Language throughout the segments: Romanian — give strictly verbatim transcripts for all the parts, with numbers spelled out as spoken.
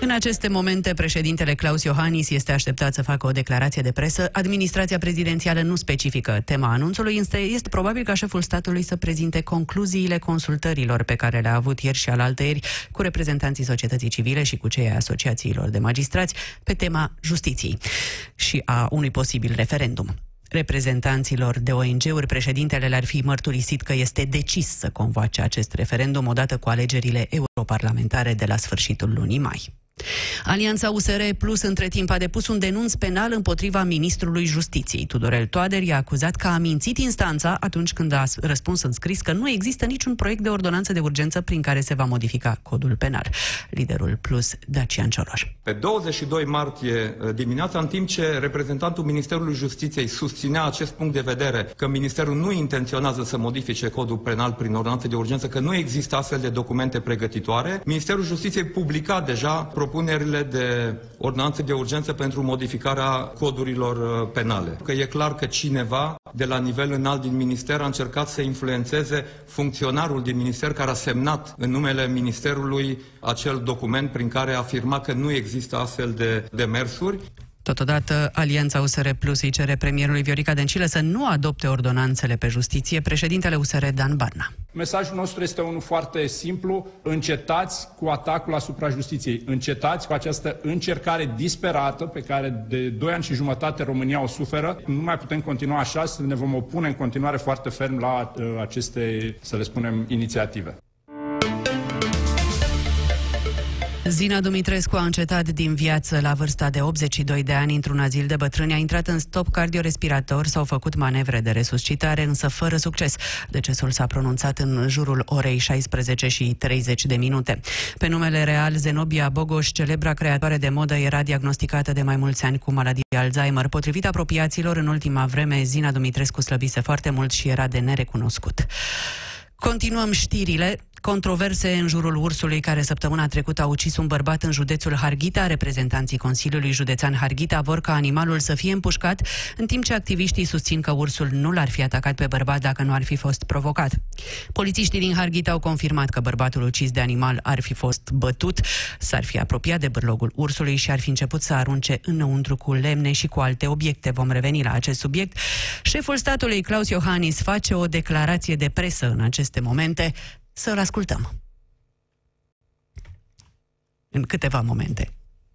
În aceste momente, președintele Klaus Iohannis este așteptat să facă o declarație de presă. Administrația prezidențială nu specifică tema anunțului, însă este probabil ca șeful statului să prezinte concluziile consultărilor pe care le-a avut ieri și alaltăieri cu reprezentanții societății civile și cu cei ai asociațiilor de magistrați pe tema justiției și a unui posibil referendum. Reprezentanților de O N G-uri, președintele le-ar fi mărturisit că este decis să convoace acest referendum odată cu alegerile europarlamentare de la sfârșitul lunii mai. Alianța U S R Plus între timp a depus un denunț penal împotriva ministrului Justiției. Tudorel Toader i-a acuzat că a mințit instanța atunci când a răspuns în scris că nu există niciun proiect de ordonanță de urgență prin care se va modifica codul penal. Liderul Plus, Dacian Cioloș. Pe douăzeci și doi martie dimineața, în timp ce reprezentantul Ministerului Justiției susținea acest punct de vedere, că Ministerul nu intenționează să modifice codul penal prin ordonanță de urgență, că nu există astfel de documente pregătitoare, Ministerul Justiției publica deja propunerile de ordonanță de urgență pentru modificarea codurilor penale. Că e clar că cineva de la nivel înalt din minister a încercat să influențeze funcționarul din minister care a semnat în numele ministerului acel document prin care afirma că nu există astfel de demersuri. Totodată, Alianța U S R Plus îi cere premierului Viorica Dăncilă să nu adopte ordonanțele pe justiție. Președintele U S R, Dan Barna. Mesajul nostru este unul foarte simplu. Încetați cu atacul asupra justiției. Încetați cu această încercare disperată pe care de doi ani și jumătate România o suferă. Nu mai putem continua așa, să ne vom opune în continuare foarte ferm la uh, aceste, să le spunem, inițiative. Zina Dumitrescu a încetat din viață la vârsta de optzeci și doi de ani într-un azil de bătrâni. A intrat în stop cardiorespirator, s-au făcut manevre de resuscitare, însă fără succes. Decesul s-a pronunțat în jurul orei șaisprezece și treizeci de minute. Pe numele real, Zenobia Bogoș, celebra creatoare de modă, era diagnosticată de mai mulți ani cu maladie Alzheimer. Potrivit apropiaților, în ultima vreme, Zina Dumitrescu slăbise foarte mult și era de nerecunoscut. Continuăm știrile. Controverse în jurul ursului care săptămâna trecută a ucis un bărbat în județul Harghita. Reprezentanții Consiliului Județean Harghita vor ca animalul să fie împușcat, în timp ce activiștii susțin că ursul nu l-ar fi atacat pe bărbat dacă nu ar fi fost provocat. Polițiștii din Harghita au confirmat că bărbatul ucis de animal ar fi fost bătut, s-ar fi apropiat de bârlogul ursului și ar fi început să arunce înăuntru cu lemne și cu alte obiecte. Vom reveni la acest subiect. Șeful statului, Klaus Iohannis, face o declarație de presă în aceste momente. Să-l ascultăm. În câteva momente.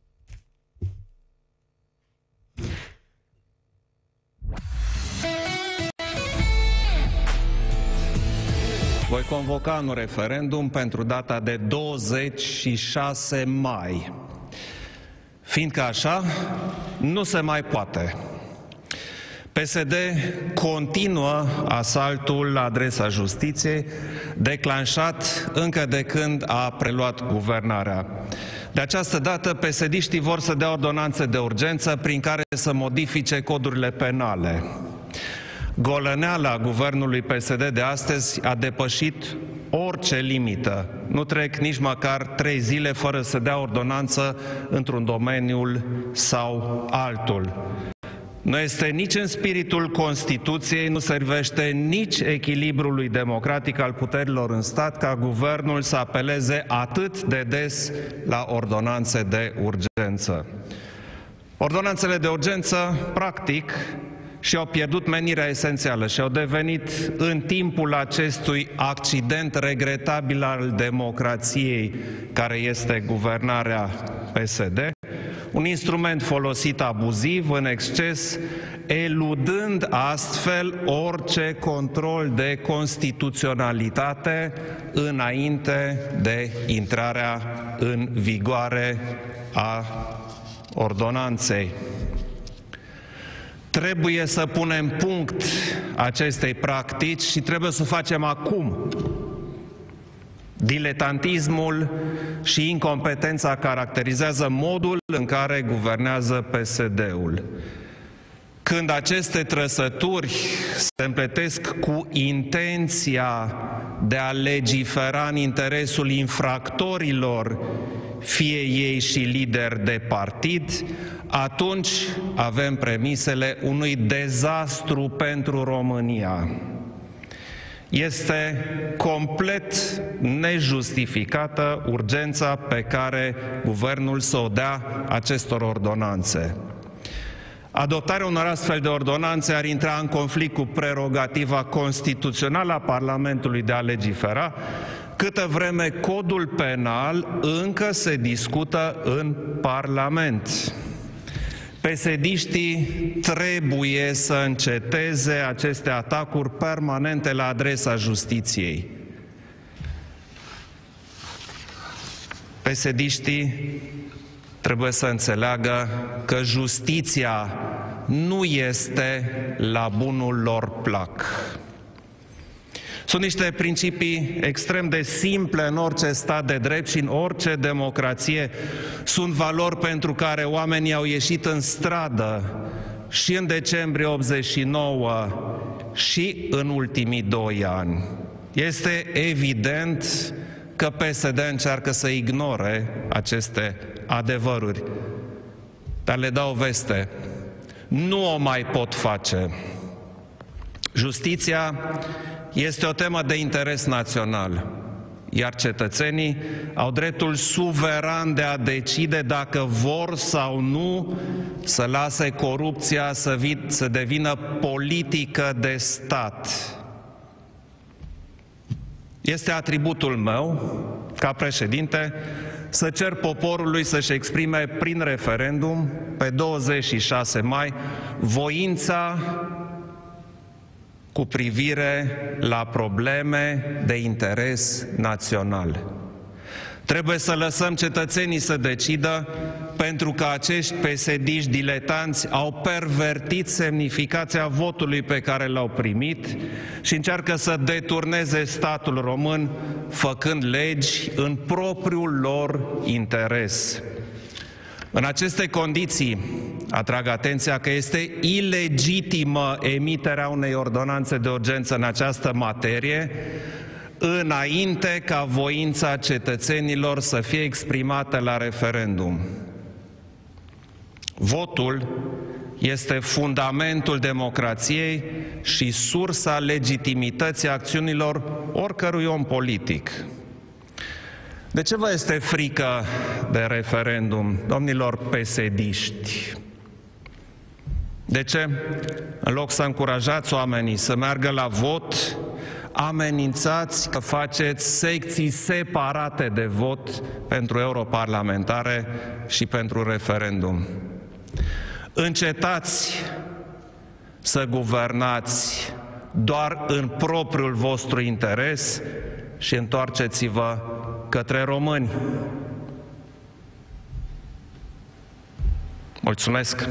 Voi convoca un referendum pentru data de douăzeci și șase mai. Fiindcă așa, nu se mai poate. P S D continuă asaltul la adresa justiției, declanșat încă de când a preluat guvernarea. De această dată, P S D-știi vor să dea ordonanțe de urgență prin care să modifice codurile penale. Golăneala guvernului P S D de astăzi a depășit orice limită. Nu trec nici măcar trei zile fără să dea ordonanță într-un domeniul sau altul. Nu este nici în spiritul Constituției, nu servește nici echilibrului democratic al puterilor în stat ca guvernul să apeleze atât de des la ordonanțe de urgență. Ordonanțele de urgență, practic, și-au pierdut menirea esențială și au devenit în timpul acestui accident regretabil al democrației, care este guvernarea P S D, un instrument folosit abuziv, în exces, eludând astfel orice control de constituționalitate înainte de intrarea în vigoare a ordonanței. Trebuie să punem punct acestei practici și trebuie să o facem acum. Diletantismul și incompetența caracterizează modul în care guvernează P S D-ul. Când aceste trăsături se împletesc cu intenția de a legifera în interesul infractorilor, fie ei și lideri de partid, atunci avem premisele unui dezastru pentru România. Este complet nejustificată urgența pe care guvernul să o dea acestor ordonanțe. Adoptarea unor astfel de ordonanțe ar intra în conflict cu prerogativa constituțională a Parlamentului de a legifera, câtă vreme codul penal încă se discută în Parlament. Pesediștii trebuie să înceteze aceste atacuri permanente la adresa justiției. Pesediștii trebuie să înțeleagă că justiția nu este la bunul lor plac. Sunt niște principii extrem de simple în orice stat de drept și în orice democrație. Sunt valori pentru care oamenii au ieșit în stradă și în decembrie optzeci și nouă și în ultimii doi ani. Este evident că P S D încearcă să ignore aceste adevăruri. Dar le dau o veste. Nu o mai pot face. Justiția este o temă de interes național, iar cetățenii au dreptul suveran de a decide dacă vor sau nu să lase corupția să, vi- să devină politică de stat. Este atributul meu, ca președinte, să cer poporului să-și exprime prin referendum, pe douăzeci și șase mai, voința cu privire la probleme de interes național. Trebuie să lăsăm cetățenii să decidă, pentru că acești pesediști diletanți au pervertit semnificația votului pe care l-au primit și încearcă să deturneze statul român, făcând legi în propriul lor interes. În aceste condiții, atrag atenția că este ilegitimă emiterea unei ordonanțe de urgență în această materie, înainte ca voința cetățenilor să fie exprimată la referendum. Votul este fundamentul democrației și sursa legitimității acțiunilor oricărui om politic. De ce vă este frică de referendum, domnilor pesediști? De ce? În loc să încurajați oamenii să meargă la vot, amenințați că faceți secții separate de vot pentru europarlamentare și pentru referendum. Încetați să guvernați doar în propriul vostru interes și întoarceți-vă către români. Mulțumesc!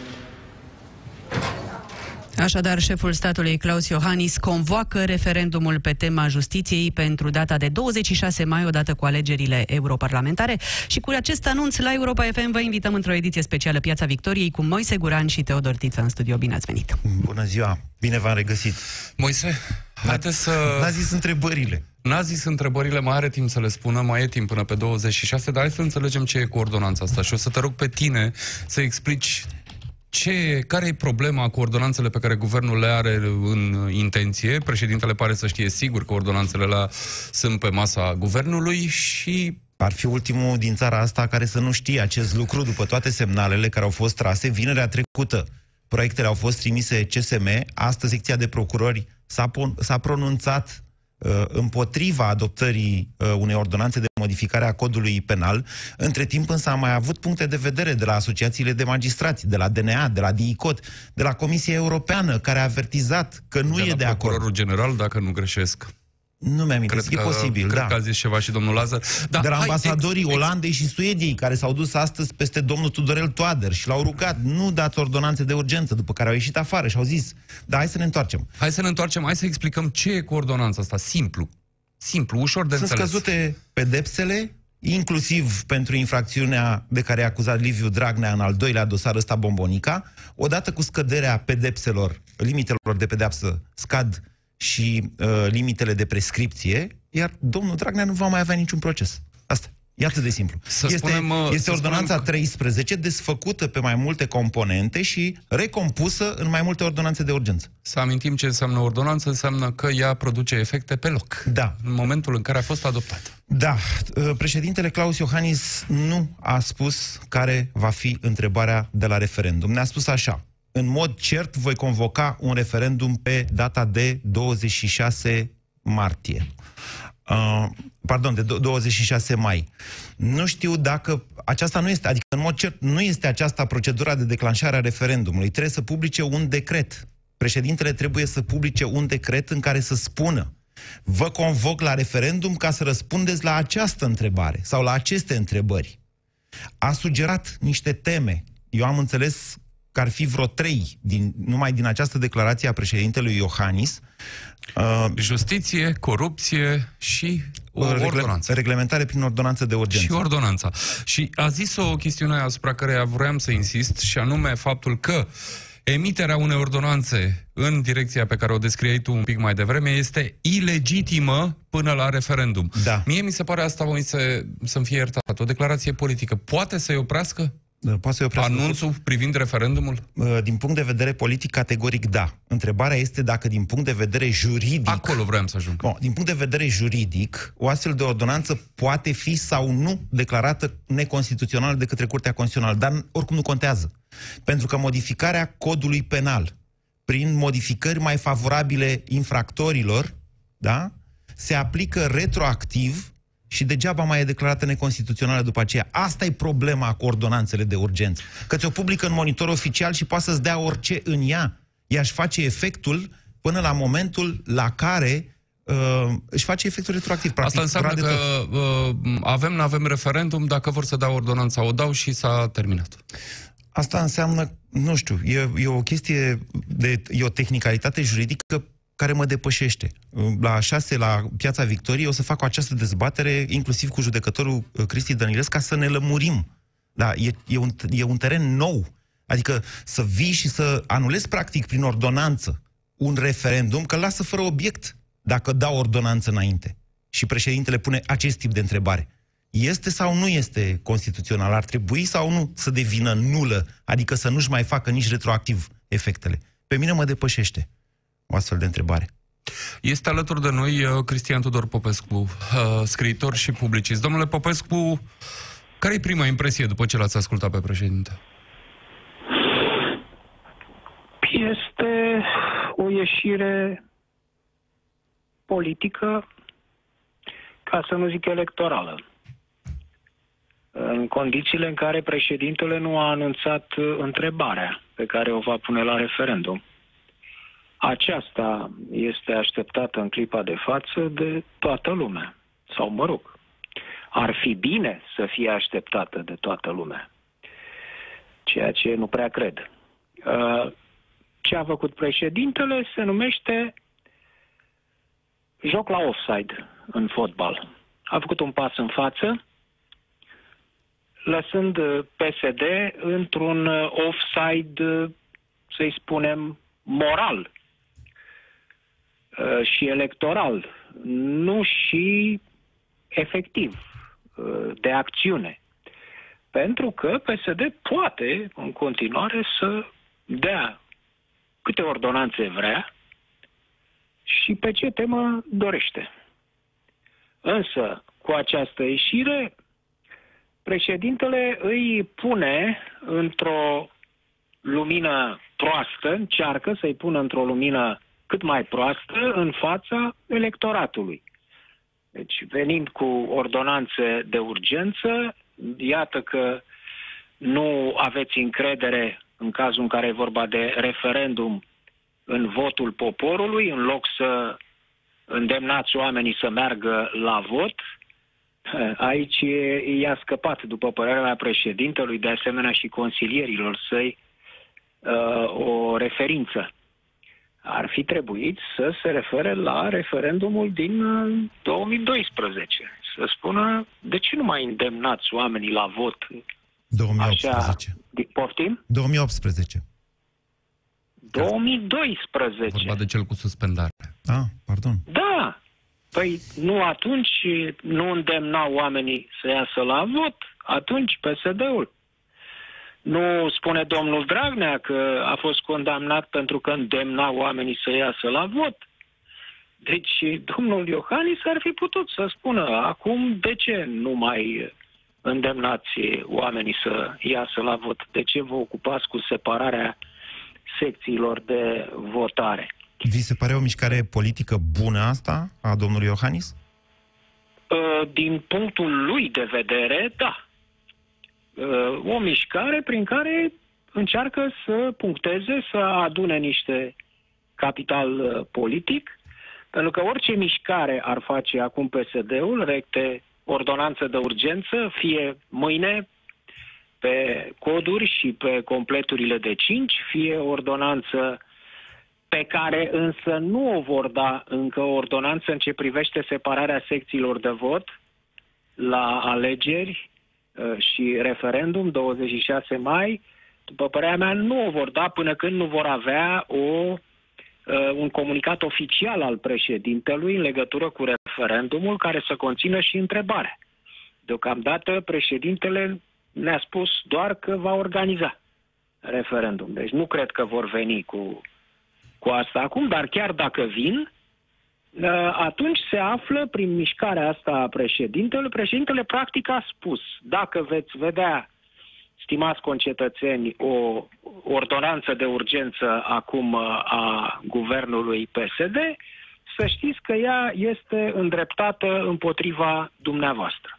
Așadar, șeful statului Klaus Iohannis convoacă referendumul pe tema justiției pentru data de douăzeci și șase mai, odată cu alegerile europarlamentare. Și cu acest anunț la Europa F M vă invităm într-o ediție specială Piața Victoriei cu Moise Guran și Teodor Tiță în studio. Bine ați venit! Bună ziua! Bine v-am regăsit! Moise, haideți să... N-a zis întrebările. N-a zis întrebările, mai are timp să le spună, mai e timp până pe douăzeci și șase, dar hai să înțelegem ce e cu ordonanța asta. Și o să te rog pe tine să explici ce, care e problema cu ordonanțele pe care guvernul le are în intenție. Președintele pare să știe sigur că ordonanțele la sunt pe masa guvernului și... Ar fi ultimul din țara asta care să nu știe acest lucru după toate semnalele care au fost trase vinerea trecută. Proiectele au fost trimise C S M, astăzi secția de procurori s-a, s-a pronunțat uh, împotriva adoptării uh, unei ordonanțe de modificare a codului penal. Între timp însă am mai avut puncte de vedere de la asociațiile de magistrați, de la D N A, de la D I C O T, de la Comisia Europeană, care a avertizat că nu de e de acord. Procurorul general, dacă nu greșesc. Nu mi-amintesc, e posibil, cred da. că a zis ceva și domnul Lazar. Da, de la hai, ambasadorii ex, ex, Olandei și Suediei, care s-au dus astăzi peste domnul Tudorel Toader și l-au rugat, nu dați ordonanțe de urgență, după care au ieșit afară și au zis, da, hai să ne întoarcem. Hai să ne întoarcem, hai să explicăm ce e cu ordonanța asta, simplu. Simplu, ușor de Sunt înțeles. scăzute pedepsele, inclusiv pentru infracțiunea de care e acuzat Liviu Dragnea în al doilea dosar ăsta Bombonica. Odată cu scăderea pedepselor, limitelor de pedeapsă scad și uh, limitele de prescripție, iar domnul Dragnea nu va mai avea niciun proces. Asta. E atât de simplu. Să este spunem, este să ordonanța spunem... treisprezece desfăcută pe mai multe componente și recompusă în mai multe ordonanțe de urgență. Să amintim ce înseamnă ordonanță, înseamnă că ea produce efecte pe loc. Da. În momentul în care a fost adoptată. Da. Președintele Klaus Iohannis nu a spus care va fi întrebarea de la referendum. Ne-a spus așa: în mod cert voi convoca un referendum pe data de douăzeci și șase martie. Uh, pardon, de douăzeci și șase mai. Nu știu dacă aceasta nu este, adică în mod cert nu este aceasta procedura de declanșare a referendumului. Trebuie să publice un decret. Președintele trebuie să publice un decret în care să spună: vă convoc la referendum ca să răspundeți la această întrebare sau la aceste întrebări. A sugerat niște teme. Eu am înțeles că ar fi vreo trei din, numai din această declarație a președintelui Iohannis. Uh, Justiție, corupție și o regle- ordonanță. Reglementare prin ordonanță de urgență. Și ordonanța. Și a zis o chestiune asupra care vroiam să insist, și anume faptul că emiterea unei ordonanțe în direcția pe care o descriei tu un pic mai devreme este ilegitimă până la referendum. Da. Mie mi se pare asta, Moise, să-mi fie iertat, o declarație politică poate să-i oprească? Poate să oprească anunțul privind referendumul? Din punct de vedere politic, categoric da. Întrebarea este dacă din punct de vedere juridic... Acolo vreau să ajung. Bon, din punct de vedere juridic, o astfel de ordonanță poate fi sau nu declarată neconstituțională de către Curtea Constituțională, dar oricum nu contează. Pentru că modificarea codului penal prin modificări mai favorabile infractorilor, da, se aplică retroactiv și degeaba mai e declarată neconstituțională după aceea. Asta e problema cu ordonanțele de urgență. Că ți-o publică în monitor oficial și poate să-ți dea orice în ea. Ea își face efectul până la momentul la care uh, își face efectul retroactiv. Practic, asta înseamnă că uh, avem, n-avem referendum, dacă vor să dau ordonanța, o dau și s-a terminat. Asta înseamnă, nu știu, e, e o chestie, de, e o tehnicalitate juridică care mă depășește. La șase, la Piața Victoriei, o să fac o această dezbatere, inclusiv cu judecătorul Cristi Dănilescu, ca să ne lămurim. Da, e, e, un, e un teren nou. Adică să vii și să anulezi, practic, prin ordonanță un referendum, că lasă fără obiect dacă dau ordonanță înainte. Și președintele pune acest tip de întrebare. Este sau nu este constituțional? Ar trebui sau nu să devină nulă? Adică să nu-și mai facă nici retroactiv efectele. Pe mine mă depășește o astfel de întrebare. Este alături de noi uh, Cristian Tudor Popescu, uh, scriitor și publicist. Domnule Popescu, care e prima impresie după ce l-ați ascultat pe președinte? Este o ieșire politică, ca să nu zic electorală, în condițiile în care președintele nu a anunțat întrebarea pe care o va pune la referendum. Aceasta este așteptată în clipa de față de toată lumea. Sau, mă rog, ar fi bine să fie așteptată de toată lumea. Ceea ce nu prea cred. Ce a făcut președintele se numește joc la offside în fotbal. A făcut un pas în față, lăsând P S D într-un offside, să-i spunem, moral și electoral, nu și efectiv, de acțiune. Pentru că P S D poate, în continuare, să dea câte ordonanțe vrea și pe ce temă dorește. Însă, cu această ieșire, președintele îi pune într-o lumină proastă, încearcă să-i pună într-o lumină cât mai proastă în fața electoratului. Deci, venind cu ordonanțe de urgență, iată că nu aveți încredere în cazul în care e vorba de referendum în votul poporului, în loc să îndemnați oamenii să meargă la vot. Aici i-a scăpat, după părerea mea, președintelui, de asemenea și consilierilor săi, o referință. Ar fi trebuit să se refere la referendumul din două mii doisprezece. Să spună, de ce nu mai îndemnați oamenii la vot? două mii optsprezece. Așa, poftim? două mii optsprezece. două mii doisprezece. Vorba de cel cu suspendare. Ah, pardon. Da. Păi nu atunci nu îndemna oamenii să iasă la vot, atunci P S D-ul. Nu spune domnul Dragnea că a fost condamnat pentru că îndemna oamenii să iasă la vot. Deci domnul Iohannis ar fi putut să spună acum de ce nu mai îndemnați oamenii să iasă la vot? De ce vă ocupați cu separarea secțiilor de votare? Vi se pare o mișcare politică bună asta a domnului Iohannis? Din punctul lui de vedere, da. O mișcare prin care încearcă să puncteze, să adune niște capital politic, pentru că orice mișcare ar face acum P S D-ul, recte ordonanță de urgență, fie mâine pe coduri și pe completurile de cinci, fie ordonanță pe care însă nu o vor da încă o ordonanță în ce privește separarea secțiilor de vot la alegeri și referendum, douăzeci și șase mai, după părerea mea, nu o vor da până când nu vor avea o, un comunicat oficial al președintelui în legătură cu referendumul care să conțină și întrebarea. Deocamdată președintele ne-a spus doar că va organiza referendum. Deci nu cred că vor veni cu, cu asta acum, dar chiar dacă vin, atunci se află prin mișcarea asta a președintelui. Președintele practic a spus, dacă veți vedea, stimați concetățeni, o ordonanță de urgență acum a guvernului P S D, să știți că ea este îndreptată împotriva dumneavoastră.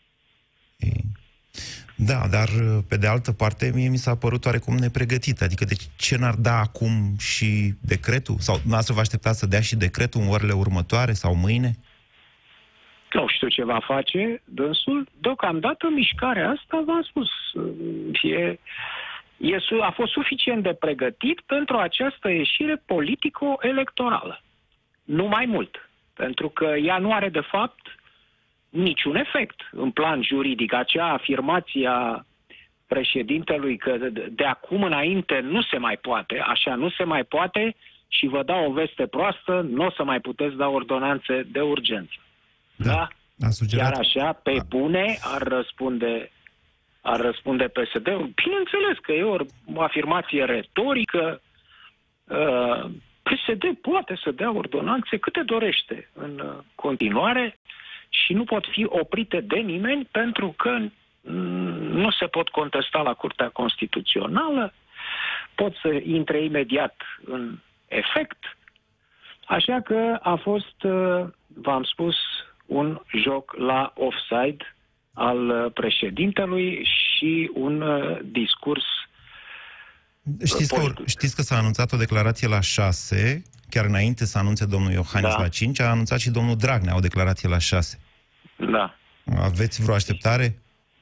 Da, dar pe de altă parte mie mi s-a părut oarecum nepregătit. Adică de ce n-ar da acum și decretul? Sau dumneavoastră vă așteptați să dea și decretul în orele următoare sau mâine? Nu știu ce va face dânsul. Deocamdată mișcarea asta, v-am spus, e, e, a fost suficient de pregătit pentru această ieșire politico-electorală. Nu mai mult. Pentru că ea nu are de fapt niciun efect în plan juridic. Acea afirmație a președintelui că de, de acum înainte nu se mai poate, așa nu se mai poate și vă dau o veste proastă, nu o să mai puteți da ordonanțe de urgență. Da? da? Chiar așa, pe da. bune, ar răspunde, ar răspunde P S D-ul. Bineînțeles că e o, o afirmație retorică. Uh, P S D poate să dea ordonanțe câte dorește în uh, continuare și nu pot fi oprite de nimeni pentru că nu se pot contesta la Curtea Constituțională, pot să intre imediat în efect. Așa că a fost, v-am spus, un joc la offside al președintelui și un discurs Știți că, știți că s-a anunțat o declarație la șase, chiar înainte să anunțe domnul Iohannis da. la cinci, a anunțat și domnul Dragnea o declarație la șase. Da. Aveți vreo așteptare?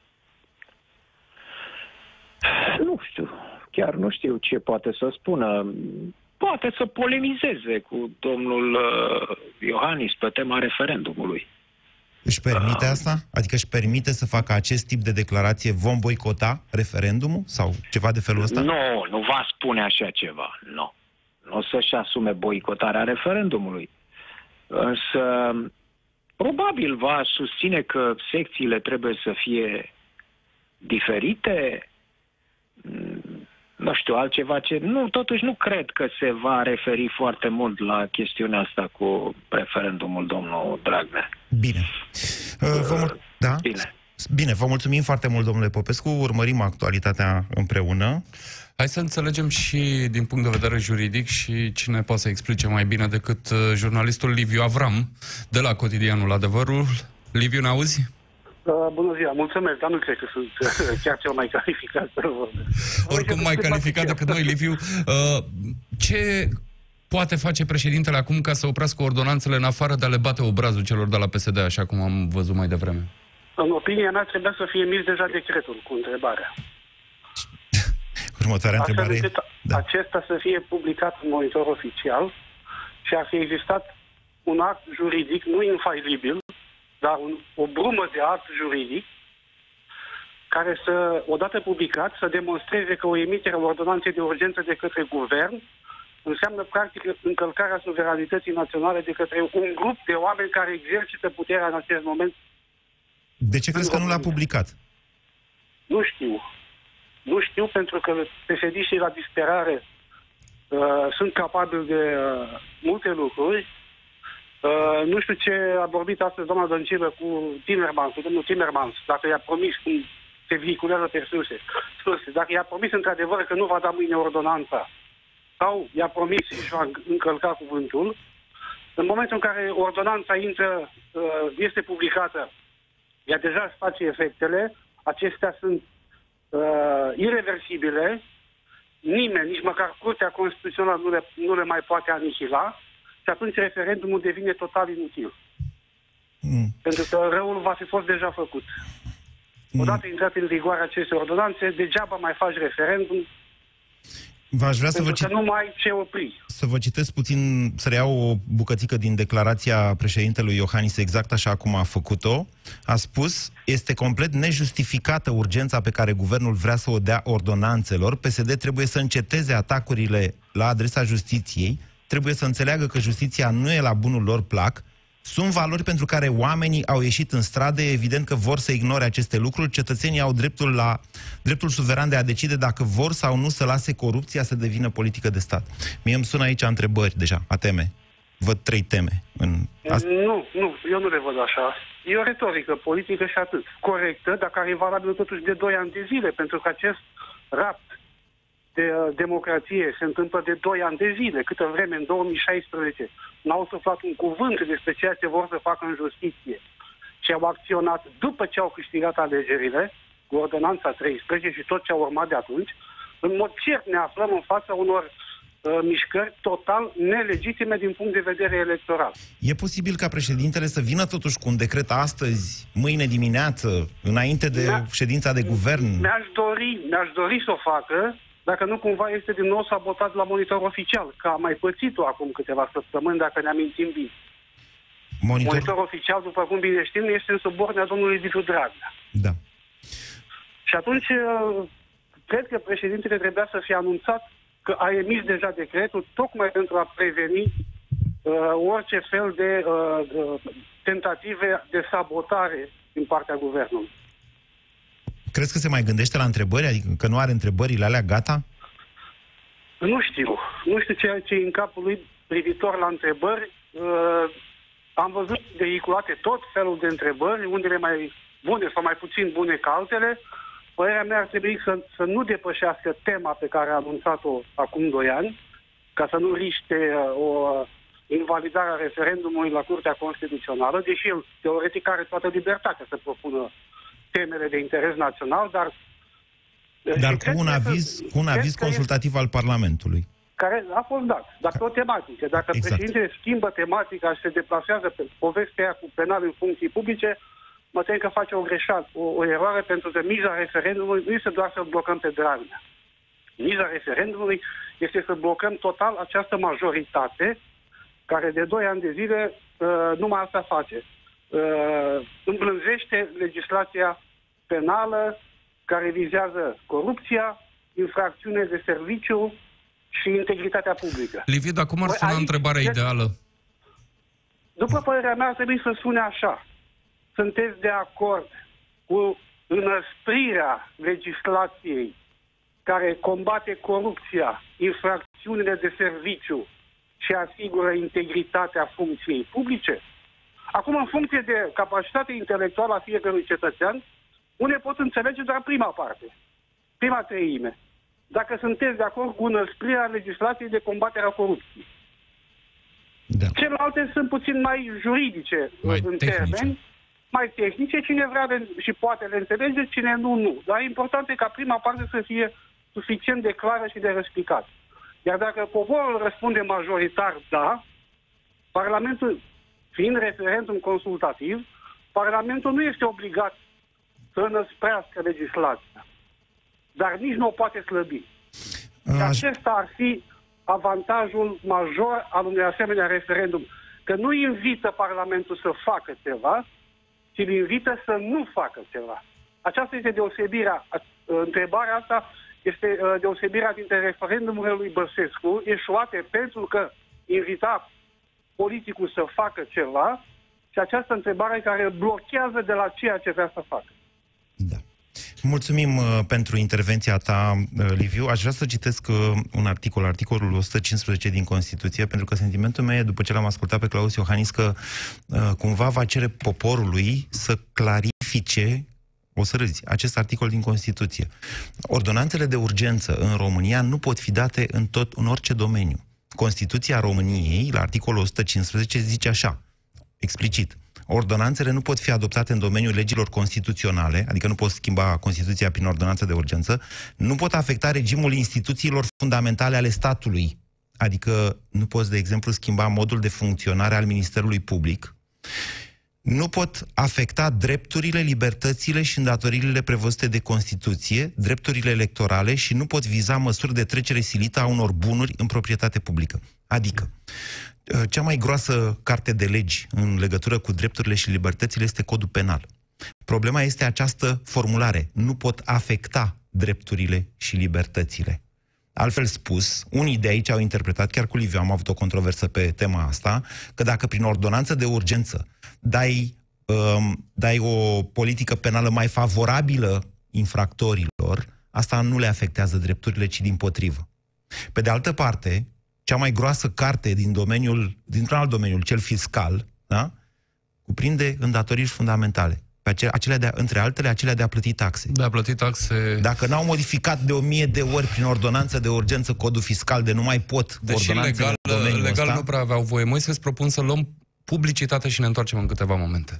Nu știu. Chiar nu știu ce poate să spună. Poate să polemizeze cu domnul uh, Iohannis pe tema referendumului. Își permite uh, asta? Adică își permite să facă acest tip de declarație, vom boicota referendumul? Sau ceva de felul ăsta? Nu, nu va spune așa ceva. Nu. Nu o să-și asume boicotarea referendumului. Însă probabil va susține că secțiile trebuie să fie diferite. Nu știu, altceva ce... Nu, totuși nu cred că se va referi foarte mult la chestiunea asta cu referendumul domnul Dragnea. Bine. Vă mul... da? Bine. Bine, vă mulțumim foarte mult, domnule Popescu. Urmărim actualitatea împreună. Hai să înțelegem și din punct de vedere juridic și cine poate să explice mai bine decât jurnalistul Liviu Avram de la cotidianul Adevărul. Liviu, ne auzi? Uh, bună ziua, mulțumesc, dar nu cred că sunt uh, chiar cel mai calificat să vorbesc. Oricum mai calificat decât noi, Liviu. Uh, ce poate face președintele acum ca să oprească ordonanțele în afară de a le bate obrazul celor de la P S D, așa cum am văzut mai devreme? În opinia mea trebuia să fie emis deja decretul cu întrebarea. Următoarea Așa întrebare. Da. Acesta să fie publicat în monitor oficial și ar fi existat un act juridic, nu infailibil, dar un, o brumă de act juridic care să, odată publicat, să demonstreze că o emitere a ordonanței de urgență de către guvern înseamnă practic încălcarea suveranității naționale de către un grup de oameni care exercită puterea în acest moment. De ce crezi că nu l-a publicat? Nu știu. Nu știu, pentru că pesediștii la disperare uh, sunt capabili de uh, multe lucruri. Uh, nu știu ce a vorbit astăzi doamna Dăncilă cu Timmermans, cu domnul Timmermans, dacă i-a promis, cum se vehiculează pe surse, surse, dacă i-a promis într-adevăr că nu va da mâine ordonanța, sau i-a promis și va încălca cuvântul, în momentul în care ordonanța intră, uh, este publicată, ea deja își face efectele, acestea sunt uh, irreversibile, nimeni, nici măcar Curtea Constituțională nu le, nu le mai poate anihila și atunci referendumul devine total inutil. Mm. Pentru că răul va fi fost deja făcut. Mm. Odată intrat în vigoare aceste ordonanțe, degeaba mai faci referendum, V-aș vrea să vă, că nu mai ce opri. Să vă citesc puțin, să reiau o bucățică din declarația președintelui Iohannis, exact așa cum a făcut-o. A spus, este complet nejustificată urgența pe care guvernul vrea să o dea ordonanțelor. P S D trebuie să înceteze atacurile la adresa justiției, trebuie să înțeleagă că justiția nu e la bunul lor plac. Sunt valori pentru care oamenii au ieșit în stradă, e evident că vor să ignore aceste lucruri, cetățenii au dreptul, la, dreptul suveran de a decide dacă vor sau nu să lase corupția să devină politică de stat. Mie îmi sună aici întrebări deja, a teme. Văd trei teme. În asta. Nu, nu, eu nu le văd așa. E o retorică politică și atât. Corectă, dar care e valabilă totuși de doi ani de zile, pentru că acest rapt de uh, democrație se întâmplă de doi ani de zile, câtă vreme în două mii șaisprezece n-au suflat un cuvânt despre ceea ce vor să facă în justiție și au acționat după ce au câștigat alegerile, cu ordonanța treisprezece și tot ce a urmat de atunci, în mod cert ne aflăm în fața unor uh, mișcări total nelegitime din punct de vedere electoral. E posibil ca președintele să vină totuși cu un decret astăzi, mâine dimineață, înainte de Mi-a... ședința de guvern? Mi-aș dori, mi-aș dori să o facă, dacă nu cumva este din nou sabotat la Monitor Oficial, că a mai pățit-o acum câteva săptămâni, dacă ne amintim bine. Monitor, Monitor Oficial, după cum bine știm, este în subordinea domnului Liviu Dragnea. Da. Și atunci, cred că președintele trebuia să fie anunțat că a emis deja decretul, tocmai pentru a preveni uh, orice fel de uh, tentative de sabotare din partea guvernului. Crezi că se mai gândește la întrebări? Adică că nu are întrebările alea gata? Nu știu. Nu știu ceea ce e în capul lui privitor la întrebări. Uh, am văzut vehiculate tot felul de întrebări, unele mai bune sau mai puțin bune ca altele. Părerea mea ar trebui să, să nu depășească tema pe care a anunțat-o acum doi ani, ca să nu riște uh, o invalidare a referendumului la Curtea Constituțională, deși el teoretic are toată libertatea să propună temele de interes național, dar... Dar cu un aviz, cu un aviz consultativ al Parlamentului. Care a fost dat, dar pe o tematică. Dacă exact. Președintele schimbă tematica și se deplasează pe povestea aia cu penal în funcții publice, mă tem că face o greșeală, o, o eroare, pentru că miza referendumului nu este doar să blocăm pe Dragnea. Miza referendumului este să blocăm total această majoritate care de doi ani de zile uh, numai asta face. Uh, îmblânzește legislația penală care vizează corupția, infracțiune de serviciu și integritatea publică. Liviu, dar cum ar suna aici, întrebarea de... ideală? După părerea mea, ar trebui să sune așa. Sunteți de acord cu înăsprirea legislației care combate corupția, infracțiunile de serviciu și asigură integritatea funcției publice? Acum, în funcție de capacitatea intelectuală a fiecărui cetățean, unii pot înțelege doar prima parte, prima treime. Dacă sunteți de acord cu înăsprirea legislației de combatere a corupției. Da. Celelalte sunt puțin mai juridice mai în tehnice. termeni, mai tehnice. Cine vrea și poate le înțelege, cine nu, nu. Dar important e ca prima parte să fie suficient de clară și de răspicat. Iar dacă poporul răspunde majoritar da, Parlamentul, fiind referendum consultativ, Parlamentul nu este obligat să înăsprească legislația, dar nici nu o poate slăbi. Și acesta ar fi avantajul major al unui asemenea referendum. Că nu invită Parlamentul să facă ceva, ci îl invită să nu facă ceva. Aceasta este deosebirea. Întrebarea asta este uh, deosebirea dintre referendumurile lui Băsescu, eșuate pentru că invita politicul să facă ceva, și această întrebare care blochează de la ceea ce vrea să facă. Da. Mulțumim uh, pentru intervenția ta, uh, Liviu. Aș vrea să citesc uh, un articol, articolul o sută cincisprezece din Constituție, pentru că sentimentul meu, după ce l-am ascultat pe Claus Iohannis, că uh, cumva va cere poporului să clarifice, o să râzi, acest articol din Constituție. Ordonanțele de urgență în România nu pot fi date în, tot, în orice domeniu. Constituția României, la articolul o sută cincisprezece, zice așa, explicit: ordonanțele nu pot fi adoptate în domeniul legilor constituționale, adică nu pot schimba Constituția prin ordonanță de urgență, nu pot afecta regimul instituțiilor fundamentale ale statului, adică nu poți, de exemplu, schimba modul de funcționare al Ministerului Public, nu pot afecta drepturile, libertățile și îndatoririle prevăzute de Constituție, drepturile electorale, și nu pot viza măsuri de trecere silită a unor bunuri în proprietate publică. Adică, cea mai groasă carte de legi în legătură cu drepturile și libertățile este Codul Penal. Problema este această formulare: nu pot afecta drepturile și libertățile. Altfel spus, unii de aici au interpretat, chiar cu Liviu am avut o controversă pe tema asta, că dacă prin ordonanță de urgență dai, um, dai o politică penală mai favorabilă infractorilor, asta nu le afectează drepturile, ci dimpotrivă. Pe de altă parte, cea mai groasă carte din domeniul, dintr-un alt domeniu, cel fiscal, da? Cuprinde îndatoriri fundamentale. Pe ace- acelea de a, între altele, acelea de a plăti taxe. De a plăti taxe... Dacă n-au modificat de o mie de ori prin ordonanță de urgență codul fiscal, de nu mai pot deși legal, legal nu prea aveau voie. Moise, îți propun să luăm publicitate și ne întoarcem în câteva momente.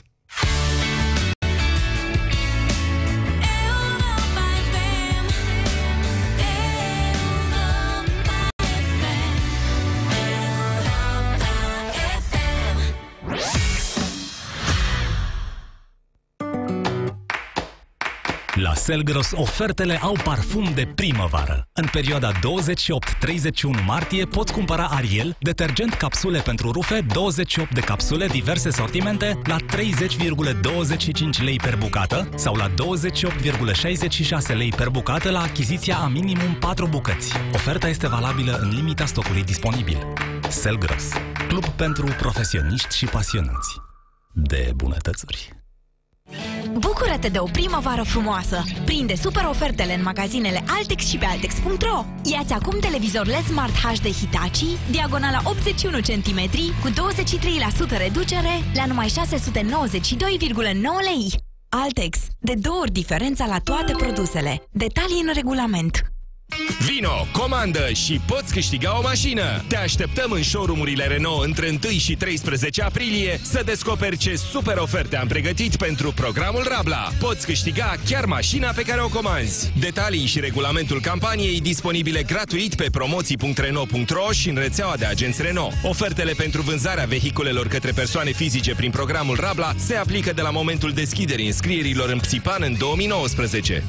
La Selgros, ofertele au parfum de primăvară. În perioada douăzeci și opt treizeci și unu martie poți cumpăra Ariel, detergent capsule pentru rufe, douăzeci și opt de capsule, diverse sortimente, la treizeci virgulă douăzeci și cinci lei per bucată sau la douăzeci și opt virgulă șaizeci și șase lei per bucată la achiziția a minimum patru bucăți. Oferta este valabilă în limita stocului disponibil. Selgros, club pentru profesioniști și pasionați de bunătățuri. Bucură-te de o primăvară frumoasă! Prinde super ofertele în magazinele Altex și pe altex punct ro. Ia-ți acum televizor L E D Smart H D Hitachi, diagonala optzeci și unu centimetri, cu douăzeci și trei la sută reducere, la numai șase sute nouăzeci și doi virgulă nouă lei. Altex, de două ori diferența la toate produsele. Detalii în regulament. Vino, comandă și poți câștiga o mașină! Te așteptăm în showroom-urile Renault între unu și treisprezece aprilie să descoperi ce super oferte am pregătit pentru programul Rabla. Poți câștiga chiar mașina pe care o comanzi. Detalii și regulamentul campaniei disponibile gratuit pe promoții punct renault punct ro și în rețeaua de agenți Renault. Ofertele pentru vânzarea vehiculelor către persoane fizice prin programul Rabla se aplică de la momentul deschiderii înscrierilor în Psipan în două mii nouăsprezece.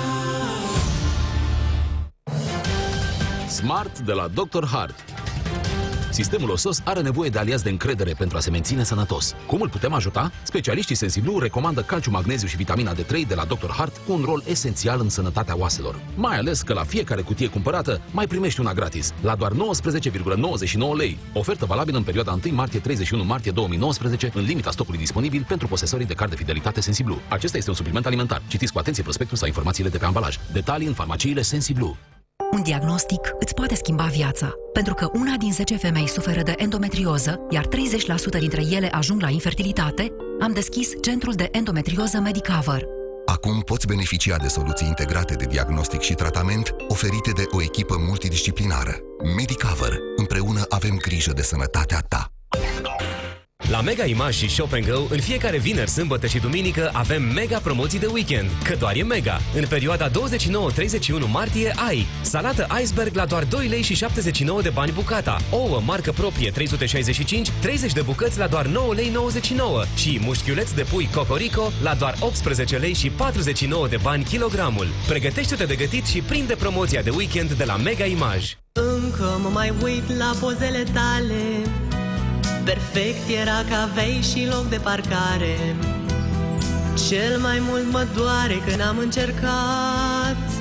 Smart de la doctor Hart. Sistemul osos are nevoie de aliați de încredere pentru a se menține sănătos. Cum îl putem ajuta? Specialiștii Sensiblu recomandă calciu, magneziu și vitamina D trei de la doctor Hart cu un rol esențial în sănătatea oaselor. Mai ales că la fiecare cutie cumpărată mai primești una gratis, la doar nouăsprezece virgulă nouăzeci și nouă lei. Ofertă valabilă în perioada unu martie - treizeci și unu martie două mii nouăsprezece, în limita stocului disponibil pentru posesorii de card de fidelitate Sensiblu. Acesta este un supliment alimentar. Citiți cu atenție prospectul sau informațiile de pe ambalaj. Detalii în farmaciile Sensiblu. Un diagnostic îți poate schimba viața, pentru că una din zece femei suferă de endometrioză, iar treizeci la sută dintre ele ajung la infertilitate. Am deschis Centrul de Endometrioză Medicover. Acum poți beneficia de soluții integrate de diagnostic și tratament oferite de o echipă multidisciplinară. Medicover. Împreună avem grijă de sănătatea ta. La Mega Image și Shop and Go, în fiecare vineri, sâmbătă și duminică avem mega promoții de weekend, că doar e mega. În perioada douăzeci și nouă treizeci și unu martie ai salată iceberg la doar doi lei și șaptezeci și nouă de bani bucata, ouă marcă proprie trei sute șaizeci și cinci, treizeci de bucăți la doar nouă lei nouăzeci și nouă și mușchiuleți de pui Cocorico la doar optsprezece lei și patruzeci și nouă de bani kilogramul. Pregătește-te de gătit și prinde promoția de weekend de la Mega Image. Încă mă mai uit la pozele tale. Perfect era că aveai și loc de parcare. Cel mai mult mă doare când am încercat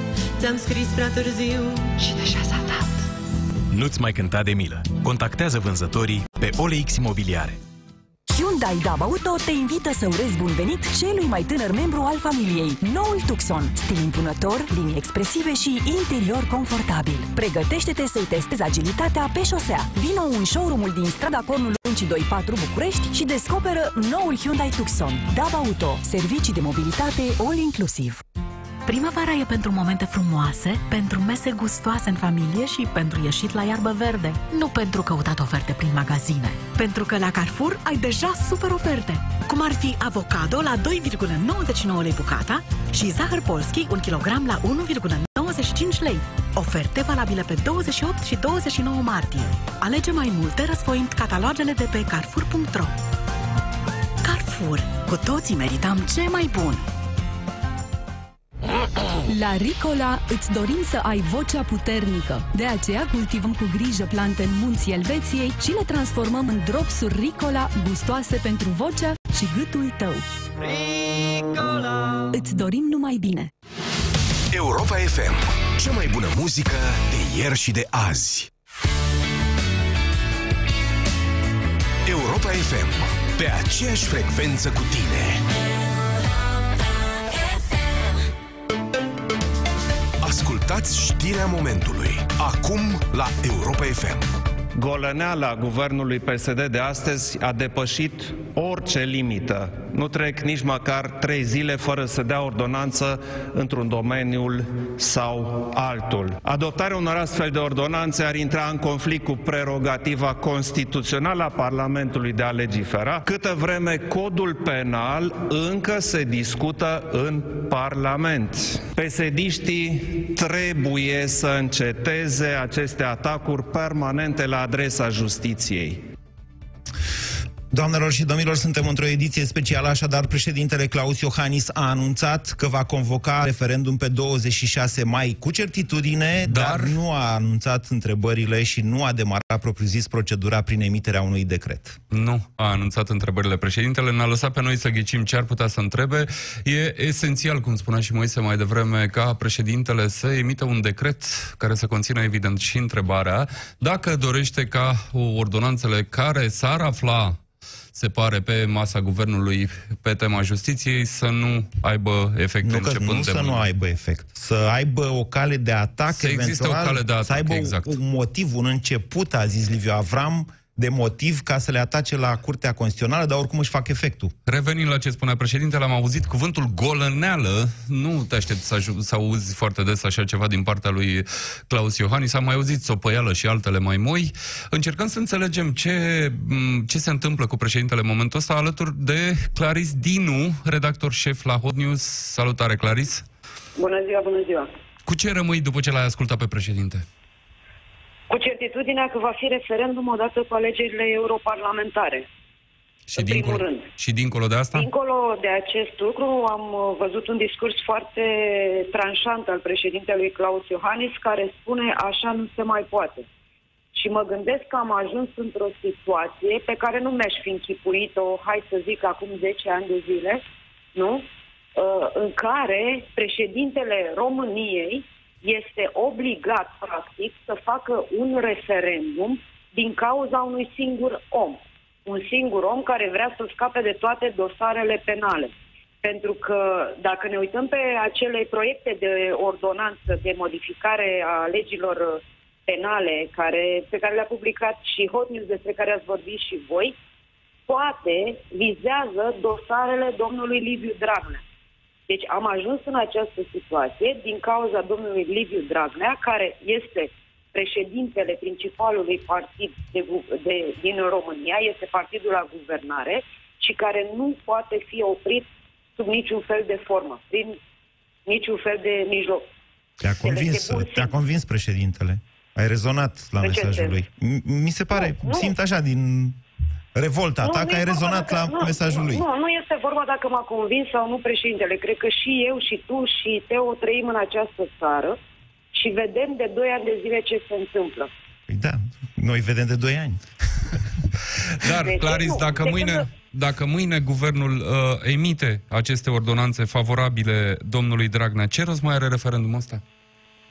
Ți-am scris prea târziu și deja s-a dat. Nu-ți mai cânta de milă. Contactează vânzătorii pe O L X Imobiliare. Hyundai D A B Auto te invită să urezi bun venit celui mai tânăr membru al familiei, noul Tucson. Stil impunător, linii expresive și interior confortabil. Pregătește-te să-i testezi agilitatea pe șosea. Vino în showroom-ul din strada Cornul Luncii doi patru București și descoperă noul Hyundai Tucson. D A B Auto, servicii de mobilitate all-inclusiv. Primăvara e pentru momente frumoase, pentru mese gustoase în familie și pentru ieșit la iarbă verde. Nu pentru căutat oferte prin magazine. Pentru că la Carrefour ai deja super oferte. Cum ar fi avocado la doi virgulă nouăzeci și nouă lei bucata și zahăr polski un kilogram la unu virgulă nouăzeci și cinci lei. Oferte valabile pe douăzeci și opt și douăzeci și nouă martie. Alege mai multe răsfoind catalogele de pe carrefour punct ro. Carrefour. Cu toții merităm ce mai bun. La Ricola îți dorim să ai vocea puternică. De aceea cultivăm cu grijă plante în munții Elveției și le transformăm în dropsuri Ricola gustoase pentru vocea și gâtul tău. Ricola. Îți dorim numai bine. Europa F M. Cea mai bună muzică de ieri și de azi. Europa F M. Pe aceeași frecvență cu tine. Ascultați știrea momentului. Acum la Europa F M. Golăneala guvernului P S D de astăzi a depășit orice limită. Nu trec nici măcar trei zile fără să dea ordonanță într-un domeniul sau altul. Adoptarea unor astfel de ordonanțe ar intra în conflict cu prerogativa constituțională a Parlamentului de a legifera, câtă vreme codul penal încă se discută în Parlament. P S D-știi trebuie să înceteze aceste atacuri permanente la adresa justiției. Doamnelor și domnilor, suntem într-o ediție specială, așadar președintele Klaus Iohannis a anunțat că va convoca referendum pe douăzeci și șase mai cu certitudine, dar, dar nu a anunțat întrebările și nu a demarat propriu-zis procedura prin emiterea unui decret. Nu a anunțat întrebările președintele, ne-a lăsat pe noi să ghicim ce ar putea să întrebe. E esențial, cum spunea și Moise mai devreme, ca președintele să emită un decret care să conțină evident și întrebarea dacă dorește ca ordonanțele care s-ar afla, se pare, pe masa guvernului pe tema justiției să nu aibă efect nu, începând nu de să mâine. nu aibă efect, să aibă o cale de atac, să existe eventual, o cale de atac, să aibă exact. un motiv, un început, a zis Liviu Avram, de motiv ca să le atace la Curtea Constituțională, dar oricum își fac efectul. Revenind la ce spunea președintele, am auzit cuvântul golăneală. Nu te aștept să, să auzi foarte des așa ceva din partea lui Klaus Iohannis. Am mai auzit țopăială și altele mai moi. Încercăm să înțelegem ce, ce se întâmplă cu președintele în momentul ăsta, alături de Claris Dinu, redactor șef la Hot News. Salutare, Claris! Bună ziua, bună ziua! Cu ce rămâi după ce l-ai ascultat pe președinte? Cu certitudinea că va fi referendum odată cu alegerile europarlamentare. Și dincolo, rând. și dincolo de asta? Dincolo de acest lucru, am văzut un discurs foarte tranșant al președintelui Klaus Iohannis, care spune așa nu se mai poate. Și mă gândesc că am ajuns într-o situație pe care nu mi-aș fi închipuit-o, hai să zic, acum zece ani de zile, nu? În care președintele României este obligat, practic, să facă un referendum din cauza unui singur om. Un singur om care vrea să scape de toate dosarele penale. Pentru că dacă ne uităm pe acele proiecte de ordonanță de modificare a legilor penale care, pe care le-a publicat și Hot News, despre care ați vorbit și voi, toate vizează dosarele domnului Liviu Dragnea. Deci am ajuns în această situație din cauza domnului Liviu Dragnea, care este președintele principalului partid de, de, din România, este partidul la guvernare și care nu poate fi oprit sub niciun fel de formă, prin niciun fel de mijloc. Te-a convins, te-a convins președintele? Ai rezonat la de mesajul lui? Mi se pare, nu, simt așa din revolta ta că ai rezonat dacă, la nu, mesajul lui. Nu, nu este vorba dacă m-a convins sau nu președintele. Cred că și eu, și tu, și Teo trăim în această țară și vedem de doi ani de zile ce se întâmplă. Păi da, noi vedem de doi ani. Dar, deci, Claris, nu, dacă, mâine, când... dacă mâine guvernul uh, emite aceste ordonanțe favorabile domnului Dragnea, ce rost mai are referendumul ăsta?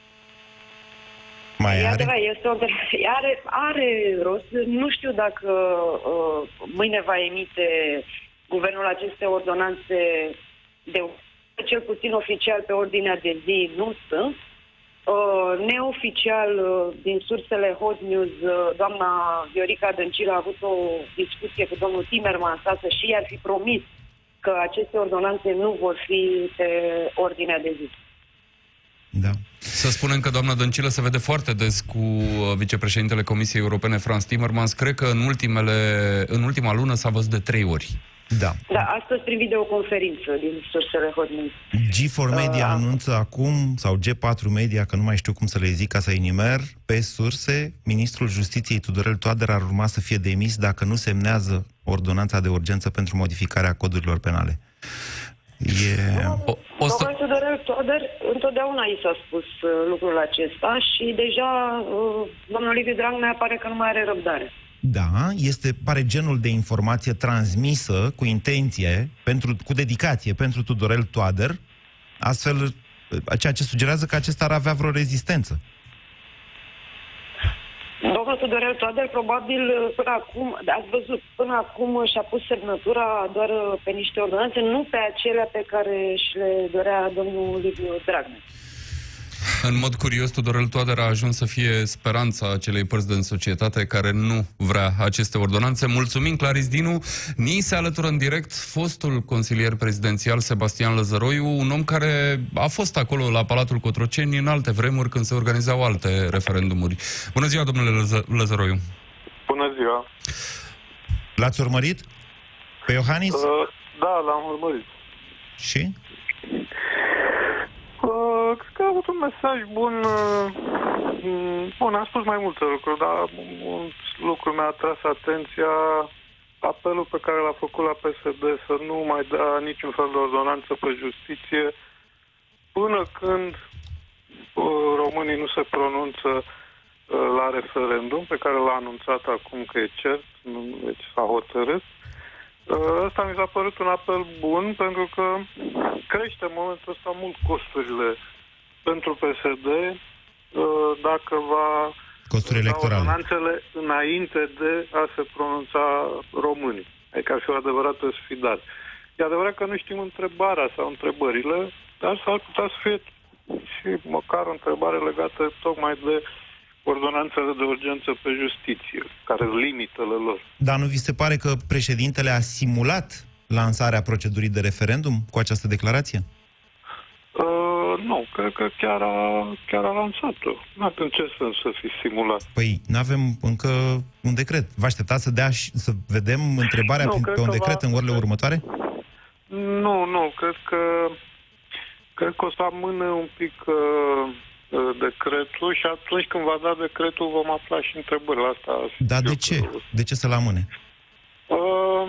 Mai E are? adevărat, este o, are, are rost. Nu știu dacă uh, mâine va emite guvernul aceste ordonanțe de cel puțin oficial pe ordinea de zi, nu sunt. Uh, neoficial, uh, din sursele Hot News, uh, doamna Viorica Dăncilă a avut o discuție cu domnul Timmermans să și i-ar fi promis că aceste ordonanțe nu vor fi pe ordinea de zi. Da. Să spunem că doamna Dăncilă se vede foarte des cu vicepreședintele Comisiei Europene, Frans Timmermans. Cred că în, ultimele, în ultima lună s-a văzut de trei ori. Da. Da, astăzi prin videoconferință din sursele Hot News. G patru Media uh, anunță acum, sau G patru Media, că nu mai știu cum să le zic ca să inimer, pe surse, ministrul Justiției Tudorel Toader ar urma să fie demis dacă nu semnează ordonanța de urgență pentru modificarea codurilor penale. E... O, o să... Tudorel Toader, întotdeauna i s-a spus uh, lucrul acesta și deja uh, domnul Liviu Dragnea pare că nu mai are răbdare. Da, este, pare genul de informație transmisă cu intenție, pentru, cu dedicație pentru Tudorel Toader, astfel, ceea ce sugerează că acesta ar avea vreo rezistență. Domnul Tudorel Toader, probabil, până acum, ați văzut, până acum și-a pus semnătura doar pe niște ordonanțe, nu pe acelea pe care și le dorea domnul Liviu Dragnea. În mod curios, Tudorel Toader a ajuns să fie speranța acelei părți din societate care nu vrea aceste ordonanțe. Mulțumim, Claris Dinu. Ni se alătură în direct fostul consilier prezidențial Sebastian Lăzăroiu, un om care a fost acolo la Palatul Cotroceni în alte vremuri când se organizau alte referendumuri. Bună ziua, domnule Lăză Lăzăroiu. Bună ziua. L-ați urmărit pe Iohannis? Uh, da, l-am urmărit. Și? Uh, cred că a avut un mesaj bun. Uh, bun, am spus mai multe lucruri, dar un lucru mi-a atras atenția, apelul pe care l-a făcut la P S D să nu mai dea niciun fel de ordonanță pe justiție până când uh, românii nu se pronunță uh, la referendum, pe care l-a anunțat acum că e cert, nu, deci s-a hotărât. Ăsta mi s-a părut un apel bun, pentru că crește în momentul ăsta mult costurile pentru P S D dacă va costuri electorale, ordonanțele înainte de a se pronunța românii. Adică ar fi o adevărată sfidare. E adevărat că nu știm întrebarea sau întrebările, dar s-ar putea să fie și măcar o întrebare legată tocmai de ordonanțele de urgență pe justiție, care sunt limitele lor. Dar nu vi se pare că președintele a simulat lansarea procedurii de referendum cu această declarație? Uh, nu, cred că chiar a, chiar a lansat-o. Nu în ce sens să fi simulat? Păi, n-avem încă un decret. Vă așteptați să dea și, să vedem întrebarea nu, pe un decret va... în orele următoare? Nu, nu, cred că cred că o să amână un pic uh, decretul și atunci când va da decretul vom afla și întrebările astea. Dar de ce? Că... De ce să-l amâne? Uh,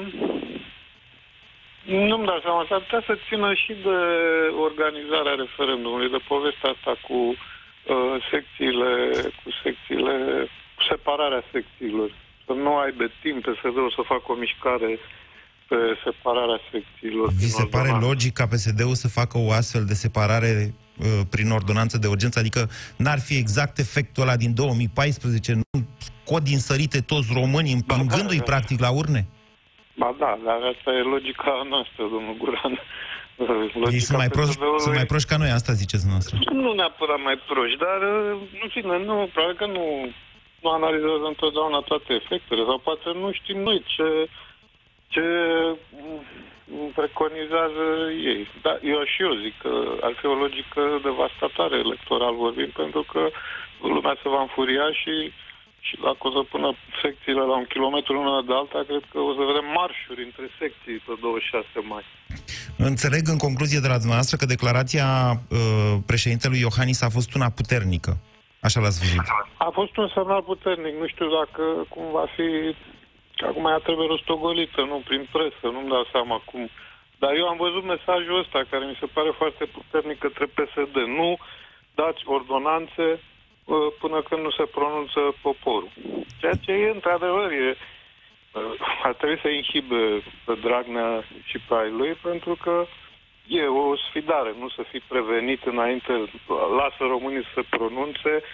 nu-mi dau seama. S-ar putea să țină și de organizarea referendumului, de povestea asta cu uh, secțiile, cu secțiile, cu separarea secțiilor. Să nu aibă timp P S D-ul să facă o mișcare pe separarea secțiilor. Vi se pare logic ca P S D-ul să facă o astfel de separare uh, prin ordonanță de urgență? Adică n-ar fi exact efectul ăla din două mii paisprezece, nu scot din sărite toți românii împingându-i da, practic la urne? Ba da, dar asta e logica noastră, domnul Guran. Ei sunt mai, proști, sunt mai proști ca noi, asta ziceți noastră. Nu neapărat mai proști, dar nu fine, nu, probabil că nu, nu analizează întotdeauna toate efectele, sau poate nu știm noi ce, ce preconizează ei. Dar eu și eu zic că ar fi o logică devastatoare electoral vorbind, pentru că lumea se va înfuria și și dacă o să pună secțiile la un kilometru una de alta, cred că o să vedem marșuri între secții pe douăzeci și șase mai. Înțeleg în concluzie de la dumneavoastră că declarația uh, președintelui Iohannis a fost una puternică. Așa l-ați văzut. A fost un semnal puternic. Nu știu dacă cum va fi... Acum ea trebuie rostogolită, nu prin presă, nu-mi dau seama cum. Dar eu am văzut mesajul ăsta, care mi se pare foarte puternic către P S D. Nu dați ordonanțe până când nu se pronunță poporul. Ceea ce e, într-adevăr, e, ar trebui să inhibe pe Dragnea și pe ai lui, pentru că e o sfidare, nu să fii prevenit înainte, lasă românii să se pronunțe și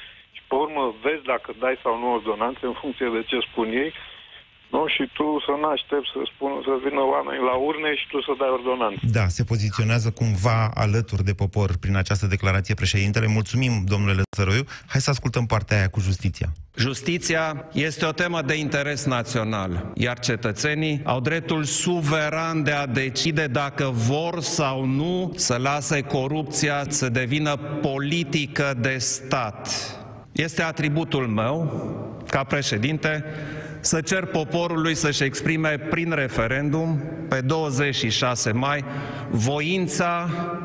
pe urmă vezi dacă dai sau nu ordonanțe în funcție de ce spun ei, nu? Și tu să nu aștepți să, spun, să vină oamenii la urne și tu să dai ordonanțe. Da, se poziționează cumva alături de popor prin această declarație președintele. Mulțumim, domnule Lăzăroiu. Hai să ascultăm partea aia cu justiția. Justiția este o temă de interes național, iar cetățenii au dreptul suveran de a decide dacă vor sau nu să lase corupția să devină politică de stat. Este atributul meu, ca președinte, să cer poporului să-și exprime prin referendum, pe douăzeci și șase mai, voința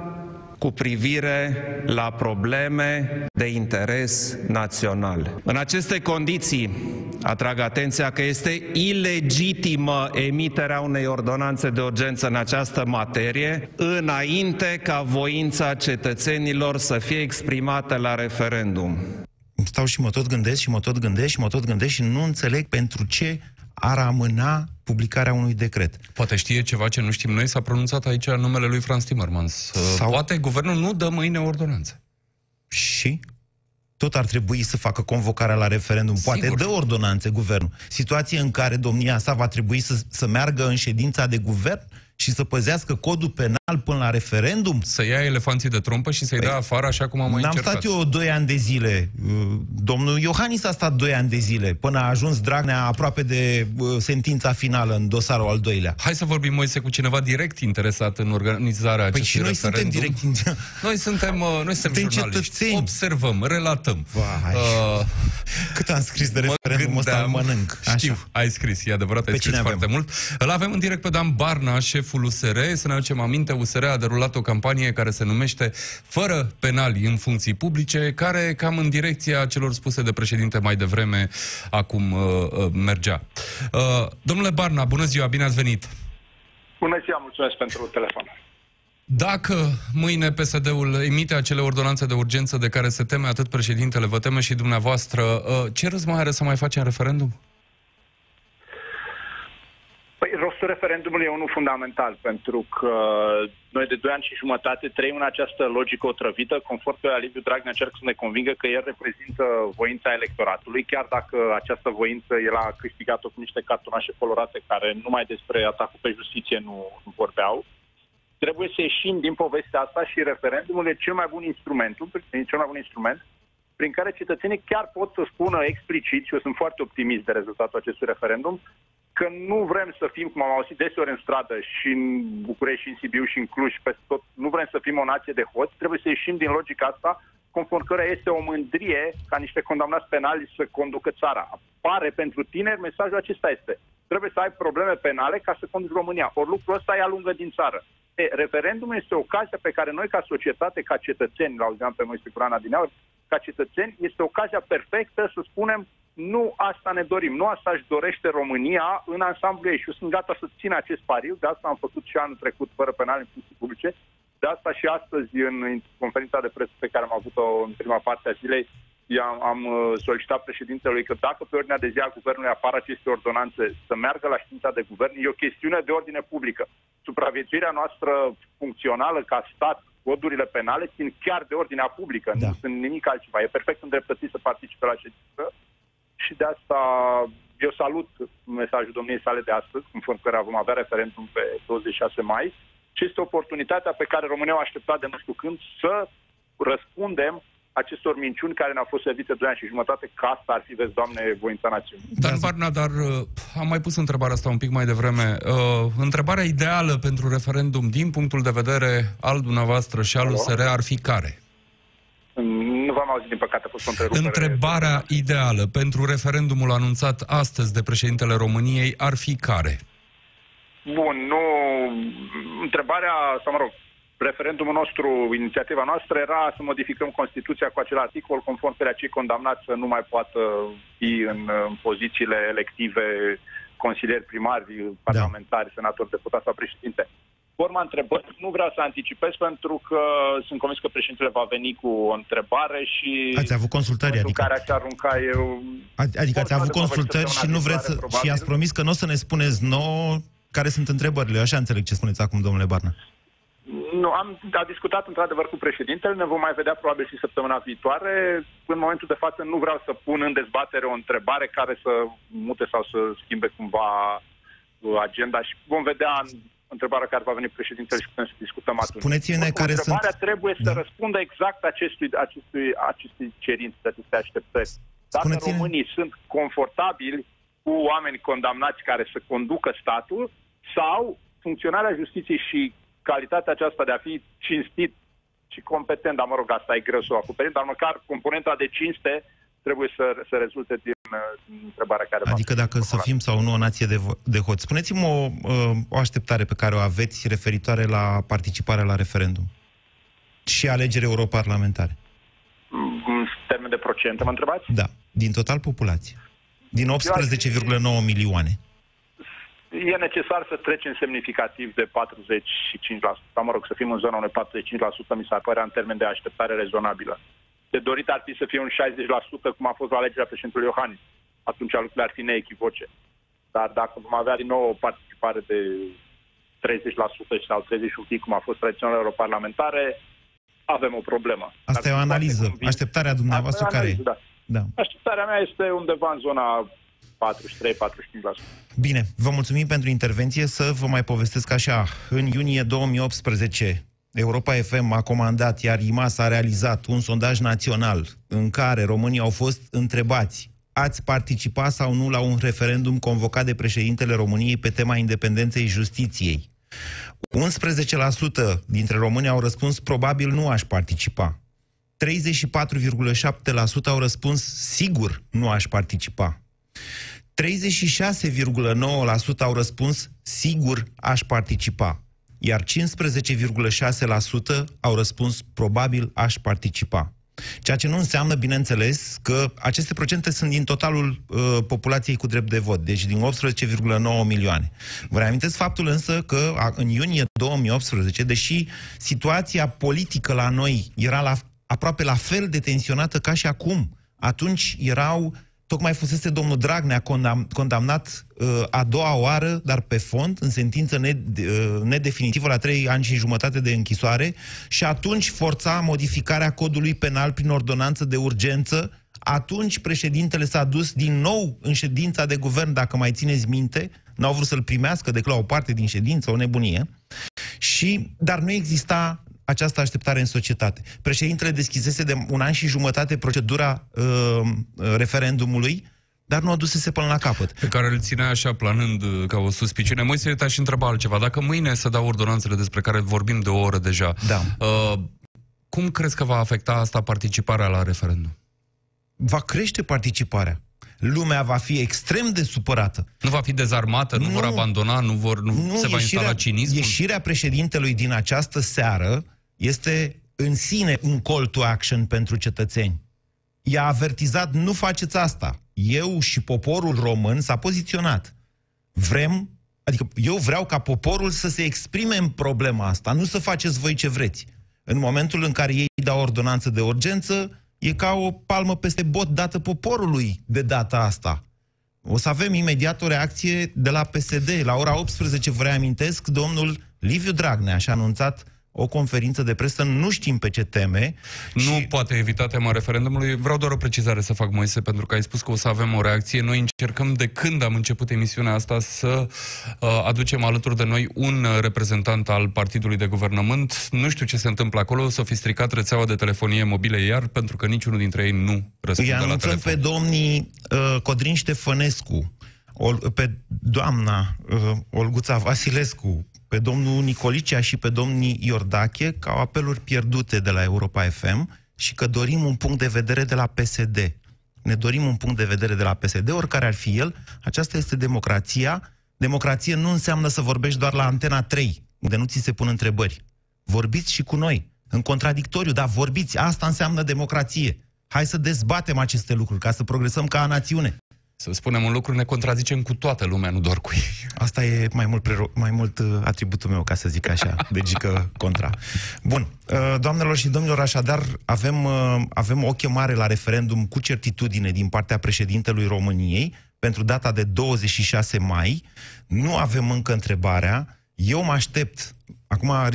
cu privire la probleme de interes național. În aceste condiții, atrag atenția că este ilegitimă emiterea unei ordonanțe de urgență în această materie, înainte ca voința cetățenilor să fie exprimată la referendum. Stau și mă tot gândesc și mă tot gândesc și mă tot gândesc și nu înțeleg pentru ce ar amâna publicarea unui decret. Poate știe ceva ce nu știm noi, s-a pronunțat aici numele lui Frans Timmermans. Sau... Poate guvernul nu dă mâine ordonanțe. Și? Tot ar trebui să facă convocarea la referendum. Poate Sigur. dă ordonanțe guvernul. Situație în care domnia sa va trebui să, să meargă în ședința de guvern și să păzească codul penal până la referendum? Să ia elefanții de trompă și să-i păi, dea afară așa cum am mai încercat. N-am stat eu doi ani de zile. Domnul Iohannis a stat doi ani de zile, până a ajuns Dragnea aproape de uh, sentința finală în dosarul al doilea. Hai să vorbim, Moise, cu cineva direct interesat în organizarea păi acestui și noi referendum. Suntem direct... Noi suntem, uh, noi suntem jurnaliști. Cetățeni. Observăm, relatăm. Uh, Cât am scris de referendum ăsta, îl mănânc. Știu, așa. Ai scris, e adevărat, ai pe scris foarte mult. Îl avem în direct pe Dan Barna, șeful U S R. Să ne aducem aminte, U S R a derulat o campanie care se numește Fără penali în funcții publice, care cam în direcția celor spuse de președinte mai devreme acum uh, uh, mergea. Uh, domnule Barna, bună ziua, bine ați venit! Bună ziua, mulțumesc pentru telefon. Dacă mâine P S D-ul emite acele ordonanțe de urgență de care se teme atât președintele, vă teme și dumneavoastră, uh, ce rost mai are să mai facem referendum? Păi, rostul referendumului e unul fundamental, pentru că noi de doi ani și jumătate trăim în această logică otrăvită, conform că Liviu Dragnea încearcă să ne convingă că el reprezintă voința electoratului, chiar dacă această voință el a câștigat-o cu niște cartonașe colorate care numai despre atacul pe justiție nu, nu vorbeau. Trebuie să ieșim din povestea asta și referendumul e cel mai bun instrument, cel mai bun instrument prin care cetățenii chiar pot să spună explicit, și eu sunt foarte optimist de rezultatul acestui referendum, că nu vrem să fim, cum am auzit deseori în stradă, și în București, și în Sibiu, și în Cluj, și peste tot, nu vrem să fim o nație de hoți, trebuie să ieșim din logica asta, conform căreia este o mândrie ca niște condamnați penali să conducă țara. Apare pentru tineri, mesajul acesta este: trebuie să ai probleme penale ca să conduci România. Ori lucrul ăsta îi alungă din țară. E, referendumul este o ocazie pe care noi, ca societate, ca cetățeni, l-auzeam pe Moise Guran adineauri, ca cetățeni, este ocazia perfectă să spunem: nu asta ne dorim, nu asta își dorește România în ansamblu ei. Și eu sunt gata să țin acest pariu, de asta am făcut și anul trecut fără penal în funcții publice, de asta și astăzi în conferința de presă pe care am avut-o în prima parte a zilei, am, am solicitat președintelui că dacă pe ordinea de zi a guvernului apar aceste ordonanțe, să meargă la ședința de guvern. E o chestiune de ordine publică. Supraviețuirea noastră funcțională ca stat, codurile penale țin chiar de ordinea publică, da. Nu sunt nimic altceva. E perfect îndreptățit să participe la ședință și de asta eu salut mesajul domniei sale de astăzi, conform căreia vom avea referendum pe douăzeci și șase mai, și este oportunitatea pe care România a așteptat de nu știu când să răspundem acestor minciuni care ne-au fost servite doi ani și jumătate, că asta ar fi, vezi, Doamne, voința națiunii. Dan Barna, dar uh, am mai pus întrebarea asta un pic mai devreme. Uh, întrebarea ideală pentru referendum, din punctul de vedere al dumneavoastră și al U S R, ar fi care? Nu v-am auzit, din păcate, a fost o întrerupere. Întrebarea ideală pentru referendumul anunțat astăzi de președintele României ar fi care? Bun, nu... Întrebarea, sau mă rog, referendumul nostru, inițiativa noastră era să modificăm Constituția cu acel articol conform căreia cei condamnați să nu mai poată fi în, în pozițiile elective, consilieri primari, parlamentari, da. Senatori, deputați sau președinte. Forma întrebării, nu vreau să anticipez pentru că sunt convins că președintele va veni cu o întrebare și... Ați avut consultări, adică... care aș arunca eu... Adică ați avut consultări și nu vreți să... Probabil. Și ați promis că nu o să ne spuneți nouă care sunt întrebările. Așa înțeleg ce spuneți acum, domnule Barna. Nu, am a discutat într-adevăr cu președintele, ne vom mai vedea probabil și săptămâna viitoare. În momentul de față nu vreau să pun în dezbatere o întrebare care să mute sau să schimbe cumva agenda și vom vedea în întrebarea care va veni președintele și putem să discutăm atunci. Spuneți-ne care sunt... Întrebarea trebuie să da. răspundă exact acestui, acestui, acestui cerințe, acestei așteptări. Dacă românii sunt confortabili cu oameni condamnați care să conducă statul sau funcționarea justiției și calitatea aceasta de a fi cinstit și competent, dar mă rog, asta e greu să o acoperim, dar măcar componenta de cinste trebuie să, să rezulte din, din întrebarea care Adică va dacă să fim sau nu o nație de, de hoți. Spuneți-mi o, o așteptare pe care o aveți referitoare la participarea la referendum și alegeri europarlamentare. În termen de procente, mă întrebați? Da, din total populație. Din optsprezece virgulă nouă milioane. E necesar să trecem semnificativ de patruzeci și cinci la sută. Mă rog, să fim în zona unui patruzeci și cinci la sută, mi s-ar părea în termen de așteptare rezonabilă. De dorit ar fi să fie un șaizeci la sută, cum a fost la alegerea președintelui Iohannis. Atunci lucrurile ar fi neechivoce. Dar dacă vom avea din nou o participare de treizeci la sută sau treizeci și unu la sută, cum a fost tradițional europarlamentare, avem o problemă. Asta Dar e o analiză. Așteptarea dumneavoastră care e? Da. Da. Așteptarea mea este undeva în zona patruzeci și trei - patruzeci și cinci la sută. Bine, vă mulțumim pentru intervenție. Să vă mai povestesc așa. În iunie două mii optsprezece, Europa F M a comandat, iar I M A S a realizat un sondaj național în care românii au fost întrebați: ați participa sau nu la un referendum convocat de președintele României pe tema independenței justiției? unsprezece la sută dintre români au răspuns probabil nu aș participa. treizeci și patru virgulă șapte la sută au răspuns sigur nu aș participa. treizeci și șase virgulă nouă la sută au răspuns sigur aș participa. Iar cincisprezece virgulă șase la sută au răspuns probabil aș participa. Ceea ce nu înseamnă, bineînțeles, că aceste procente sunt din totalul uh, populației cu drept de vot, deci din optsprezece virgulă nouă milioane. Vă reamintesc faptul însă că a, în iunie două mii optsprezece, deși situația politică la noi era la, aproape la fel de tensionată ca și acum, atunci erau, tocmai fusese domnul Dragnea condam, condamnat uh, a doua oară, dar pe fond, în sentință ned, uh, nedefinitivă la trei ani și jumătate de închisoare, și atunci forța modificarea codului penal prin ordonanță de urgență. Atunci președintele s-a dus din nou în ședința de guvern, dacă mai țineți minte, n-au vrut să-l primească decât la o parte din ședință, o nebunie, și, dar nu exista această așteptare în societate. Președintele deschisese de un an și jumătate procedura uh, referendumului, dar nu o dusese până la capăt. Pe care îl ținea așa, planând ca o suspiciune. Moise, te-aș întreba altceva. Dacă mâine se dau ordonanțele despre care vorbim de o oră deja, da. uh, cum crezi că va afecta asta participarea la referendum? Va crește participarea. Lumea va fi extrem de supărată. Nu va fi dezarmată, nu, nu vor abandona, nu, vor, nu, nu se va instala cinismul? Ieșirea președintelui din această seară este în sine un call to action pentru cetățeni. I-a avertizat: nu faceți asta. Eu și poporul român s-a poziționat. Vrem, adică eu vreau ca poporul să se exprime în problema asta, nu să faceți voi ce vreți. În momentul în care ei dau ordonanță de urgență, e ca o palmă peste bot dată poporului de data asta. O să avem imediat o reacție de la P S D. La ora optsprezece, vă reamintesc, domnul Liviu Dragnea și-a anunțat o conferință de presă, nu știm pe ce teme. Nu și... poate evita tema referendumului. Vreau doar o precizare să fac, Moise, pentru că ai spus că o să avem o reacție. Noi încercăm, de când am început emisiunea asta, să uh, aducem alături de noi un reprezentant al partidului de guvernământ. Nu știu ce se întâmplă acolo, s-a fi stricat rețeaua de telefonie mobile iar, pentru că niciunul dintre ei nu răspunde la telefon. Îi anunțăm pe domnii uh, Codrin Ștefănescu, Ol, pe doamna uh, Olguța Vasilescu, pe domnul Nicolicea și pe domnii Iordache, ca au apeluri pierdute de la Europa F M și că dorim un punct de vedere de la P S D. Ne dorim un punct de vedere de la P S D, oricare ar fi el. Aceasta este democrația. Democrație nu înseamnă să vorbești doar la Antena trei, unde nu ți se pun întrebări. Vorbiți și cu noi, în contradictoriu, dar vorbiți. Asta înseamnă democrație. Hai să dezbatem aceste lucruri, ca să progresăm ca națiune. Să spunem un lucru, ne contrazicem cu toată lumea, nu doar cu ei. Asta e mai mult, prero- mai mult uh, atributul meu, ca să zic așa, de gică contra. Bun, uh, doamnelor și domnilor, așadar, avem, uh, avem o chemare la referendum cu certitudine din partea președintelui României pentru data de douăzeci și șase mai. Nu avem încă întrebarea. Eu mă aștept, acum risc,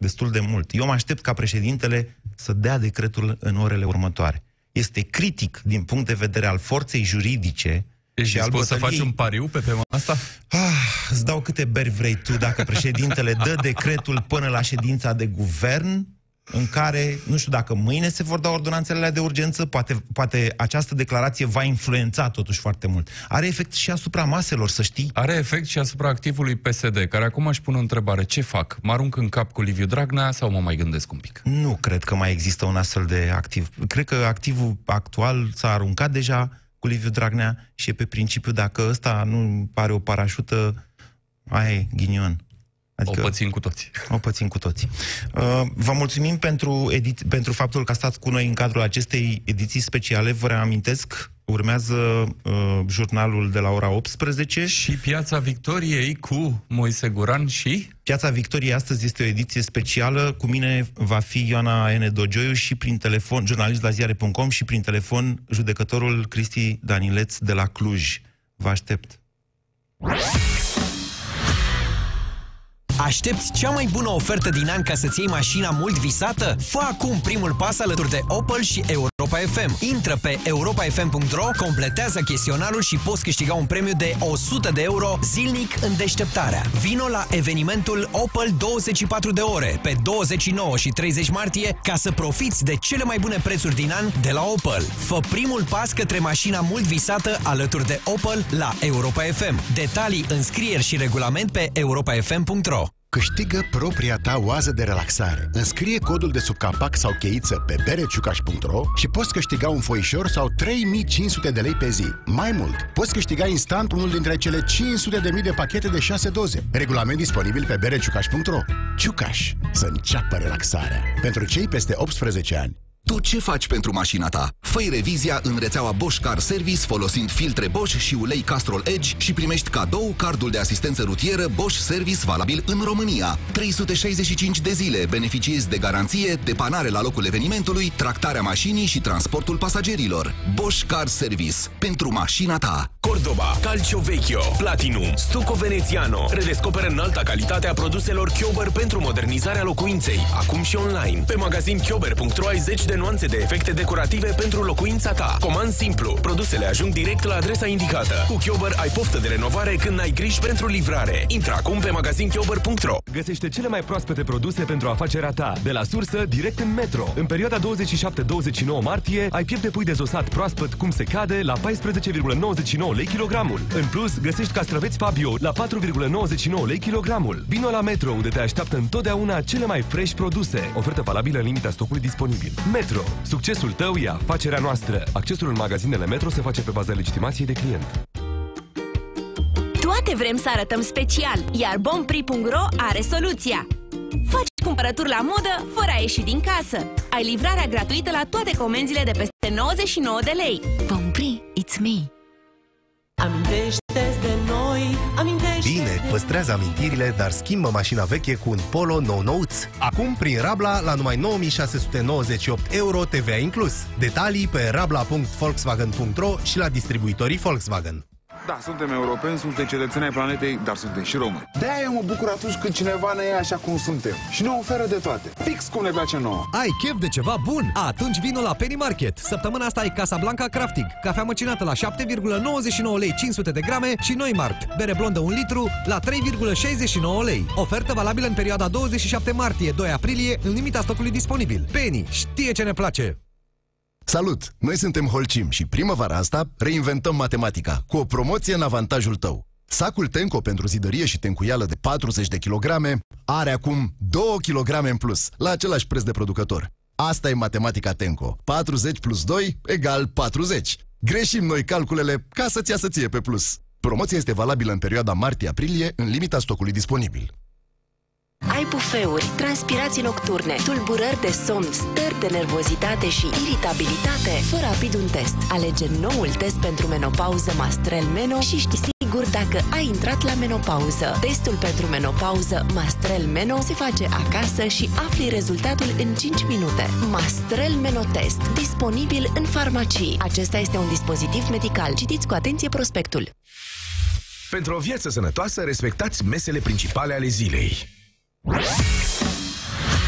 destul de mult. Eu mă aștept ca președintele să dea decretul în orele următoare. Este critic din punct de vedere al forței juridice. Ești dispus să faci un pariu pe tema asta? Ah, îți dau câte beri vrei tu dacă președintele dă decretul până la ședința de guvern, în care, nu știu dacă mâine se vor da ordonanțele de urgență, poate, poate această declarație va influența totuși foarte mult. Are efect și asupra maselor, să știi? Are efect și asupra activului P S D, care acum își pune o întrebare. Ce fac? Mă arunc în cap cu Liviu Dragnea sau mă mai gândesc un pic? Nu cred că mai există un astfel de activ. Cred că activul actual s-a aruncat deja cu Liviu Dragnea și e pe principiu, dacă ăsta nu pare o parașută, aia e ghinion. Adică, o pățim cu toții. O pățim cu toții. Uh, vă mulțumim pentru, edi- pentru faptul că stați cu noi în cadrul acestei ediții speciale. Vă reamintesc, urmează uh, jurnalul de la ora optsprezece. Și Piața Victoriei cu Moise Guran și... Piața Victoriei astăzi este o ediție specială. Cu mine va fi Ioana N. Dogioiu și prin telefon, jurnalist la ziare punct com, și prin telefon judecătorul Cristi Danileț de la Cluj. Vă aștept. Aștepți cea mai bună ofertă din an ca să-ți iei mașina mult visată? Fă acum primul pas alături de Opel și Europa F M. Intră pe europa f m punct r o, completează chestionarul și poți câștiga un premiu de o sută de euro zilnic în deșteptarea. Vino la evenimentul Opel douăzeci și patru de ore pe douăzeci și nouă și treizeci martie ca să profiți de cele mai bune prețuri din an de la Opel. Fă primul pas către mașina mult visată alături de Opel la Europa F M. Detalii, înscrieri și regulament pe europa f m punct r o. Câștigă propria ta oază de relaxare. Înscrie codul de sub capac sau cheiță pe bereciucaș punct r o și poți câștiga un foișor sau trei mii cinci sute de lei pe zi. Mai mult, poți câștiga instant unul dintre cele cinci sute de mii de pachete de șase doze. Regulament disponibil pe bereciucaș punct r o. Ciucaș. Să înceapă relaxarea. Pentru cei peste optsprezece ani. Tu ce faci pentru mașina ta? Fă-i revizia în rețeaua Bosch Car Service folosind filtre Bosch și ulei Castrol Edge și primești cadou cardul de asistență rutieră Bosch Service valabil în România. trei sute șaizeci și cinci de zile beneficiezi de garanție, depanare la locul evenimentului, tractarea mașinii și transportul pasagerilor. Bosch Car Service. Pentru mașina ta. Cordoba, Calcio Vecchio, Platinum, Stucco Veneziano. Redescoperă înalta calitate a produselor Chiober pentru modernizarea locuinței. Acum și online. Pe magazin chiober punct r o ai zeci de nuanțe de efecte decorative pentru locuința ta. Comand simplu. Produsele ajung direct la adresa indicată. Cu Chiober ai poftă de renovare când ai griji pentru livrare. Intră acum pe magazin chiober punct r o. Găsește cele mai proaspete produse pentru afacerea ta. De la sursă, direct în Metro. În perioada douăzeci și șapte douăzeci și nouă martie, ai piept de pui dezosat proaspăt cum se cade la paisprezece virgulă nouăzeci și nouă lei kilogramul. În plus, găsești castraveți Fabio la patru virgulă nouăzeci și nouă lei kilogramul. Vino la Metro, unde te așteaptă întotdeauna cele mai fresh produse. Ofertă valabilă în limita stocului disponibil. Metro. Succesul tău e afacerea noastră. Accesul în magazinele Metro se face pe baza legitimației de client. Toate vrem să arătăm special, iar bonprix punct r o are soluția. Faci cumpărături la modă fără a ieși din casă. Ai livrarea gratuită la toate comenzile de peste nouăzeci și nouă de lei. Bonprix, it's me. Amintește-ți de noi, amintește. Bine, păstrează amintirile, dar schimbă mașina veche cu un Polo nou-nouț. Acum, prin Rabla, la numai nouă mii șase sute nouăzeci și opt euro T V A inclus. Detalii pe rabla punct volkswagen punct r o și la distribuitorii Volkswagen. Da, suntem europeni, suntem cetățeni ai planetei, dar suntem și români. De-aia eu mă bucur atunci când cineva ne ia așa cum suntem și ne oferă de toate. Fix cum ne place nouă. Ai chef de ceva bun? Atunci vino la Penny Market. Săptămâna asta ai Casablanca Crafting, cafea măcinată la șapte virgulă nouăzeci și nouă lei cinci sute de grame și Neumart, bere blondă un litru la trei virgulă șaizeci și nouă lei. Ofertă valabilă în perioada douăzeci și șapte martie doi aprilie, în limita stocului disponibil. Penny știe ce ne place. Salut! Noi suntem Holcim și primăvara asta reinventăm matematica cu o promoție în avantajul tău. Sacul Tenco pentru zidărie și tencuială de patruzeci de kilograme are acum două kilograme în plus, la același preț de producător. Asta e matematica Tenco. patruzeci plus doi egal patruzeci. Greșim noi calculele ca să-ți iasă ție pe plus. Promoția este valabilă în perioada martie-aprilie, în limita stocului disponibil. Ai bufeuri, transpirații nocturne, tulburări de somn, stări de nervozitate și iritabilitate? Fă rapid un test. Alege noul test pentru menopauză Mastrel Meno și știi sigur dacă ai intrat la menopauză. Testul pentru menopauză Mastrel Meno se face acasă și afli rezultatul în cinci minute. Mastrel Meno Test, disponibil în farmacii. Acesta este un dispozitiv medical. Citiți cu atenție prospectul. Pentru o viață sănătoasă, respectați mesele principale ale zilei.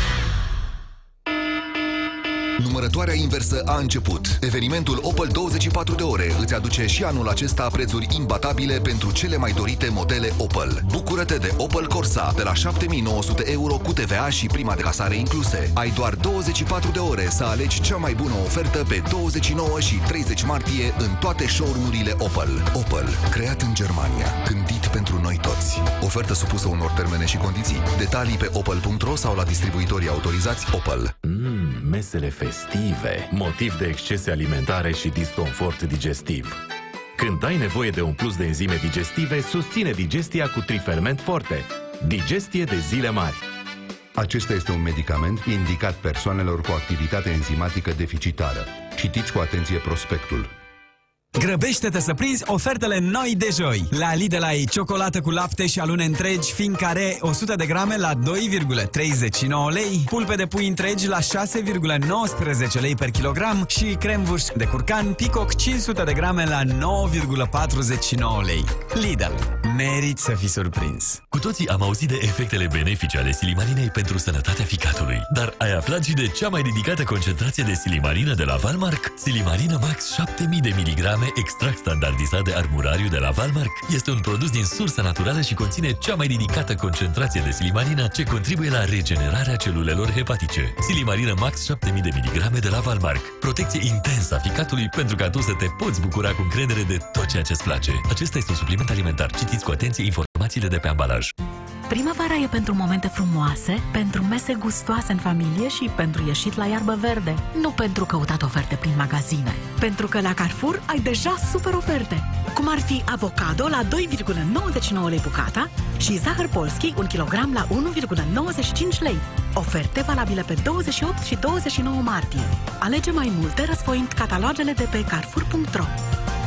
Numărătoarea inversă a început. Evenimentul Opel douăzeci și patru de ore îți aduce și anul acesta prețuri imbatabile pentru cele mai dorite modele Opel. Bucură-te de Opel Corsa de la șapte mii nouă sute euro cu T V A și prima de casare incluse. Ai doar douăzeci și patru de ore să alegi cea mai bună ofertă pe douăzeci și nouă și treizeci martie în toate showroom-urile Opel. Opel, creat în Germania, gândit pentru noi toți. Ofertă supusă unor termene și condiții. Detalii pe opel punct ro sau la distribuitorii autorizați Opel. Mm, mesele festive, motiv de excese alimentare și disconfort digestiv. Când ai nevoie de un plus de enzime digestive, susține digestia cu Triferment Forte. Digestie de zile mari. Acesta este un medicament indicat persoanelor cu activitate enzimatică deficitară. Citiți cu atenție prospectul. Grăbește-te să prinzi ofertele noi de joi. La Lidl ai ciocolată cu lapte și alune întregi fin care o sută de grame la doi virgulă treizeci și nouă lei, pulpe de pui întregi la șase virgulă nouăsprezece lei per kilogram și cremvârș de curcan Peacock cinci sute de grame la nouă virgulă patruzeci și nouă lei. Lidl. Meriți să fii surprins. Cu toții am auzit de efectele benefice ale silimarinei pentru sănătatea ficatului. Dar ai aflat și de cea mai ridicată concentrație de silimarină de la Valmark? Silimarină Max șapte mii de miligrame, extract standardizat de Armurariu de la Valmark. Este un produs din sursă naturală și conține cea mai ridicată concentrație de silimarină ce contribuie la regenerarea celulelor hepatice. Silimarină Max șapte mii de miligrame de la Valmark. Protecție intensă a ficatului pentru ca tu să te poți bucura cu încredere de tot ceea ce-ți place. Acesta este un supliment alimentar. Citiți cu atenție informațiile de pe ambalaj. Primăvara e pentru momente frumoase, pentru mese gustoase în familie și pentru ieșit la iarbă verde. Nu pentru căutat oferte prin magazine. Pentru că la Carrefour ai deja super oferte. Cum ar fi avocado la doi virgulă nouăzeci și nouă lei bucata și zahăr polski un kilogram la unu virgulă nouăzeci și cinci lei. Oferte valabile pe douăzeci și opt și douăzeci și nouă martie. Alege mai multe răsfoind catalogele de pe carrefour punct ro.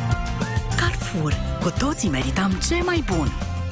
Carrefour. Cu toții merităm ce mai bun.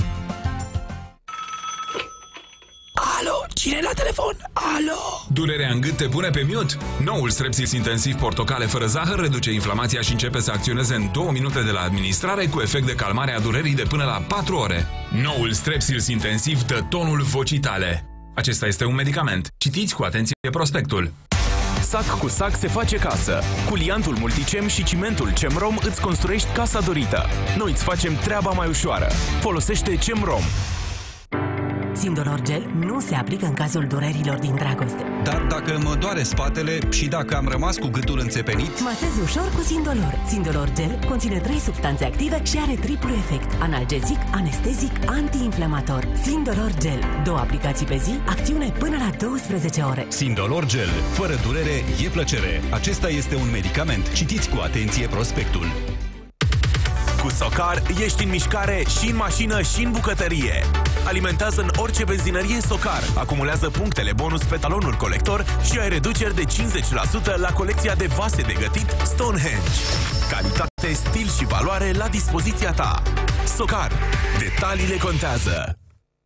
Alo, cine la telefon? Alo! Durerea în gât te pune pe mute? Noul Strepsils Intensiv Portocale fără zahăr reduce inflamația și începe să acționeze în două minute de la administrare cu efect de calmare a durerii de până la patru ore. Noul Strepsils Intensiv dă tonul vocii tale. Acesta este un medicament. Citiți cu atenție prospectul. Sac cu sac se face casă. Cu liantul Multicem și cimentul Cemrom îți construiești casa dorită. Noi îți facem treaba mai ușoară. Folosește Cemrom. Sindolor Gel nu se aplică în cazul durerilor din dragoste. Dar dacă mă doare spatele și dacă am rămas cu gâtul înțepenit... Masez ușor cu Sindolor. Sindolor Gel conține trei substanțe active și are triplu efect. Analgezic, anestezic, antiinflamator. Sindolor Gel. Două aplicații pe zi, acțiune până la douăsprezece ore. Sindolor Gel. Fără durere, e plăcere. Acesta este un medicament. Citiți cu atenție prospectul. Cu Socar ești în mișcare și în mașină și în bucătărie. Alimentează în orice benzinărie Socar. Acumulează punctele bonus pe talonul colector și ai reduceri de cincizeci la sută la colecția de vase de gătit Stonehenge. Calitate, stil și valoare la dispoziția ta. Socar. Detaliile contează.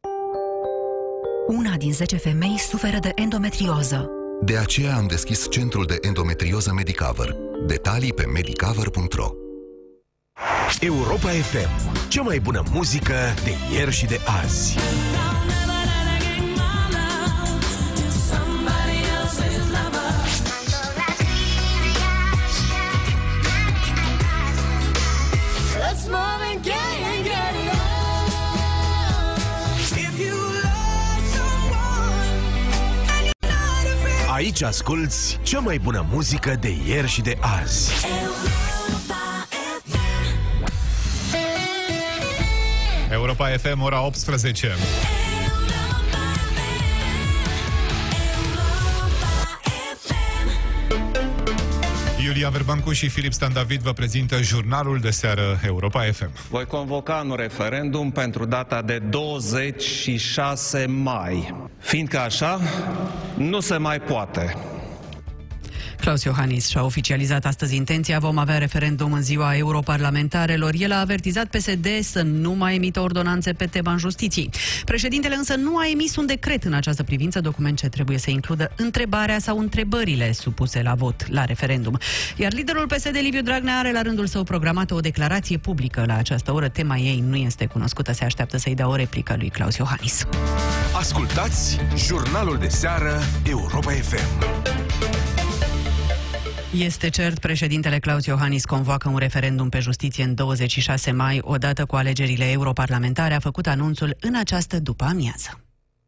Una din zece femei suferă de endometrioză. De aceea am deschis centrul de endometrioză Medicover. Detalii pe medicover punct ro. Europa F M. Cea mai bună muzică de ieri și de azi. Aici asculți cea mai bună muzică de ieri și de azi. Europa F M, ora optsprezece. Iulia Verbancu și Filip Stan David vă prezintă jurnalul de seară Europa F M. Voi convoca un referendum pentru data de douăzeci și șase mai. Fiindcă așa, nu se mai poate. Klaus Iohannis și-a oficializat astăzi intenția. Vom avea referendum în ziua europarlamentarelor. El a avertizat P S D să nu mai emită ordonanțe pe tema justiției. Președintele însă nu a emis un decret în această privință, document ce trebuie să includă întrebarea sau întrebările supuse la vot la referendum. Iar liderul P S D, Liviu Dragnea, are la rândul său programată o declarație publică la această oră. Tema ei nu este cunoscută, se așteaptă să-i dea o replică lui Klaus Iohannis. Ascultați jurnalul de seară Europa F M. Este cert, președintele Klaus Iohannis convoacă un referendum pe justiție în douăzeci și șase mai, odată cu alegerile europarlamentare, a făcut anunțul în această după-amiază.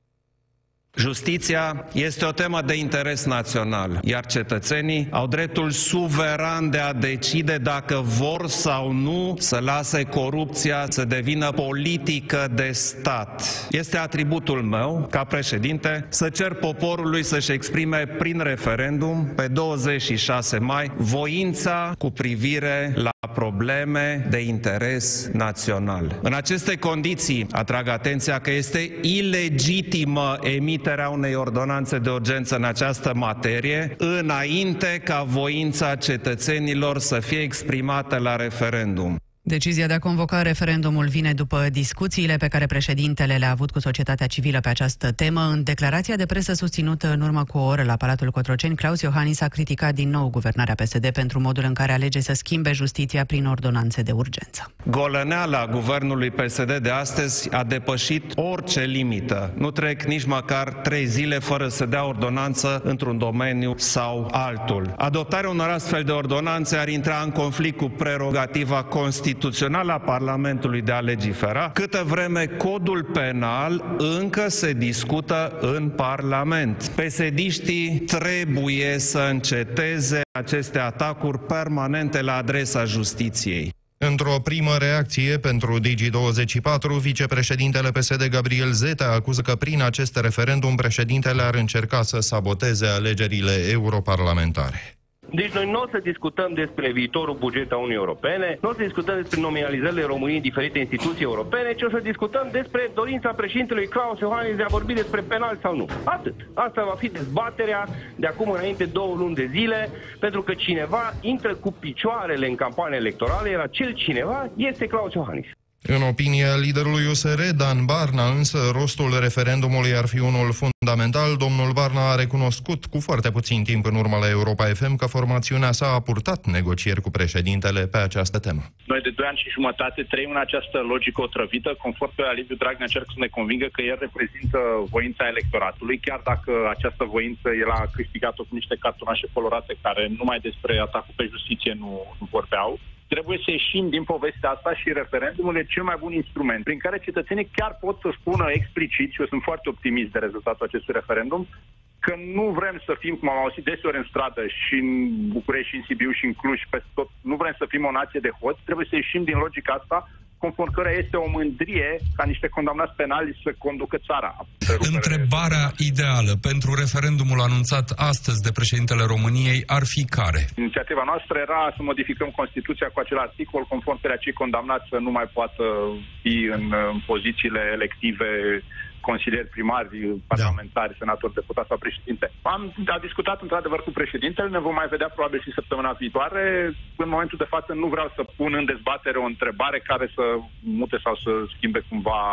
Justiția este o temă de interes național, iar cetățenii au dreptul suveran de a decide dacă vor sau nu să lase corupția să devină politică de stat. Este atributul meu, ca președinte, să cer poporului să-și exprime prin referendum, pe douăzeci și șase mai, voința cu privire la probleme de interes național. În aceste condiții, atrag atenția că este ilegitimă emiterea unei ordonanțe de urgență în această materie, înainte ca voința cetățenilor să fie exprimată la referendum. Decizia de a convoca referendumul vine după discuțiile pe care președintele le-a avut cu societatea civilă pe această temă. În declarația de presă susținută în urmă cu o oră la Palatul Cotroceni, Klaus Iohannis a criticat din nou guvernarea P S D pentru modul în care alege să schimbe justiția prin ordonanțe de urgență. Golăneala guvernului P S D de astăzi a depășit orice limită. Nu trec nici măcar trei zile fără să dea ordonanță într-un domeniu sau altul. Adoptarea unor astfel de ordonanțe ar intra în conflict cu prerogativa constituțională constituțională a Parlamentului de a legifera, câtă vreme codul penal încă se discută în Parlament. P S D-știi trebuie să înceteze aceste atacuri permanente la adresa justiției. Într-o primă reacție pentru Digi douăzeci și patru, vicepreședintele P S D Gabriel Zeta acuză că prin acest referendum președintele ar încerca să saboteze alegerile europarlamentare. Deci noi nu o să discutăm despre viitorul buget a Uniunii Europene, nu o să discutăm despre nominalizările României în diferite instituții europene, ci o să discutăm despre dorința președintelui Klaus Iohannis de a vorbi despre penal sau nu. Atât. Asta va fi dezbaterea de acum înainte două luni de zile, pentru că cineva intră cu picioarele în campania electorală, iar acel cineva este Klaus Iohannis. În opinia liderului U S R, Dan Barna, însă, rostul referendumului ar fi unul fundamental. Domnul Barna a recunoscut cu foarte puțin timp în urmă la Europa F M că formațiunea sa a purtat negocieri cu președintele pe această temă. Noi de doi ani și jumătate trăim în această logică otrăvită, conform pe Liviu Dragnea încearcă să ne convingă că el reprezintă voința electoratului, chiar dacă această voință el a câștigat-o cu niște cartonașe colorate care numai despre atacul pe justiție nu, nu vorbeau. Trebuie să ieșim din povestea asta și referendumul e cel mai bun instrument prin care cetățenii chiar pot să spună explicit, și eu sunt foarte optimist de rezultatul acestui referendum, că nu vrem să fim, cum am auzit deseori în stradă și în București și în Sibiu și în Cluj și peste tot, nu vrem să fim o nație de hoți, trebuie să ieșim din logica asta, conform căreia este o mândrie ca niște condamnați penali să conducă țara. Întrebarea ideală pentru referendumul anunțat astăzi de președintele României ar fi care? Inițiativa noastră era să modificăm Constituția cu acel articol conform căreia cei condamnați să nu mai poată fi în, în pozițiile elective, consilieri primari, parlamentari, senatori, deputați sau președinte. Am a discutat într-adevăr cu președintele, ne vom mai vedea probabil și săptămâna viitoare. În momentul de față nu vreau să pun în dezbatere o întrebare care să mute sau să schimbe cumva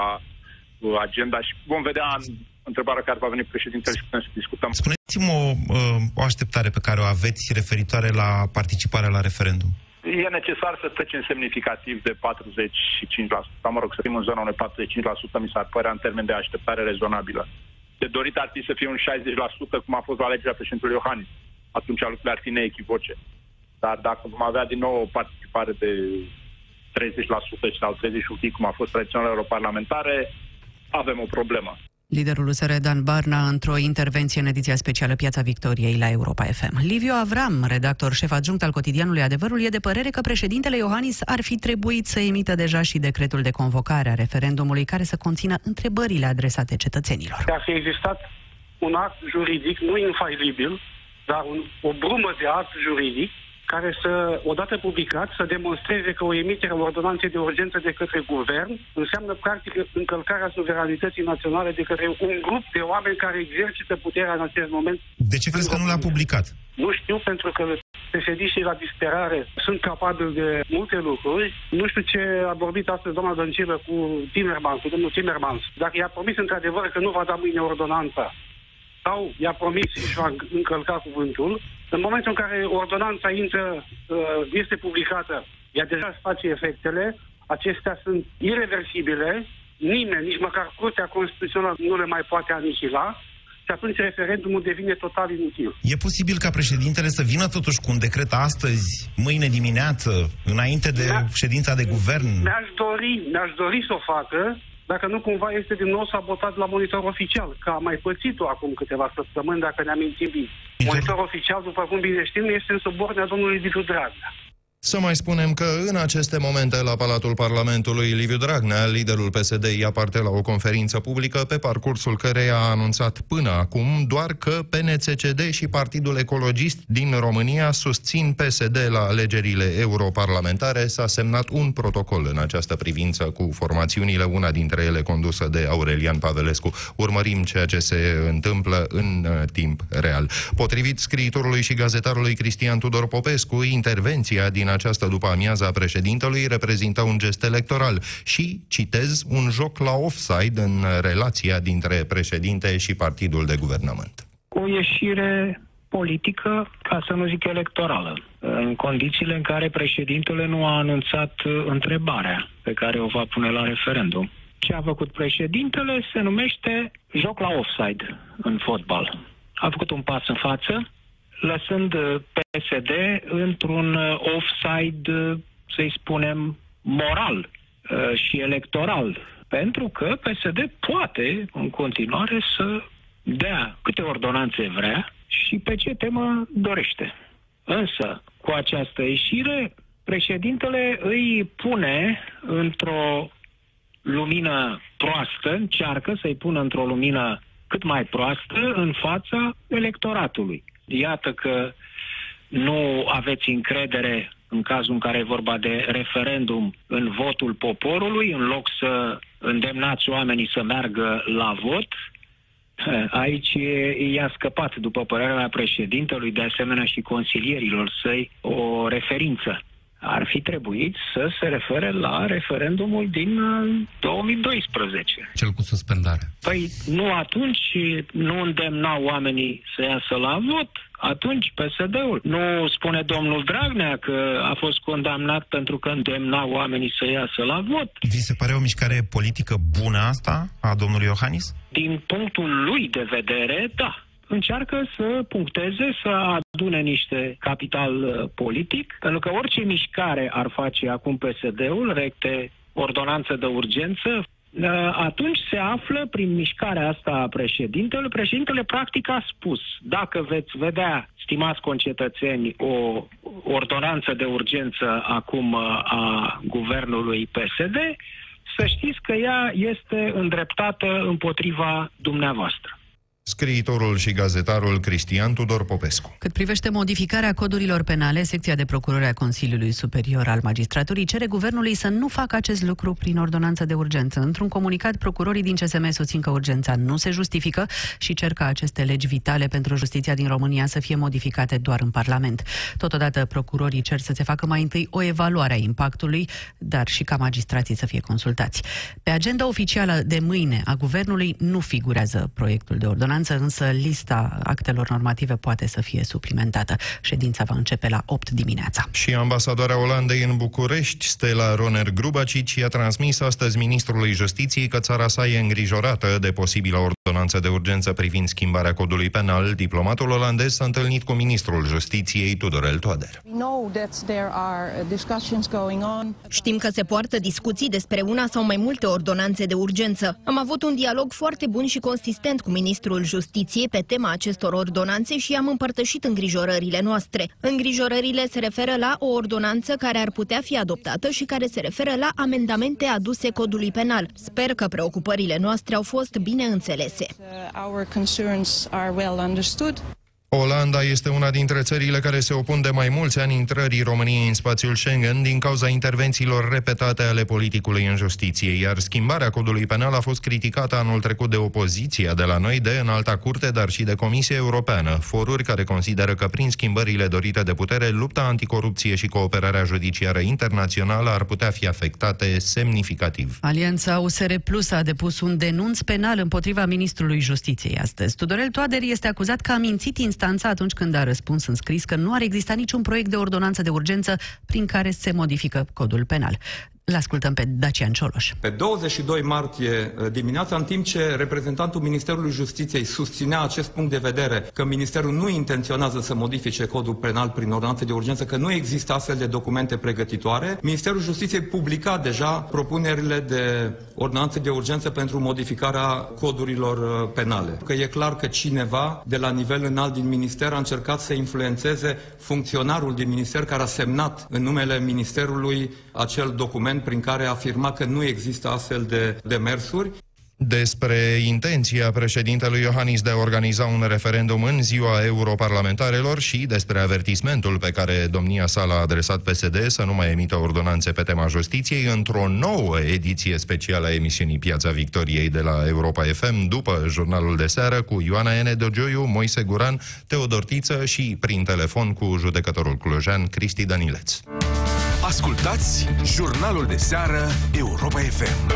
agenda și vom vedea în întrebarea care va veni președintele și putem să discutăm. Spuneți-mi o, o așteptare pe care o aveți referitoare la participarea la referendum. E necesar să trecem semnificativ de patruzeci și cinci la sută. Mă rog, să fim în zona unui patruzeci și cinci la sută, mi s-ar părea în termen de așteptare rezonabilă. De dorit ar fi să fie un șaizeci la sută, cum a fost la alegerea președintelui Iohannis. Atunci lucrurile ar fi neechivoce. Dar dacă vom avea din nou o participare de treizeci la sută sau treizeci la sută, cum a fost tradițional europarlamentare, avem o problemă. Liderul U S R Dan Barna într-o intervenție în ediția specială Piața Victoriei la Europa F M. Liviu Avram, redactor șef adjunct al cotidianului Adevărul, e de părere că președintele Iohannis ar fi trebuit să emită deja și decretul de convocare a referendumului care să conțină întrebările adresate cetățenilor. Ar fi existat un act juridic, nu infailibil, dar un, o brumă de act juridic care să, odată publicat, să demonstreze că o emitere a ordonanței de urgență de către guvern înseamnă practic încălcarea suveranității naționale de către un grup de oameni care exercită puterea în acest moment. De ce crezi că nu l-a publicat? Nu știu, pentru că P S D-știi la disperare sunt capabili de multe lucruri. Nu știu ce a vorbit astăzi doamna Dăncilă cu Timmermans, cu domnul Timmermans. Dacă i-a promis într-adevăr că nu va da mâine ordonanța, sau i-a promis și va încălca cuvântul, în momentul în care ordonanța intră, este publicată, ea deja își face efectele, acestea sunt irreversibile, nimeni, nici măcar Curtea Constituțională nu le mai poate anihila și atunci referendumul devine total inutil. E posibil ca președintele să vină totuși cu un decret astăzi, mâine dimineață, înainte de Mi-a, ședința de guvern? Mi-aș dori, mi-aș dori să o facă, dacă nu cumva este din nou sabotat la monitor oficial, că am mai pățit-o acum câteva săptămâni, dacă ne amintim bine. Monitor oficial, după cum bine știm, este în subordinea domnului Liviu Dragnea. Să mai spunem că în aceste momente la Palatul Parlamentului, Liviu Dragnea, liderul P S D, ia parte la o conferință publică pe parcursul căreia a anunțat până acum doar că P N C C D și Partidul Ecologist din România susțin P S D la alegerile europarlamentare. S-a semnat un protocol în această privință cu formațiunile, una dintre ele condusă de Aurelian Pavelescu. Urmărim ceea ce se întâmplă în uh, timp real. Potrivit scriitorului și gazetarului Cristian Tudor Popescu, intervenția din această după-amiază a președintelui reprezintă un gest electoral și, citez, un joc la offside în relația dintre președinte și partidul de guvernământ. O ieșire politică, ca să nu zic electorală, în condițiile în care președintele nu a anunțat întrebarea pe care o va pune la referendum. Ce a făcut președintele se numește joc la offside în fotbal. A făcut un pas în față, lăsând P S D într-un offside, să-i spunem, moral și electoral. Pentru că P S D poate, în continuare, să dea câte ordonanțe vrea și pe ce temă dorește. Însă, cu această ieșire, președintele îi pune într-o lumină proastă, încearcă să-i pună într-o lumină cât mai proastă în fața electoratului. Iată că nu aveți încredere în cazul în care e vorba de referendum în votul poporului, în loc să îndemnați oamenii să meargă la vot. Aici i-a scăpat, după părerea președintelui, de asemenea și consilierilor săi, o referință. Ar fi trebuit să se refere la referendumul din două mii doisprezece. Cel cu suspendare. Păi nu atunci, nu îndemnau oamenii să iasă la vot, atunci P S D-ul. Nu spune domnul Dragnea că a fost condamnat pentru că îndemnau oamenii să iasă la vot. Vi se pare o mișcare politică bună asta a domnului Iohannis? Din punctul lui de vedere, da. Încearcă să puncteze, să adune niște capital politic, pentru că orice mișcare ar face acum P S D-ul, recte ordonanță de urgență, atunci se află, prin mișcarea asta a președintelui, președintele practic a spus, dacă veți vedea, stimați concetățeni, o ordonanță de urgență acum a guvernului P S D, să știți că ea este îndreptată împotriva dumneavoastră. Scriitorul și gazetarul Cristian Tudor Popescu. Cât privește modificarea codurilor penale, secția de procurori a Consiliului Superior al Magistraturii cere guvernului să nu facă acest lucru prin ordonanță de urgență. Într-un comunicat, procurorii din C S M susțin că urgența nu se justifică și cer ca aceste legi vitale pentru justiția din România să fie modificate doar în Parlament. Totodată, procurorii cer să se facă mai întâi o evaluare a impactului, dar și ca magistrații să fie consultați. Pe agenda oficială de mâine a guvernului nu figurează proiectul de ordonanță, însă lista actelor normative poate să fie suplimentată. Ședința va începe la opt dimineața. Și ambasadoarea Olandei în București, Stella Roner-Grubacic, i-a transmis astăzi ministrului Justiției că țara sa e îngrijorată de posibilă ordonanță de urgență privind schimbarea codului penal. Diplomatul olandez s-a întâlnit cu ministrul Justiției, Tudorel Toader. Știm că se poartă discuții despre una sau mai multe ordonanțe de urgență. Am avut un dialog foarte bun și consistent cu ministrul Justiției pe tema acestor ordonanțe și am împărtășit îngrijorările noastre. Îngrijorările se referă la o ordonanță care ar putea fi adoptată și care se referă la amendamente aduse codului penal. Sper că preocupările noastre au fost bine înțelese. Olanda este una dintre țările care se opun de mai mulți ani intrării României în spațiul Schengen din cauza intervențiilor repetate ale politicului în justiție, iar schimbarea codului penal a fost criticată anul trecut de opoziția de la noi, de Înalta Curte, dar și de Comisia Europeană, foruri care consideră că prin schimbările dorite de putere, lupta anticorupție și cooperarea judiciară internațională ar putea fi afectate semnificativ. Alianța U S R Plus a depus un denunț penal împotriva ministrului Justiției astăzi. Tudorel Toader este acuzat că a mințit instanța atunci când a răspuns în scris că nu ar exista niciun proiect de ordonanță de urgență prin care se modifică codul penal. Îl ascultăm pe Dacian Cioloș. Pe douăzeci și doi martie dimineața, în timp ce reprezentantul Ministerului Justiției susținea acest punct de vedere, că Ministerul nu intenționează să modifice codul penal prin ordonanțe de urgență, că nu există astfel de documente pregătitoare, Ministerul Justiției publica deja propunerile de ordonanțe de urgență pentru modificarea codurilor penale. Că e clar că cineva de la nivel înalt din minister a încercat să influențeze funcționarul din minister care a semnat în numele Ministerului acel document prin care afirma că nu există astfel de demersuri. Despre intenția președintelui Iohannis de a organiza un referendum în ziua europarlamentarelor și despre avertismentul pe care domnia sa l-a adresat P S D să nu mai emită ordonanțe pe tema justiției într-o nouă ediție specială a emisiunii Piața Victoriei de la Europa F M, după jurnalul de seară cu Ioana N. Dogioiu, Moise Guran, Teodor Tiță și prin telefon cu judecătorul clujean Cristi Danileț. Ascultați jurnalul de seară Europa F M.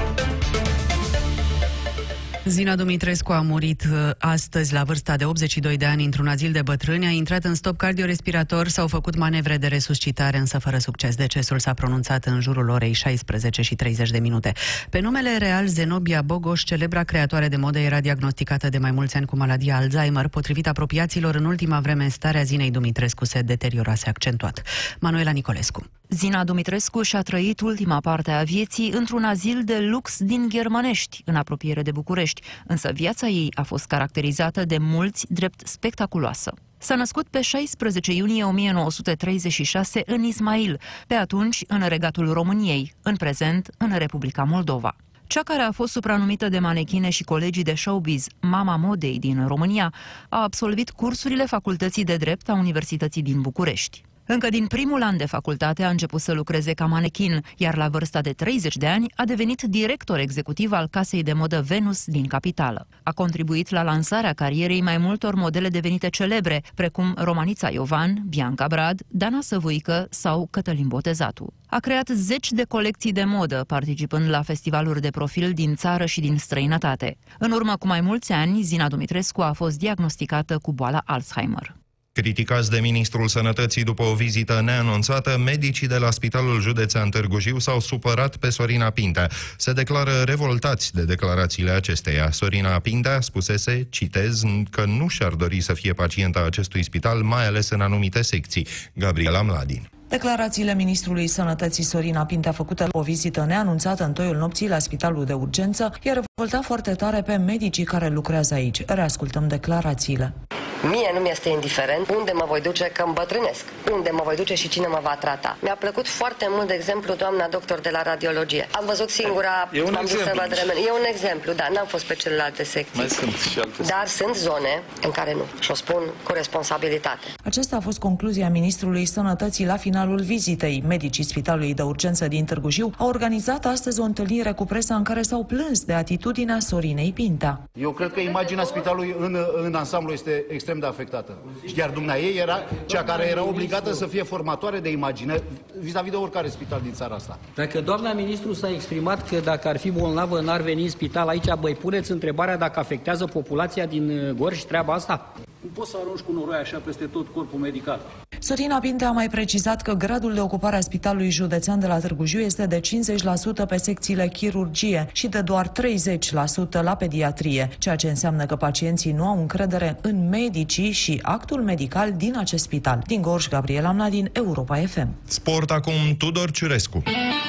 Zina Dumitrescu a murit astăzi la vârsta de optzeci și doi de ani într-un azil de bătrâni, a intrat în stop cardiorespirator, s-au făcut manevre de resuscitare, însă fără succes. Decesul s-a pronunțat în jurul orei șaisprezece și treizeci de minute. Pe numele real, Zenobia Bogoș, celebra creatoare de modă, era diagnosticată de mai mulți ani cu maladia Alzheimer. Potrivit apropiaților, în ultima vreme, starea Zinei Dumitrescu se deteriorase accentuat. Manuela Nicolescu. Zina Dumitrescu și-a trăit ultima parte a vieții într-un azil de lux din Ghermănești, în apropiere de București, însă viața ei a fost caracterizată de mulți drept spectaculoasă. S-a născut pe șaisprezece iunie o mie nouă sute treizeci și șase în Ismail, pe atunci în regatul României, în prezent în Republica Moldova. Cea care a fost supranumită de manechine și colegii de showbiz Mama Modei din România a absolvit cursurile Facultății de Drept a Universității din București. Încă din primul an de facultate a început să lucreze ca manechin, iar la vârsta de treizeci de ani a devenit director executiv al casei de modă Venus din capitală. A contribuit la lansarea carierei mai multor modele devenite celebre, precum Romanița Iovan, Bianca Brad, Dana Săvuică sau Cătălin Botezatu. A creat zeci de colecții de modă, participând la festivaluri de profil din țară și din străinătate. În urmă cu mai mulți ani, Zina Dumitrescu a fost diagnosticată cu boala Alzheimer. Criticați de Ministrul Sănătății după o vizită neanunțată, medicii de la Spitalul Județean Târgu Jiu s-au supărat pe Sorina Pintea. Se declară revoltați de declarațiile acesteia. Sorina Pintea spusese, citez, că nu și-ar dori să fie pacienta acestui spital, mai ales în anumite secții. Gabriela Mladin. Declarațiile ministrului Sănătății Sorina Pintea, făcută o vizită neanunțată în toiul nopții la Spitalul de Urgență, i-a revoltat foarte tare pe medicii care lucrează aici. Reascultăm declarațiile. Mie nu mi-este indiferent unde mă voi duce, că îmbătrânesc, unde mă voi duce și cine mă va trata. Mi-a plăcut foarte mult, de exemplu, doamna doctor de la radiologie. Am văzut singura, m-am dus să văd remen. E un exemplu, da, n-am fost pe celelalte secții. Mai sunt și alte. Dar sunt zone în care nu, și o spun cu responsabilitate. Aceasta a fost concluzia ministrului Sănătății la finalul vizitei. Medicii Spitalului de Urgență din Târgu Jiu au organizat astăzi o întâlnire cu presa în care s-au plâns de atitudinea Sorinei Pintea. Eu cred că imaginea spitalului în, în ansamblu este extrem de afectată. Și iar dumneaei era cea care era obligată să fie formatoare de imagine vis-a-vis de oricare spital din țara asta. Dacă doamna ministru s-a exprimat că dacă ar fi bolnavă n-ar veni în spital aici, băi, puneți întrebarea dacă afectează populația din Gorj treaba asta? Nu poți să arunci cu noroi așa peste tot corpul medical. Sorina Pintea a mai precizat că gradul de ocupare a Spitalului Județean de la Târgu Jiu este de cincizeci la sută pe secțiile chirurgie și de doar treizeci la sută la pediatrie, ceea ce înseamnă că pacienții nu au încredere în medicii și actul medical din acest spital. Din Gorj, Gabriela Mladin, Europa F M. Sport acum, Tudor Ciurescu.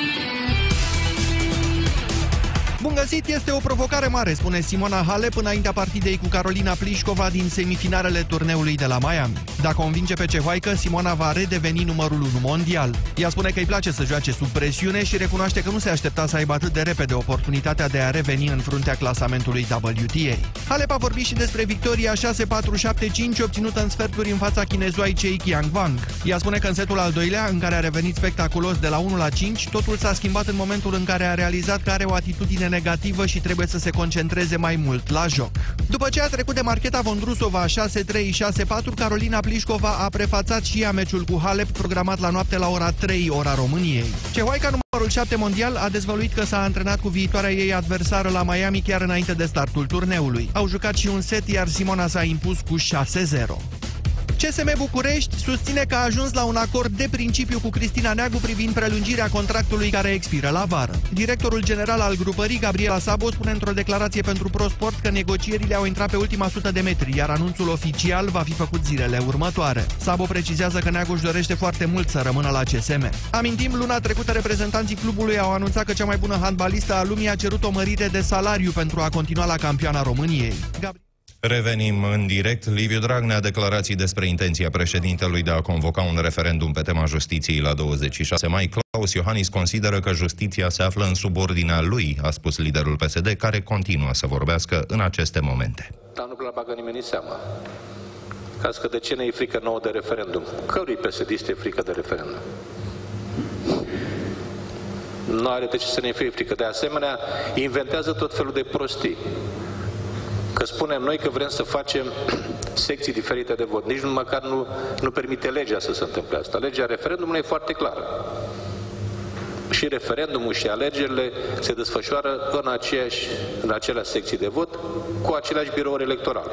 Bun găsit, este o provocare mare, spune Simona Halep înaintea partidei cu Carolina Plișcova din semifinalele turneului de la Miami. Dacă o învinge pe cehoaică, Simona va redeveni numărul unu mondial. Ea spune că îi place să joace sub presiune și recunoaște că nu se aștepta să aibă atât de repede oportunitatea de a reveni în fruntea clasamentului W T A. Halep a vorbit și despre victoria șase patru șapte cinci obținută în sferturi în fața chinezoaicei Qiang Wang. Ea spune că în setul al doilea, în care a revenit spectaculos de la unu la cinci, totul s-a schimbat în momentul în care a realizat că are o atitudine negativă și trebuie să se concentreze mai mult la joc. După ce a trecut de Marcheta Vondrusova șase trei șase patru, Carolina Plișcova a prefațat și ea meciul cu Halep, programat la noapte la ora trei, ora României. Cehoaica numărul șapte mondial a dezvăluit că s-a antrenat cu viitoarea ei adversară la Miami chiar înainte de startul turneului. Au jucat și un set, iar Simona s-a impus cu șase zero. C S M București susține că a ajuns la un acord de principiu cu Cristina Neagu privind prelungirea contractului care expiră la vară. Directorul general al grupării, Gabriela Sabo, spune într-o declarație pentru ProSport că negocierile au intrat pe ultima sută de metri, iar anunțul oficial va fi făcut zilele următoare. Sabo precizează că Neagu își dorește foarte mult să rămână la C S M. Amintim, luna trecută reprezentanții clubului au anunțat că cea mai bună handbalistă a lumii a cerut o mărire de salariu pentru a continua la campioana României. Gabri... Revenim în direct. Liviu Dragnea, declarații despre intenția președintelui de a convoca un referendum pe tema justiției la douăzeci și șase mai. Claus Iohannis consideră că justiția se află în subordinea lui, a spus liderul P S D, care continuă să vorbească în aceste momente. Dar nu prea bagă nimeni în seama. Cazi că de ce ne e frică nouă de referendum? Cărui P S D-ist e frică de referendum? Nu are de ce să ne fie frică. De asemenea, inventează tot felul de prostii. Că spunem noi că vrem să facem secții diferite de vot. Nici măcar nu, nu permite legea să se întâmple asta. Legea referendumului e foarte clară. Și referendumul și alegerile se desfășoară în, aceeași, în aceleași secții de vot cu aceleași birouri electorale.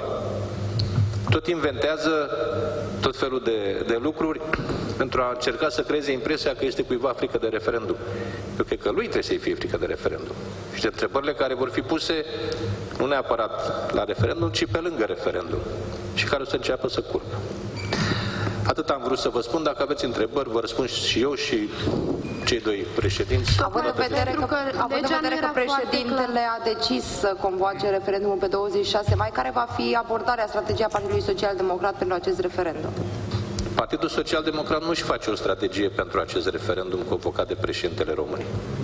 Tot inventează tot felul de, de lucruri pentru a încerca să creeze impresia că este cuiva frică de referendum. Eu cred că lui trebuie să-i fie frică de referendum. Și de întrebările care vor fi puse nu neapărat la referendum, ci pe lângă referendum. Și care o să înceapă să curgă. Atât am vrut să vă spun. Dacă aveți întrebări, vă răspund și eu și cei doi președinți. Având în vedere că, având în vedere că președintele a decis să convoace referendumul pe douăzeci și șase mai, care va fi abordarea, strategia Partidului Social Democrat pentru acest referendum? Partidul Social Democrat nu își face o strategie pentru acest referendum convocat de președintele României.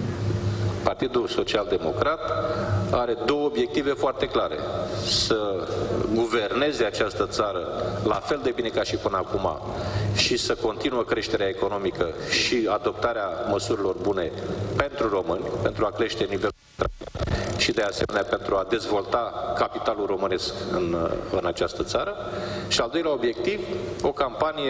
Partidul Social Democrat are două obiective foarte clare. Să guverneze această țară la fel de bine ca și până acum și să continuă creșterea economică și adoptarea măsurilor bune pentru români, pentru a crește nivelul și de asemenea pentru a dezvolta capitalul românesc în, în această țară. Și al doilea obiectiv, o campanie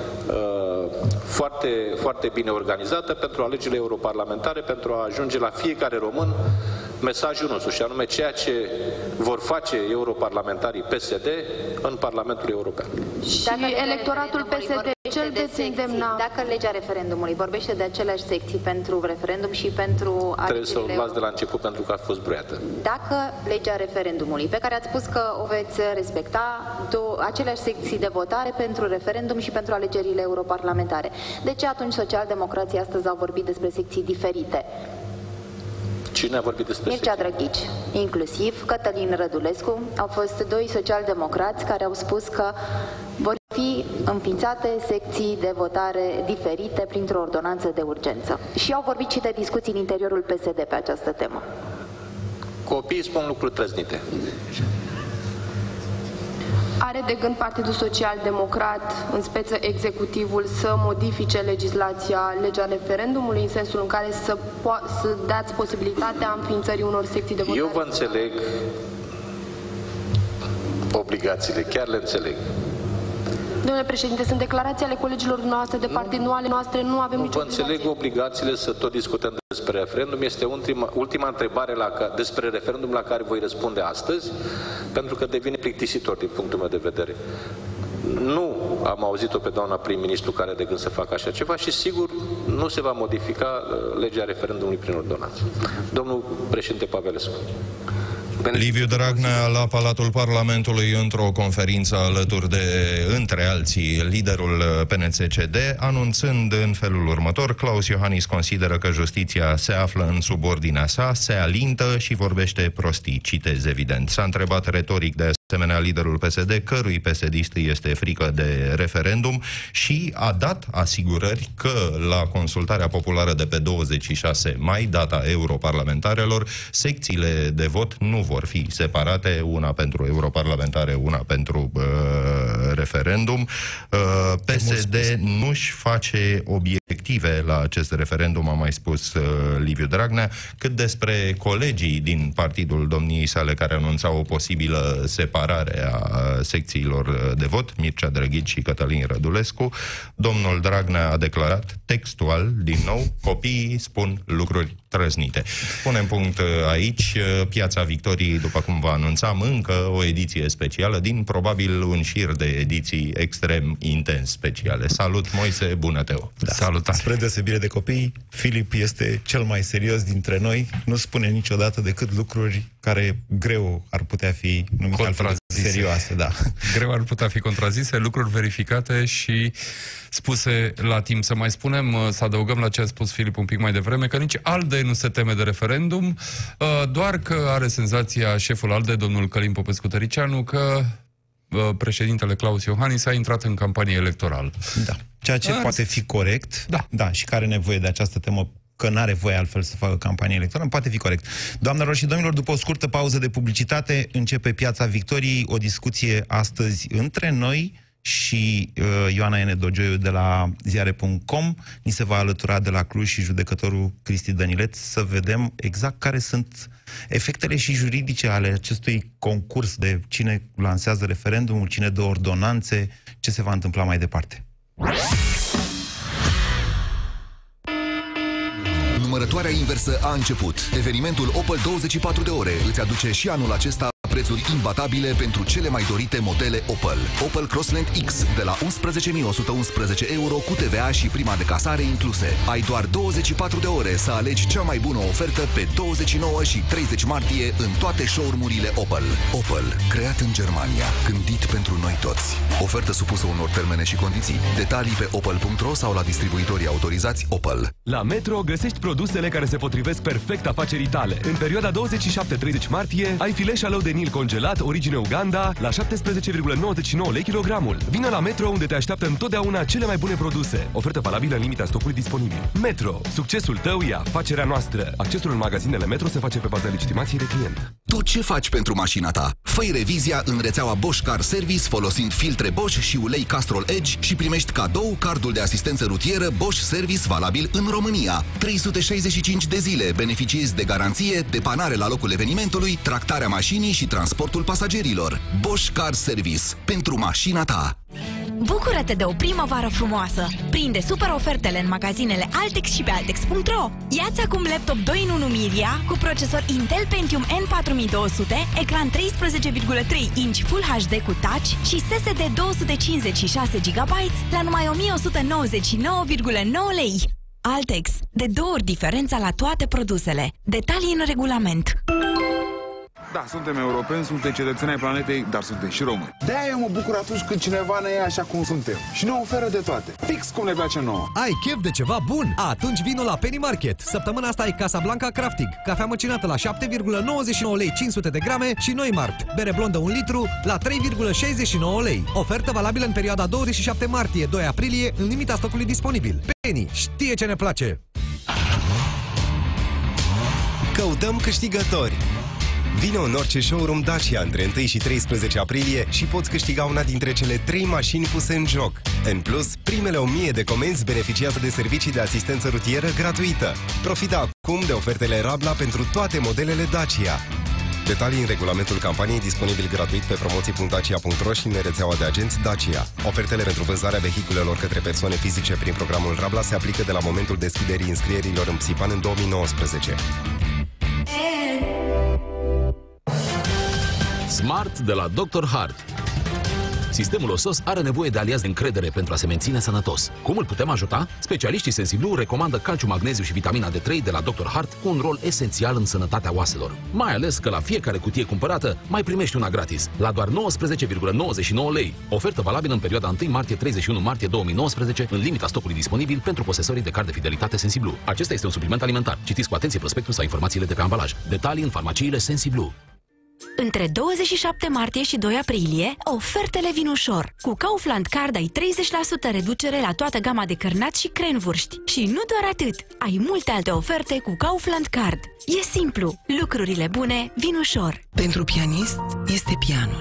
uh, foarte, foarte bine organizată pentru alegerile europarlamentare, pentru a ajunge la fiecare român mesajul nostru, și anume ceea ce vor face europarlamentarii P S D în Parlamentul European. Și electoratul P S D cel de îndemna... Dacă legea referendumului vorbește de aceleași secții pentru referendum și pentru... Trebuie să o luați de la început pentru că a fost bruiată. Dacă legea referendumului, pe care ați spus că o veți respecta, aceleași secții de votare pentru referendum și pentru alegerile europarlamentare, de ce atunci socialdemocrații astăzi au vorbit despre secții diferite? Cine a vorbit despre Mircea Drăghici, inclusiv Cătălin Rădulescu, au fost doi socialdemocrați care au spus că vor fi înființate secții de votare diferite printr-o ordonanță de urgență. Și au vorbit și de discuții în interiorul P S D pe această temă. Copiii spun lucruri trăznite. Are de gând Partidul Social Democrat, în speță executivul, să modifice legislația, legea referendumului, în sensul în care să, să dați posibilitatea înființării unor secții de votare? Eu vă înțeleg obligațiile, chiar le înțeleg. Domnule președinte, sunt declarații ale colegilor noastre de partid, nu ale noastre, nu avem nu nicio vă înțeleg obligațiile să tot discutăm despre referendum. Este ultima, ultima întrebare la ca, despre referendum la care voi răspunde astăzi, pentru că devine plictisitor din punctul meu de vedere. Nu am auzit-o pe doamna prim-ministru care are de gând să facă așa ceva și sigur nu se va modifica legea referendumului prin ordonanță. Domnul președinte Pavelescu. Liviu Dragnea la Palatul Parlamentului într-o conferință alături de, între alții, liderul P N C C D, anunțând în felul următor: Claus Iohannis consideră că justiția se află în subordinea sa, se alintă și vorbește prostii. Citez, evident. S-a întrebat retoric de asemenea liderul P S D cărui P S D-ist este frică de referendum și a dat asigurări că la consultarea populară de pe douăzeci și șase mai, data europarlamentarelor, secțiile de vot nu vor fi separate, una pentru europarlamentare, una pentru uh, referendum. Uh, P S D nu-și face obiect obiective la acest referendum, a mai spus uh, Liviu Dragnea, cât despre colegii din partidul domniei sale care anunțau o posibilă separare a secțiilor de vot, Mircea Drăghici și Cătălin Rădulescu. Domnul Dragnea a declarat textual, din nou, copiii spun lucruri trăznite. Punem punct aici. Piața Victoriei, după cum vă anunțam, încă o ediție specială din probabil un șir de ediții extrem intens speciale. Salut, Moise, bună, Teo! Da, salut! Spre deosebire de copii, Filip este cel mai serios dintre noi, nu spune niciodată decât lucruri care greu ar putea fi numite altfel serioase. Da. Greu ar putea fi contrazise, lucruri verificate și spuse la timp. Să mai spunem, să adăugăm la ce a spus Filip un pic mai devreme, că nici ALDE nu se teme de referendum, doar că are senzația șeful ALDE, domnul Călin Popescu-Tăricianu, că președintele Claus Iohannis a intrat în campanie electorală. Da. Ceea ce a, poate fi corect, da. Da, și care are nevoie de această temă, că n-are voie altfel să facă campanie electorală, poate fi corect. Doamnelor și domnilor, după o scurtă pauză de publicitate, începe Piața Victoriei, o discuție astăzi între noi și uh, Ioana Ene Dogioiu de la ziare punct com. Ni se va alătura de la Cluj și judecătorul Cristi Dănileț să vedem exact care sunt efectele și juridice ale acestui concurs de cine lansează referendumul, cine dă ordonanțe, ce se va întâmpla mai departe. Numărătoarea inversă a început. Evenimentul Opel douăzeci și patru de ore îți aduce și anul acesta prețuri imbatabile pentru cele mai dorite modele Opel. Opel Crossland X de la unsprezece mii o sută unsprezece euro cu T V A și prima de casare incluse. Ai doar douăzeci și patru de ore să alegi cea mai bună ofertă pe douăzeci și nouă și treizeci martie în toate showroom-urile Opel. Opel, creat în Germania, gândit pentru noi toți. Ofertă supusă unor termene și condiții. Detalii pe opel punct ro sau la distribuitorii autorizați Opel. La Metro găsești produsele care se potrivesc perfect afacerii tale. În perioada douăzeci și șapte treizeci martie ai filet șalău de Nil congelat, origine Uganda, la șaptesprezece virgulă nouăzeci și nouă lei kilogramul. Vino la Metro, unde te așteaptă întotdeauna cele mai bune produse. Ofertă valabilă în limita stocului disponibil. Metro. Succesul tău e afacerea noastră. Accesul în magazinele Metro se face pe baza legitimației de client. Tu ce faci pentru mașina ta? Fă-i revizia în rețeaua Bosch Car Service folosind filtre Bosch și ulei Castrol Edge și primești cadou cardul de asistență rutieră Bosch Service valabil în România. trei sute șaizeci și cinci de zile beneficiezi de garanție, depanare la locul evenimentului, tractarea mașinii și transportul pasagerilor. Bosch Car Service. Pentru mașina ta. Bucură-te de o primăvară frumoasă! Prinde super ofertele în magazinele Altex și pe altex punct ro. Ia-ți acum laptop doi în unu Miria cu procesor Intel Pentium N patru mii două sute, ecran treisprezece virgulă trei inch Full H D cu touch și S S D două sute cincizeci și șase gigabyte la numai o mie o sută nouăzeci și nouă virgulă nouă lei. Altex. De două ori diferența la toate produsele. Detalii în regulament. Da, suntem europeni, suntem cetățeni ai planetei, dar suntem și români. De-aia eu mă bucur atunci când cineva ne ia așa cum suntem și ne oferă de toate, fix cum ne place nouă. Ai chef de ceva bun? Atunci vino la Penny Market. Săptămâna asta ai Casablanca Craftig, cafea măcinată la șapte virgulă nouăzeci și nouă lei cinci sute de grame și Neumart, bere blondă un litru la trei virgulă șaizeci și nouă lei. Ofertă valabilă în perioada douăzeci și șapte martie doi aprilie, în limita stocului disponibil. Penny știe ce ne place. Căutăm câștigători. Vino în orice showroom Dacia între întâi și treisprezece aprilie și poți câștiga una dintre cele trei mașini puse în joc. În plus, primele o mie de comenzi beneficiază de servicii de asistență rutieră gratuită. Profita acum de ofertele Rabla pentru toate modelele Dacia. Detalii în regulamentul campaniei disponibil gratuit pe promoții punct dacia punct ro și în rețeaua de agenți Dacia. Ofertele pentru vânzarea vehiculelor către persoane fizice prin programul Rabla se aplică de la momentul deschiderii înscrierilor în Psipan în două mii nouăsprezece. Smart de la doctor Hart. Sistemul osos are nevoie de aliați de încredere pentru a se menține sănătos. Cum îl putem ajuta? Specialiștii Sensiblu recomandă calciu, magneziu și vitamina D trei de la doctor Hart cu un rol esențial în sănătatea oaselor. Mai ales că la fiecare cutie cumpărată mai primești una gratis, la doar nouăsprezece virgulă nouăzeci și nouă lei. Ofertă valabilă în perioada întâi martie - treizeci și unu martie două mii nouăsprezece, în limita stocului disponibil pentru posesorii de card de fidelitate Sensiblu. Acesta este un supliment alimentar. Citiți cu atenție prospectul sau informațiile de pe ambalaj. Detalii în farmaciile Sensiblu. Între douăzeci și șapte martie și doi aprilie, ofertele vin ușor. Cu Kaufland Card ai treizeci la sută reducere la toată gama de cărnați și crenvurști. Și nu doar atât, ai multe alte oferte cu Kaufland Card. E simplu, lucrurile bune vin ușor. Pentru pianist este pianul.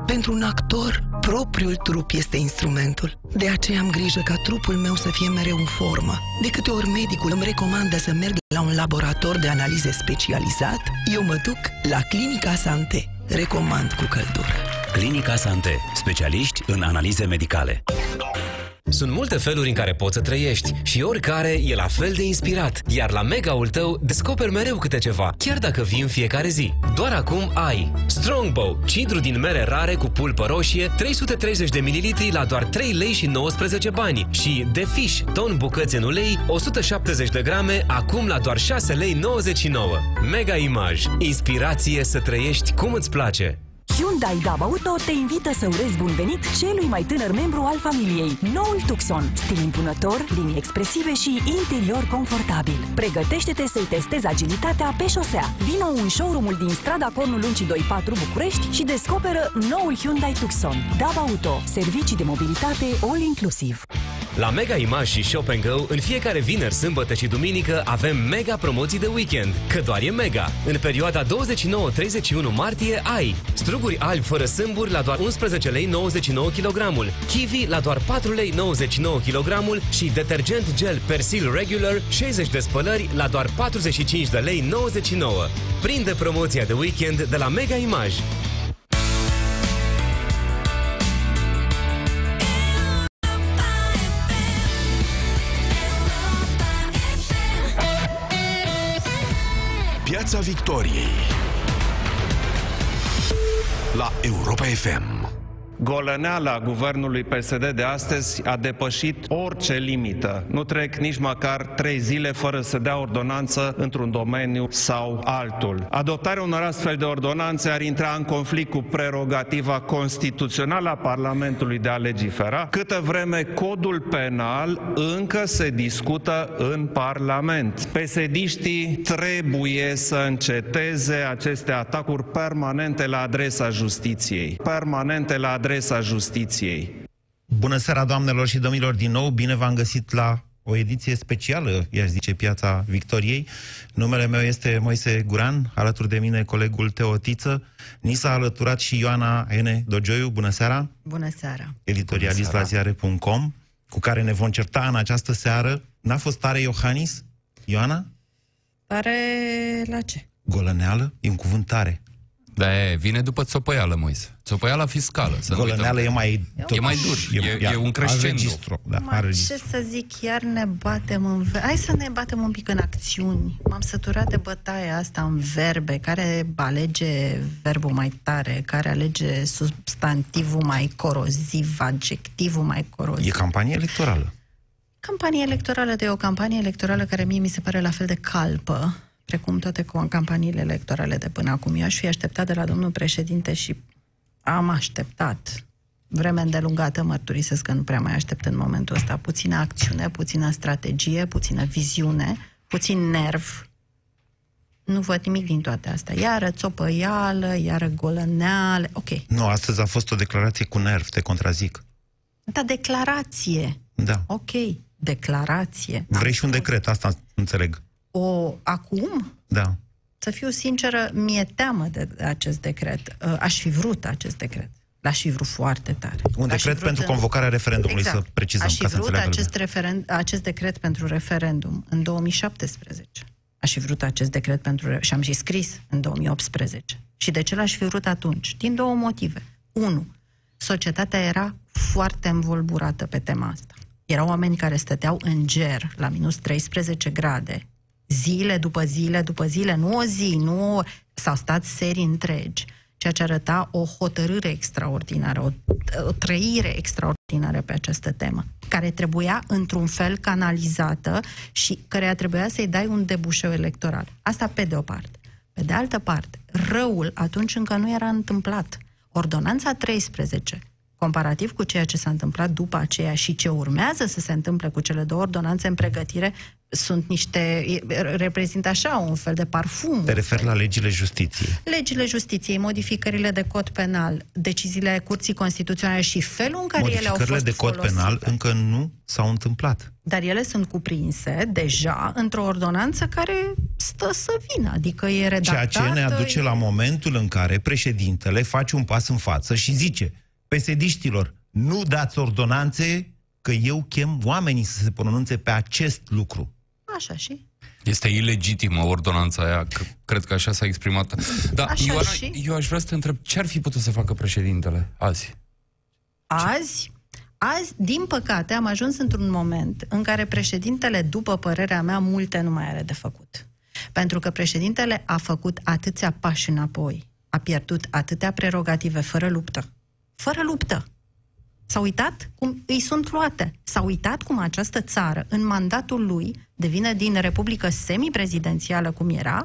Pentru un actor, propriul trup este instrumentul. De aceea am grijă ca trupul meu să fie mereu în formă. De câte ori medicul îmi recomandă să merg la un laborator de analize specializat, eu mă duc la Clinica Sante. Recomand cu căldură. Clinica Sante. Specialiști în analize medicale. Sunt multe feluri în care poți să trăiești și oricare e la fel de inspirat. Iar la Mega-ul tău descoperi mereu câte ceva, chiar dacă vii în fiecare zi. Doar acum ai Strongbow, cidru din mere rare cu pulpă roșie, trei sute treizeci de mililitri la doar trei lei și nouăsprezece bani. Și The Fish, ton bucăți în ulei, o sută șaptezeci de grame, acum la doar șase lei nouăzeci și nouă. Mega Image. Inspirație să trăiești cum îți place. Hyundai D A B Auto te invită să urezi bun venit celui mai tânăr membru al familiei, noul Tucson. Stil impunător, linii expresive și interior confortabil. Pregătește-te să-i testezi agilitatea pe șosea. Vino în showroom-ul din strada Cornul Luncii doi patru București și descoperă noul Hyundai Tucson. D A B Auto, servicii de mobilitate all-inclusiv. La Mega Image și Shop and Go, în fiecare vineri, sâmbătă și duminică avem mega promoții de weekend, că doar e mega. În perioada douăzeci și nouă treizeci și unu martie ai struguri albi fără sâmburi la doar unsprezece lei nouăzeci și nouă kilogramul, kiwi la doar patru lei nouăzeci și nouă kilogramul și detergent gel Persil Regular șaizeci de spălări la doar patruzeci și cinci de lei nouăzeci și nouă. Prinde promoția de weekend de la Mega Image. Piața Victoriei la Europa F M. Golăneala guvernului P S D de astăzi a depășit orice limită. Nu trec nici măcar trei zile fără să dea ordonanță într-un domeniu sau altul. Adoptarea unor astfel de ordonanțe ar intra în conflict cu prerogativa constituțională a Parlamentului de a legifera, câtă vreme codul penal încă se discută în Parlament. P S D-știi trebuie să înceteze aceste atacuri permanente la adresa justiției. Permanente la adresa adresa justiției. Bună seara, doamnelor și domnilor, din nou, bine v-am găsit la o ediție specială, i-aș zice, Piața Victoriei. Numele meu este Moise Guran, alături de mine colegul Teo Tiță. Ni s-a alăturat și Ioana N. Dogioiu. Bună seara! Bună seara! Editorialist la ziare punct com, cu care ne vom certa în această seară. N-a fost tare Iohannis, Ioana? Tare la ce? Golăneală? E un cuvânt tare. Da, e, vine după țopăială, Moise. Țopăiala fiscală. Golăneală e mai... E mai dur, e, e, e un crescendo. Da, Ma, ce să zic, iar ne batem în... Hai să ne batem un pic în acțiuni. M-am săturat de bătaia asta în verbe, care alege verbul mai tare, care alege substantivul mai coroziv, adjectivul mai coroziv. E campanie electorală. Campanie electorală, de o campanie electorală care mie mi se pare la fel de calpă, precum toate campaniile electorale de până acum. Eu aș fi așteptat de la domnul președinte și am așteptat vreme îndelungată, mărturisesc că nu prea mai aștept în momentul ăsta, puțină acțiune, puțină strategie, puțină viziune, puțin nerv. Nu văd nimic din toate astea. Iară țopăială, iară golăneală, ok. Nu, astăzi a fost o declarație cu nerv, te contrazic. Da, declarație. Da. Ok, declarație. Vrei și un decret, asta înțeleg. O, acum? Da. Să fiu sinceră, mi-e teamă de acest decret. Aș fi vrut acest decret. L-aș fi vrut foarte tare. Un decret pentru în... convocarea referendumului, exact. Să precizăm. Aș fi ca să vrut acest, referen... acest decret pentru referendum în două mii șaptesprezece. Aș fi vrut acest decret pentru... și am și scris în două mii optsprezece. Și de ce l-aș fi vrut atunci? Din două motive. Unu, societatea era foarte învolburată pe tema asta. Erau oameni care stăteau în ger la minus treisprezece grade, zile după zile după zile, nu o zi, nu o... s-au stat serii întregi, ceea ce arăta o hotărâre extraordinară, o, o trăire extraordinară pe această temă, care trebuia într-un fel canalizată și căreia trebuia să-i dai un debușeu electoral. Asta pe de o parte. Pe de altă parte, răul atunci încă nu era întâmplat. Ordonanța treisprezece, comparativ cu ceea ce s-a întâmplat după aceea și ce urmează să se întâmple cu cele două ordonanțe în pregătire, sunt niște, reprezintă așa un fel de parfum. Te referi la legile justiției. Legile justiției, modificările de cod penal, deciziile Curții Constituționale și felul în care ele au fost Modificările de cod folosite. penal încă nu s-au întâmplat. Dar ele sunt cuprinse deja într-o ordonanță care stă să vină, adică e redactat... Ceea ce ne aduce la momentul în care președintele face un pas în față și zice P S D-știlor, nu dați ordonanțe că eu chem oamenii să se pronunțe pe acest lucru. Așa și... Este ilegitimă ordonanța aia, că, cred că așa s-a exprimat. Dar eu, și... eu aș vrea să te întreb, ce ar fi putut să facă președintele azi? Azi? Azi, din păcate, am ajuns într-un moment în care președintele, după părerea mea, multe nu mai are de făcut. Pentru că președintele a făcut atâția pași înapoi, a pierdut atâtea prerogative fără luptă. Fără luptă. S-a uitat cum îi sunt luate. S-a uitat cum această țară, în mandatul lui, devine din republică semiprezidențială, cum era,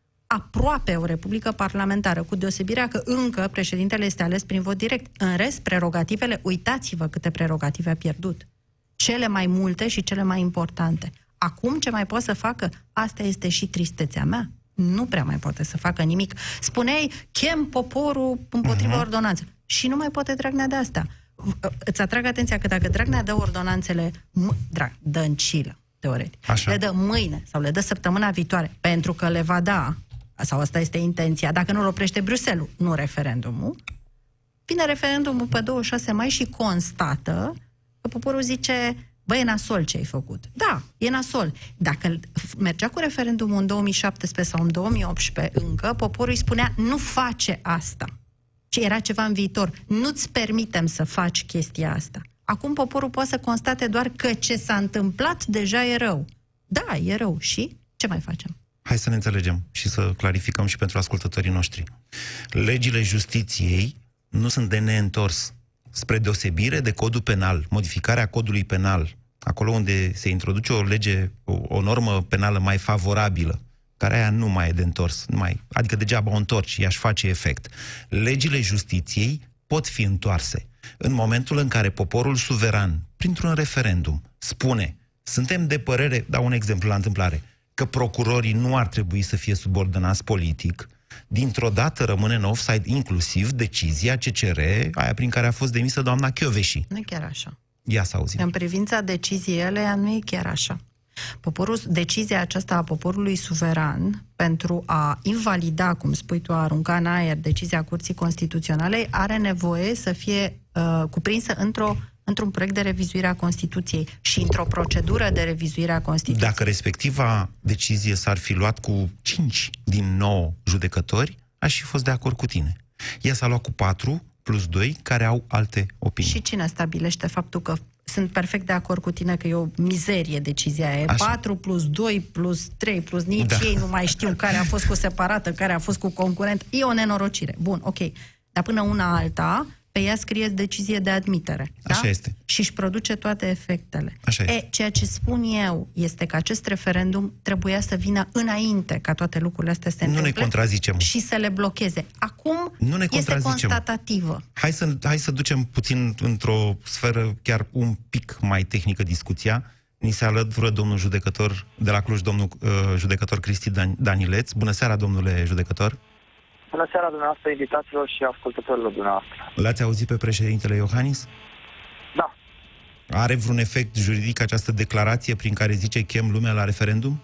aproape o republică parlamentară, cu deosebirea că încă președintele este ales prin vot direct. În rest, prerogativele, uitați-vă câte prerogative a pierdut. Cele mai multe și cele mai importante. Acum ce mai poate să facă? Asta este și tristețea mea. Nu prea mai poate să facă nimic. Spuneai, chem poporul împotriva uh-huh. ordonanței. Și nu mai poate Dragnea de asta. Îți atrag atenția că dacă Dragnea dă ordonanțele, m- drag, dă în cilă, teoretic. Așa. Le dă mâine sau le dă săptămâna viitoare, pentru că le va da, sau asta este intenția, dacă nu-l oprește Bruxelles, nu referendumul, vine referendumul pe douăzeci și șase mai și constată că poporul zice, bă, e nasol ce ai făcut. Da, e nasol. Dacă mergea cu referendumul în două mii șaptesprezece sau în două mii optsprezece încă, poporul îi spunea, nu face asta. Și era ceva în viitor. Nu-ți permitem să faci chestia asta. Acum poporul poate să constate doar că ce s-a întâmplat deja e rău. Da, e rău. Și ce mai facem? Hai să ne înțelegem și să clarificăm și pentru ascultătorii noștri. Legile justiției nu sunt de neîntors. Spre deosebire de codul penal, modificarea codului penal, acolo unde se introduce o lege, o, o normă penală mai favorabilă, care aia nu mai e de întors, nu mai, adică degeaba o întorci, ea își face efect. Legile justiției pot fi întoarse în momentul în care poporul suveran, printr-un referendum, spune, suntem de părere, dau un exemplu la întâmplare, că procurorii nu ar trebui să fie subordonați politic, dintr-o dată rămâne în offside inclusiv decizia C C R, aia prin care a fost demisă doamna Kövesi. Nu e chiar așa. Ia să auzim. În privința deciziei alea nu e chiar așa. Poporul, decizia aceasta a poporului suveran pentru a invalida, cum spui tu, a arunca în aer decizia Curții Constituționale, are nevoie să fie uh, cuprinsă într-o, într-un proiect de revizuire a Constituției și într-o procedură de revizuire a Constituției. Dacă respectiva decizie s-ar fi luat cu cinci din nouă judecători, aș fi fost de acord cu tine. Ea s-a luat cu patru plus doi care au alte opinii. Și cine stabilește faptul că sunt perfect de acord cu tine că e o mizerie decizia aia. Așa. patru plus doi plus trei plus nici da. Ei nu mai știu care a fost cu separată, care a fost cu concurent. E o nenorocire. Bun, ok. Dar până una alta, pe ea scrie decizie de admitere. Așa da? este. Și își produce toate efectele. Așa este. E, ceea ce spun eu este că acest referendum trebuia să vină înainte ca toate lucrurile astea să se întâmple. Nu ne contrazicem. Și să le blocheze. Acum nu ne este constatativă. Hai să, hai să ducem puțin într-o sferă chiar un pic mai tehnică discuția. Ni se alătură domnul judecător de la Cluj, domnul uh, judecător Cristi Dan- Danileț. Bună seara, domnule judecător. Bună seara dumneavoastră, invitaților și ascultătorilor dumneavoastră. L-ați auzit pe președintele Iohannis? Da. Are vreun efect juridic această declarație prin care zice chem lumea la referendum?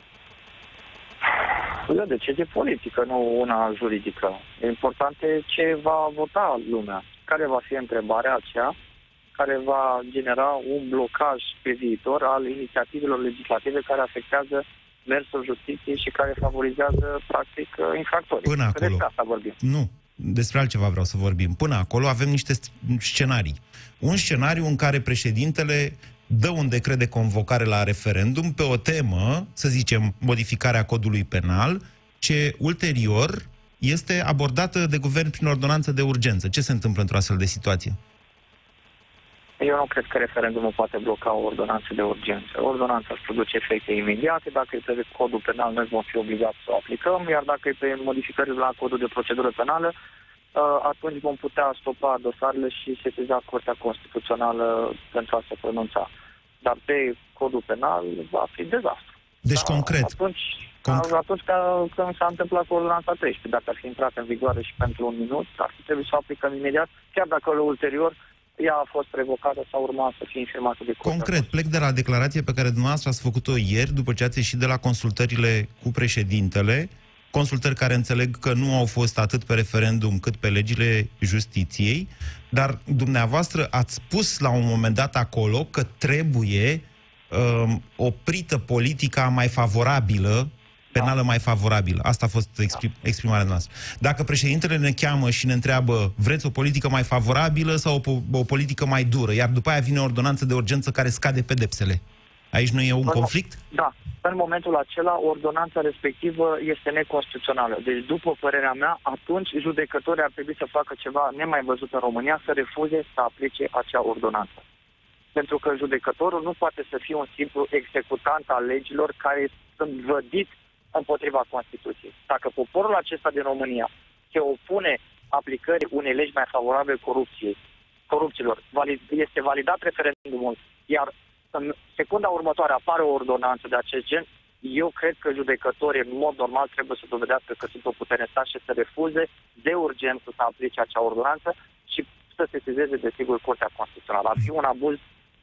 E o decizie politică, nu una juridică. Important e ce va vota lumea. Care va fi întrebarea aceea care va genera un blocaj pe viitor al inițiativelor legislative care afectează mersul justiției și care favorizează, practic, infractorii. Până acolo. Despre asta vorbim. Nu. Despre altceva vreau să vorbim. Până acolo avem niște scenarii. Un scenariu în care președintele dă un decret de convocare la referendum pe o temă, să zicem, modificarea codului penal, ce ulterior este abordată de guvern prin ordonanță de urgență. Ce se întâmplă într-o astfel de situație? Eu nu cred că referendumul poate bloca o ordonanță de urgență. Ordonanța își produce efecte imediate, dacă e pe codul penal, noi vom fi obligați să o aplicăm, iar dacă e pe modificările la codul de procedură penală, atunci vom putea stopa dosarele și sesiza Curtea Constituțională pentru a se pronunța. Dar pe codul penal va fi dezastru. Deci da, concret. Atunci, Conc- atunci când s-a întâmplat cu ordonanța treisprezece, dacă ar fi intrat în vigoare și pentru un minut, ar fi trebuit să o aplicăm imediat, chiar dacă ulterior ea a fost revocată sau urma să fie infirmată de curte. Concret, plec de la declarație pe care dumneavoastră ați făcut-o ieri, după ce ați ieșit de la consultările cu președintele, consultări care înțeleg că nu au fost atât pe referendum cât pe legile justiției, dar dumneavoastră ați spus la un moment dat acolo că trebuie um, oprită politica mai favorabilă, penală mai favorabilă. Asta a fost exprim, exprimarea noastră. Dacă președintele ne cheamă și ne întreabă, vreți o politică mai favorabilă sau o, o politică mai dură, iar după aia vine o ordonanță de urgență care scade pedepsele. Aici nu e un conflict? Da. În momentul acela, ordonanța respectivă este neconstituțională. Deci, după părerea mea, atunci judecătorii ar trebui să facă ceva nemai văzut în România, să refuze să aplice acea ordonanță. Pentru că judecătorul nu poate să fie un simplu executant al legilor care sunt vădit împotriva Constituției. Dacă poporul acesta din România se opune aplicării unei legi mai favorabile corupției, corupților, valid, este validat referendumul, iar în secunda următoare apare o ordonanță de acest gen, eu cred că judecătorii în mod normal trebuie să dovedească că sunt o putere în stat și să refuze de urgență să aplice acea ordonanță și să se sesizeze, desigur, Curtea Constituțională. Ar fi un abuz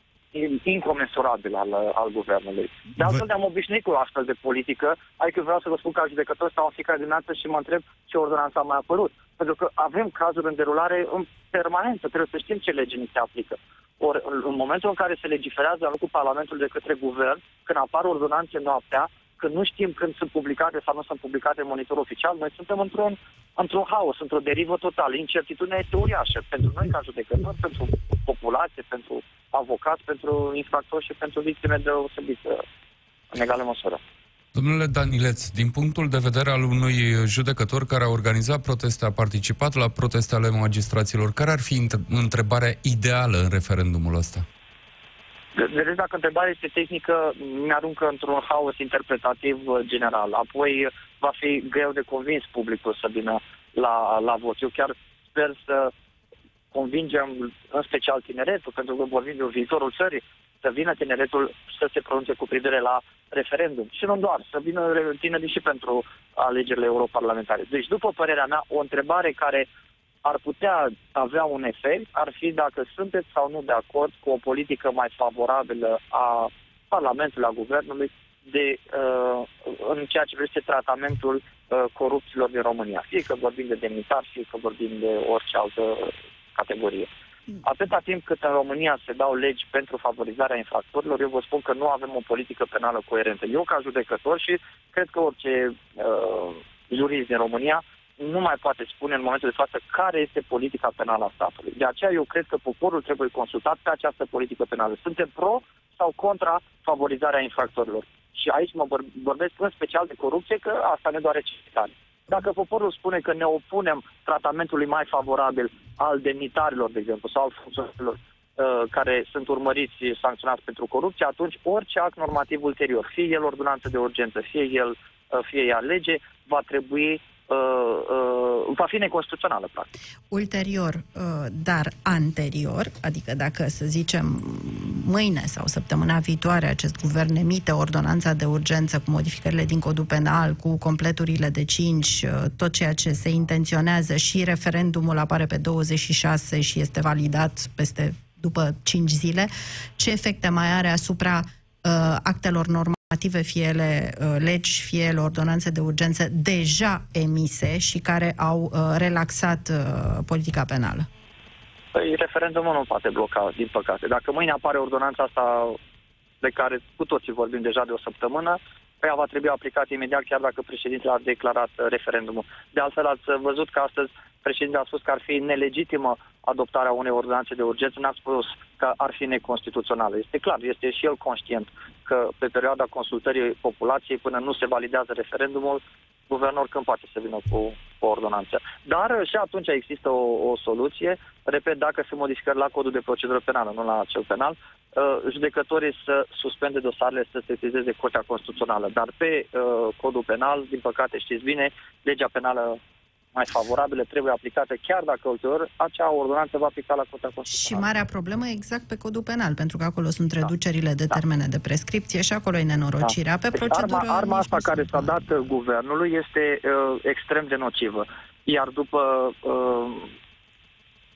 incomensurabil al, al guvernului. De altfel, ne-am obișnuit cu astfel de politică, adică vreau să vă spun că ca judecător stau în fiecare dimineață și mă întreb ce ordonanță a mai apărut. Pentru că avem cazuri în derulare în permanență, trebuie să știm ce lege ni se aplică. Ori, în momentul în care se legiferează în locul Parlamentului de către guvern, când apar ordonanțe noaptea, când nu știm când sunt publicate sau nu sunt publicate în monitor oficial, noi suntem într-un, într-un haos, într-o derivă totală. Incertitudinea este uriașă pentru noi ca judecători, pentru populație, pentru avocați, pentru infractori și pentru victime deosebite în egală măsură. Domnule Danileț, din punctul de vedere al unui judecător care a organizat proteste, a participat la proteste ale magistraților, care ar fi întrebarea ideală în referendumul ăsta? Vedeți, dacă întrebarea este tehnică, mi-aruncă într-un haos interpretativ general. Apoi va fi greu de convins publicul să vină la, la vot. Eu chiar sper să convingem, în special tineretul, pentru că vorbim de viitorul țării, să vină tineretul să se pronunțe cu privire la referendum. Și nu doar, să vină tinerii și pentru alegerile europarlamentare. Deci, după părerea mea, o întrebare care ar putea avea un efect ar fi dacă sunteți sau nu de acord cu o politică mai favorabilă a Parlamentului, a Guvernului, de, uh, în ceea ce privește tratamentul uh, corupților din România. Fie că vorbim de demnitari, fie că vorbim de orice altă categorie. Atâta timp cât în România se dau legi pentru favorizarea infractorilor, eu vă spun că nu avem o politică penală coerentă. Eu, ca judecător, și cred că orice uh, jurist din România nu mai poate spune în momentul de față care este politica penală a statului. De aceea eu cred că poporul trebuie consultat pe această politică penală. Suntem pro sau contra favorizarea infractorilor? Și aici mă vorbesc în special de corupție, că asta ne doare cei tare. Dacă poporul spune că ne opunem tratamentului mai favorabil al demnitarilor, de exemplu, sau al funcționarilor uh, care sunt urmăriți și sancționați pentru corupție, atunci orice act normativ ulterior, fie el ordonanță de urgență, fie el, uh, fie ea lege, va trebui Uh, uh, va fi neconstituțională, practic. Ulterior, uh, dar anterior, adică dacă, să zicem, mâine sau săptămâna viitoare acest guvern emite ordonanța de urgență cu modificările din Codul Penal, cu completurile de cinci, uh, tot ceea ce se intenționează și referendumul apare pe douăzeci și șase și este validat peste după cinci zile, ce efecte mai are asupra uh, actelor normative, fie ele uh, legi, fie ele ordonanțe de urgență deja emise și care au uh, relaxat uh, politica penală? Păi, referendumul nu poate bloca, din păcate. Dacă mâine apare ordonanța asta de care cu toții vorbim deja de o săptămână, pe ea va trebui aplicat imediat, chiar dacă președintele a declarat referendumul. De altfel, ați văzut că astăzi președintele a spus că ar fi nelegitimă adoptarea unei ordonanțe de urgență, n-a spus că ar fi neconstituțională. Este clar, este și el conștient că pe perioada consultării populației, până nu se validează referendumul, guvernul când poate să vină cu o ordonanță. Dar și atunci există o, o soluție, repet, dacă se modificări la codul de procedură penală, nu la cel penal, uh, judecătorii să suspende dosarele, să sesizeze Curtea Constituțională. Dar pe uh, codul penal, din păcate știți bine, legea penală mai favorabilă trebuie aplicată, chiar dacă ulterior acea ordonanță va aplica la Curtea Constituțională. Și marea problemă e exact pe codul penal, pentru că acolo sunt reducerile de termene de prescripție și acolo e nenorocirea. Da. Pe deci procedură... Arma, arma asta care s-a dat guvernului este uh, extrem de nocivă. Iar după uh,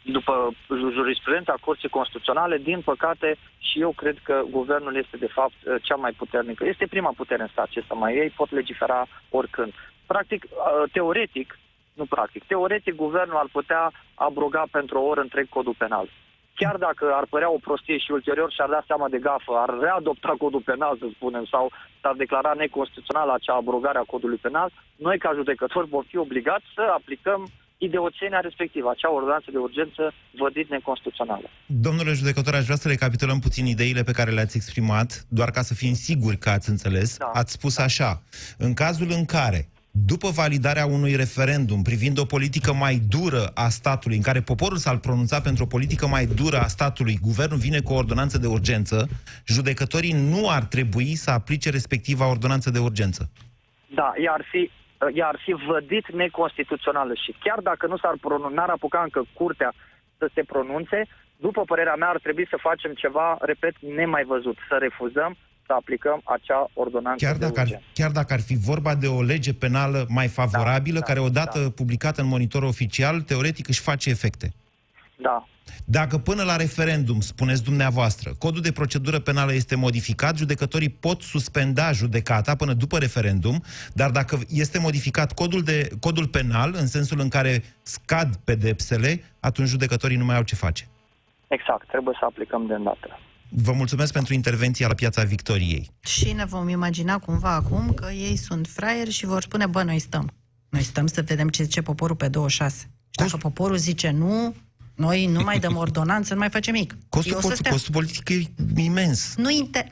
după jurisprudența Curții Constituționale, din păcate, și eu cred că guvernul este, de fapt, cea mai puternică. Este prima putere în stat, ce să mai ei, pot legifera oricând. Practic, teoretic, nu practic, teoretic, guvernul ar putea abroga pentru o oră întreg codul penal. Chiar dacă ar părea o prostie și ulterior și-ar da seama de gafă, ar readopta codul penal, să spunem, sau s-ar declara neconstituțională acea abrogare a codului penal, noi, ca judecători, vom fi obligați să aplicăm idioțenia respectivă, acea ordonanță de urgență vădit neconstituțională. Domnule judecător, aș vrea să recapitulăm puțin ideile pe care le-ați exprimat, doar ca să fim siguri că ați înțeles. Da. Ați spus așa: în cazul în care, după validarea unui referendum privind o politică mai dură a statului, în care poporul s-ar pronunța pentru o politică mai dură a statului, guvernul vine cu o ordonanță de urgență, judecătorii nu ar trebui să aplice respectiva ordonanță de urgență. Da, ea ar fi, ea ar fi vădit neconstituțională și chiar dacă nu s-ar pronunța, n-ar apuca încă curtea să se pronunțe, după părerea mea ar trebui să facem ceva, repet, nemai văzut, să refuzăm să aplicăm acea ordonanță chiar dacă, de urgență. ar, chiar dacă ar fi vorba de o lege penală mai favorabilă, da, care odată da. publicată în monitor oficial, teoretic își face efecte. Da. Dacă până la referendum, spuneți dumneavoastră, codul de procedură penală este modificat, judecătorii pot suspenda judecata până după referendum, dar dacă este modificat codul, de, codul penal, în sensul în care scad pedepsele, atunci judecătorii nu mai au ce face. Exact, trebuie să aplicăm de îndată. Vă mulțumesc pentru intervenția la Piața Victoriei. Și ne vom imagina cumva acum că ei sunt fraieri și vor spune, bă, noi stăm. Noi stăm să vedem ce zice poporul pe douăzeci și șase. Și dacă poporul zice nu, noi nu mai dăm ordonanță, nu mai facem mic. Costul, costul, costul politic e imens. Nu, inter...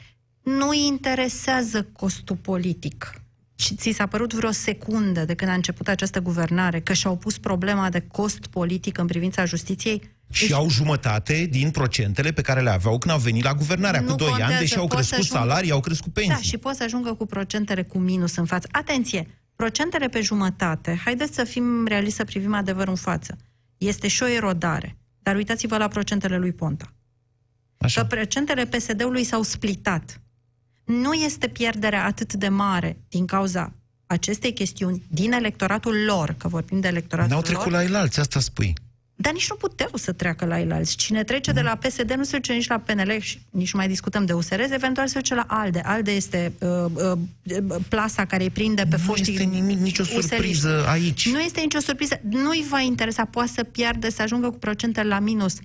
nu interesează costul politic. Și ți s-a părut vreo secundă de când a început această guvernare că și-au pus problema de cost politic în privința justiției? Și deci... au jumătate din procentele pe care le aveau când au venit la guvernare cu doi ani, deși au crescut ajungă... salarii, au crescut pensii. Da, și pot să ajungă cu procentele cu minus în față. Atenție! Procentele pe jumătate, haideți să fim realiști, să privim adevărul în față. Este și o erodare. Dar uitați-vă la procentele lui Ponta. Așa. Că procentele P S D-ului s-au splitat. Nu este pierderea atât de mare din cauza acestei chestiuni din electoratul lor, că vorbim de electoratul lor. N-au trecut la elalți, asta spui. Dar nici nu puteau să treacă la elalți. Cine trece de la P S D nu se duce nici la P N L și nici nu mai discutăm de U S R, eventual se duce la ALDE. ALDE este uh, uh, plasa care îi prinde pe foștii... Nu este nimic, nicio surpriză U S R-iști. aici. Nu este nicio surpriză. Nu-i va interesa. Poate să piardă, să ajungă cu procentele la minus.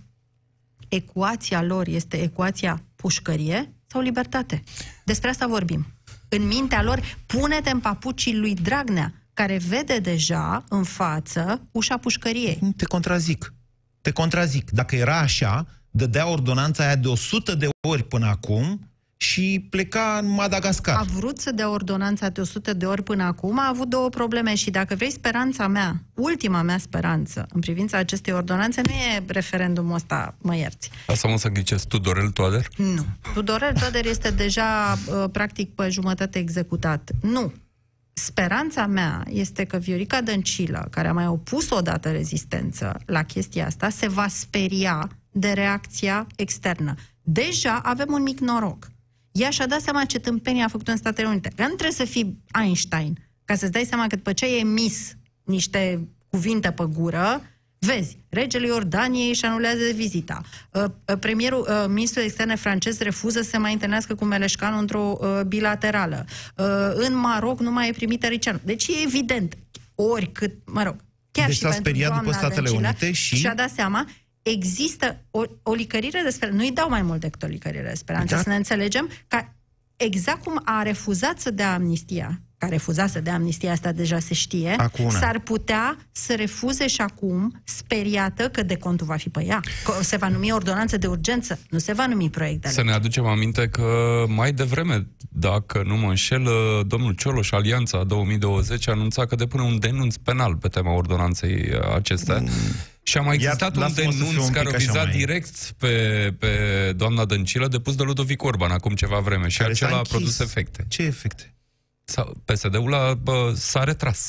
Ecuația lor este ecuația pușcărie sau libertate. Despre asta vorbim. În mintea lor, pune-te în papucii lui Dragnea, care vede deja în față ușa pușcăriei. Te contrazic. Te contrazic. Dacă era așa, dădea ordonanța aia de o sută de ori până acum și pleca în Madagascar. A vrut să dea ordonanța de o sută de ori până acum, a avut două probleme și dacă vrei speranța mea, ultima mea speranță în privința acestei ordonanțe, nu e referendumul ăsta, mă ierți. Asta mă să ghicesc, Tudorel Toader? Nu. Tudorel Toader este deja practic pe jumătate executat. Nu. Speranța mea este că Viorica Dăncilă, care a mai opus odată rezistență la chestia asta, se va speria de reacția externă. Deja avem un mic noroc. Ea și-a dat seama ce tâmpenie a făcut în Statele Unite. Că nu trebuie să fii Einstein ca să-ți dai seama că după ce ai emis niște cuvinte pe gură, vezi, regele Iordaniei își anulează vizita. Premierul, ministrul externe francez refuză să se mai întâlnească cu Meleșcanu într-o bilaterală. În Maroc nu mai e primit Tăricianu. Deci e evident, oricât, mă rog, chiar deci și pentru speriat după Statele Dăncilă, Unite și... și-a dat seama, există o, o licărire de speranță. Nu-i dau mai mult decât o licărire de speranță, da. Să ne înțelegem, ca exact cum a refuzat să dea amnistia, că a refuzat să dea amnistia, asta deja se știe, s-ar putea să refuze și acum, speriată că decontul va fi pe ea. Că se va numi ordonanță de urgență, nu se va numi proiect de lege. Să ne aducem aminte că mai devreme, dacă nu mă înșel, domnul Cioloș, Alianța două mii douăzeci, anunța că depune un denunț penal pe tema ordonanței acestea. Mm. Și a mai existat Iar, un denunț care a vizat mai... direct pe, pe doamna Dăncilă, depus de Ludovic Orban acum ceva vreme. Și care acela a produs efecte. Ce efecte? P S D-ul a, bă, s-a retras.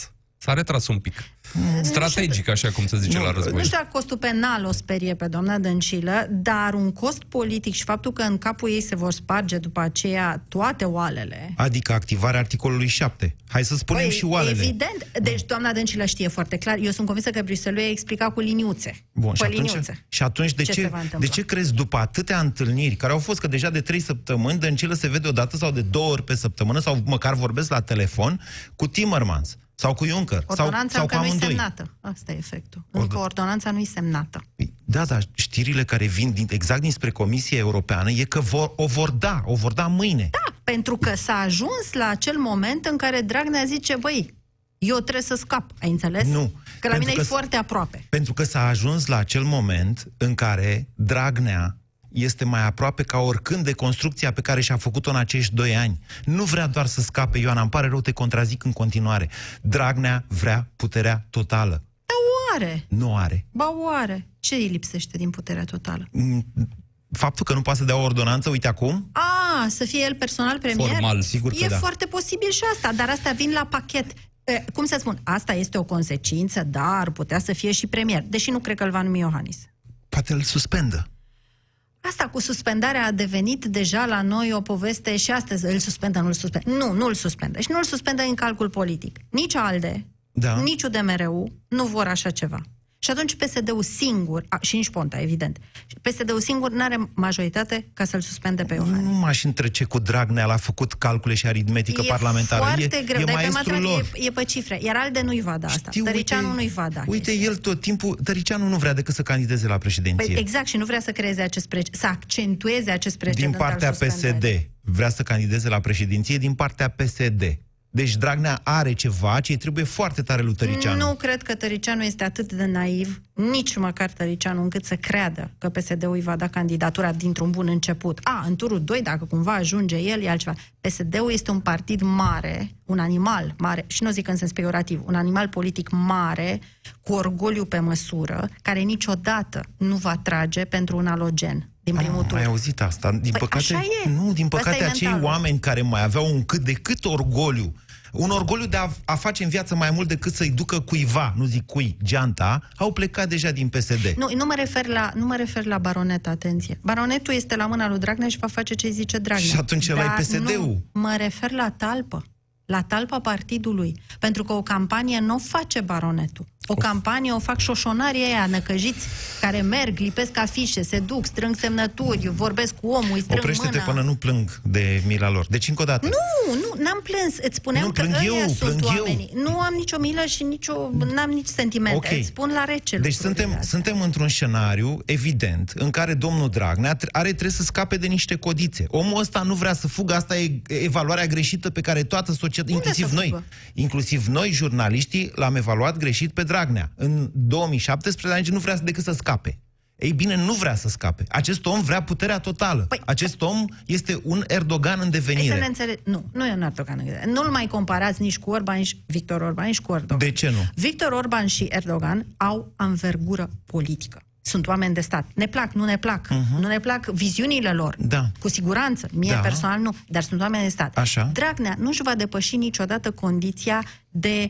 S-a retras un pic. Strategic, așa cum se zice nu, la război. Nu știu dacă costul penal o sperie pe doamna Dăncilă, dar un cost politic și faptul că în capul ei se vor sparge după aceea toate oalele. Adică activarea articolului șapte. Hai să spunem Păi, și oalele. Evident. Deci doamna Dăncilă știe foarte clar. Eu sunt convinsă că Bruxelles i-a explicat cu liniuțe. Bun, și liniuțe. atunci, și atunci de, ce ce, de ce crezi după atâtea întâlniri, care au fost că deja de trei săptămâni, Dăncilă se vede o dată sau de două ori pe săptămână, sau măcar vorbesc la telefon cu Timmermans sau cu Juncker, ordonanța sau, sau cu nu-i amândoi. semnată. Asta e efectul. Încă ordonanța nu-i semnată. Da, dar știrile care vin din, exact dinspre Comisia Europeană e că vor, o vor da, o vor da mâine. Da, pentru că s-a ajuns la acel moment în care Dragnea zice, băi, eu trebuie să scap, ai înțeles? Nu. Că la mine e că foarte aproape. Pentru că s-a ajuns la acel moment în care Dragnea este mai aproape ca oricând de construcția pe care și-a făcut-o în acești doi ani. Nu vrea doar să scape, Ioana, îmi pare rău, te contrazic în continuare. Dragnea vrea puterea totală. Dar oare? Nu are. Ba oare? Ce îi lipsește din puterea totală? Faptul că nu poate să dea o ordonanță, uite acum? A, să fie el personal premier? Formal, sigur că e da. foarte posibil și asta, dar astea vin la pachet. E, cum să spun, asta este o consecință, dar putea să fie și premier, deși nu cred că îl va numi Iohannis. Poate îl suspendă. Asta cu suspendarea a devenit deja la noi o poveste și astăzi îl suspendă, nu îl suspendă. Nu, nu îl suspendă. Și nu îl suspendă în calcul politic. Nici ALDE, da. Nici U D M R U nu vor așa ceva. Și atunci P S D-ul singur, a, și nici Ponta, evident, P S D-ul singur n-are majoritate ca să-l suspende pe Iohannis. Nu m-aș întrece cu Dragnea, l-a făcut calcule și aritmetică e parlamentară. Foarte e greu, e dar maestrul pe lor. E, e pe cifre, iar ALDE nu-i va da asta. Știu, Tăricianu uite, nu-i va da. Uite, chestia. El tot timpul, Tăricianu nu vrea decât să candideze la președinție. Păi exact, și nu vrea să creeze acest precedent, să accentueze acest precedent. Din partea P S D vrea să candideze la președinție, din partea P S D. Deci Dragnea are ceva ce îi trebuie foarte tare lui Tăricianu. Nu cred că Tăricianu este atât de naiv, nici măcar Tăricianu, încât să creadă că P S D-ul îi va da candidatura dintr-un bun început. A, în turul doi, dacă cumva ajunge el, e altceva. P S D-ul este un partid mare, un animal mare, și nu zic în sens peiorativ, un animal politic mare, cu orgoliu pe măsură, care niciodată nu va trage pentru un alogen. Din primul tur. Ai auzit asta? Din păi păcate, e. nu, din păcate acei mental. oameni care mai aveau un cât de cât orgoliu, un orgoliu de a, a face în viață mai mult decât să-i ducă cuiva, nu zic cui, geanta, au plecat deja din P S D. Nu, nu mă refer la, nu mă refer la baronet, atenție. Baronetul este la mâna lui Dragnea și va face ce zice Dragnea. Și atunci ăla e P S D-ul. Nu, mă refer la talpă. La talpa partidului. Pentru că o campanie nu o face baronetul. O campanie o fac șoșonarii aia năcăjiți care merg, lipesc afișe, se duc, strâng semnături, vorbesc cu omul, îi strâng Oprește-te mâna. până nu plâng de mila lor. Deci încă o dată. Nu, nu, n-am plâns. Îți spuneam nu, că plâng ăia eu, sunt plâng oamenii. eu. Nu am nicio milă și nicio, n-am nici sentimente. Okay. Îți spun la rece. Deci suntem, suntem într-un scenariu evident în care domnul Dragnea are trebuie să scape de niște codițe. Omul ăsta nu vrea să fugă, asta e evaluarea greșită pe care toată societatea, inclusiv noi, inclusiv noi, jurnaliștii, l-am evaluat greșit pe Dragnea. În două mii șaptesprezece nu vrea decât să scape. Ei bine, nu vrea să scape. Acest om vrea puterea totală. Păi, Acest om este un Erdogan în devenire. Să ne înțeleg... Nu, nu e un Erdogan în devenire. Nu-l mai comparați nici cu Orban, nici Victor Orban, nici cu Erdogan. De ce nu? Victor Orban și Erdogan au anvergură politică. Sunt oameni de stat. Ne plac, nu ne plac. Uh-huh. Nu ne plac viziunile lor. Da. Cu siguranță. Mie da. personal nu. Dar sunt oameni de stat. Așa. Dragnea nu-și va depăși niciodată condiția de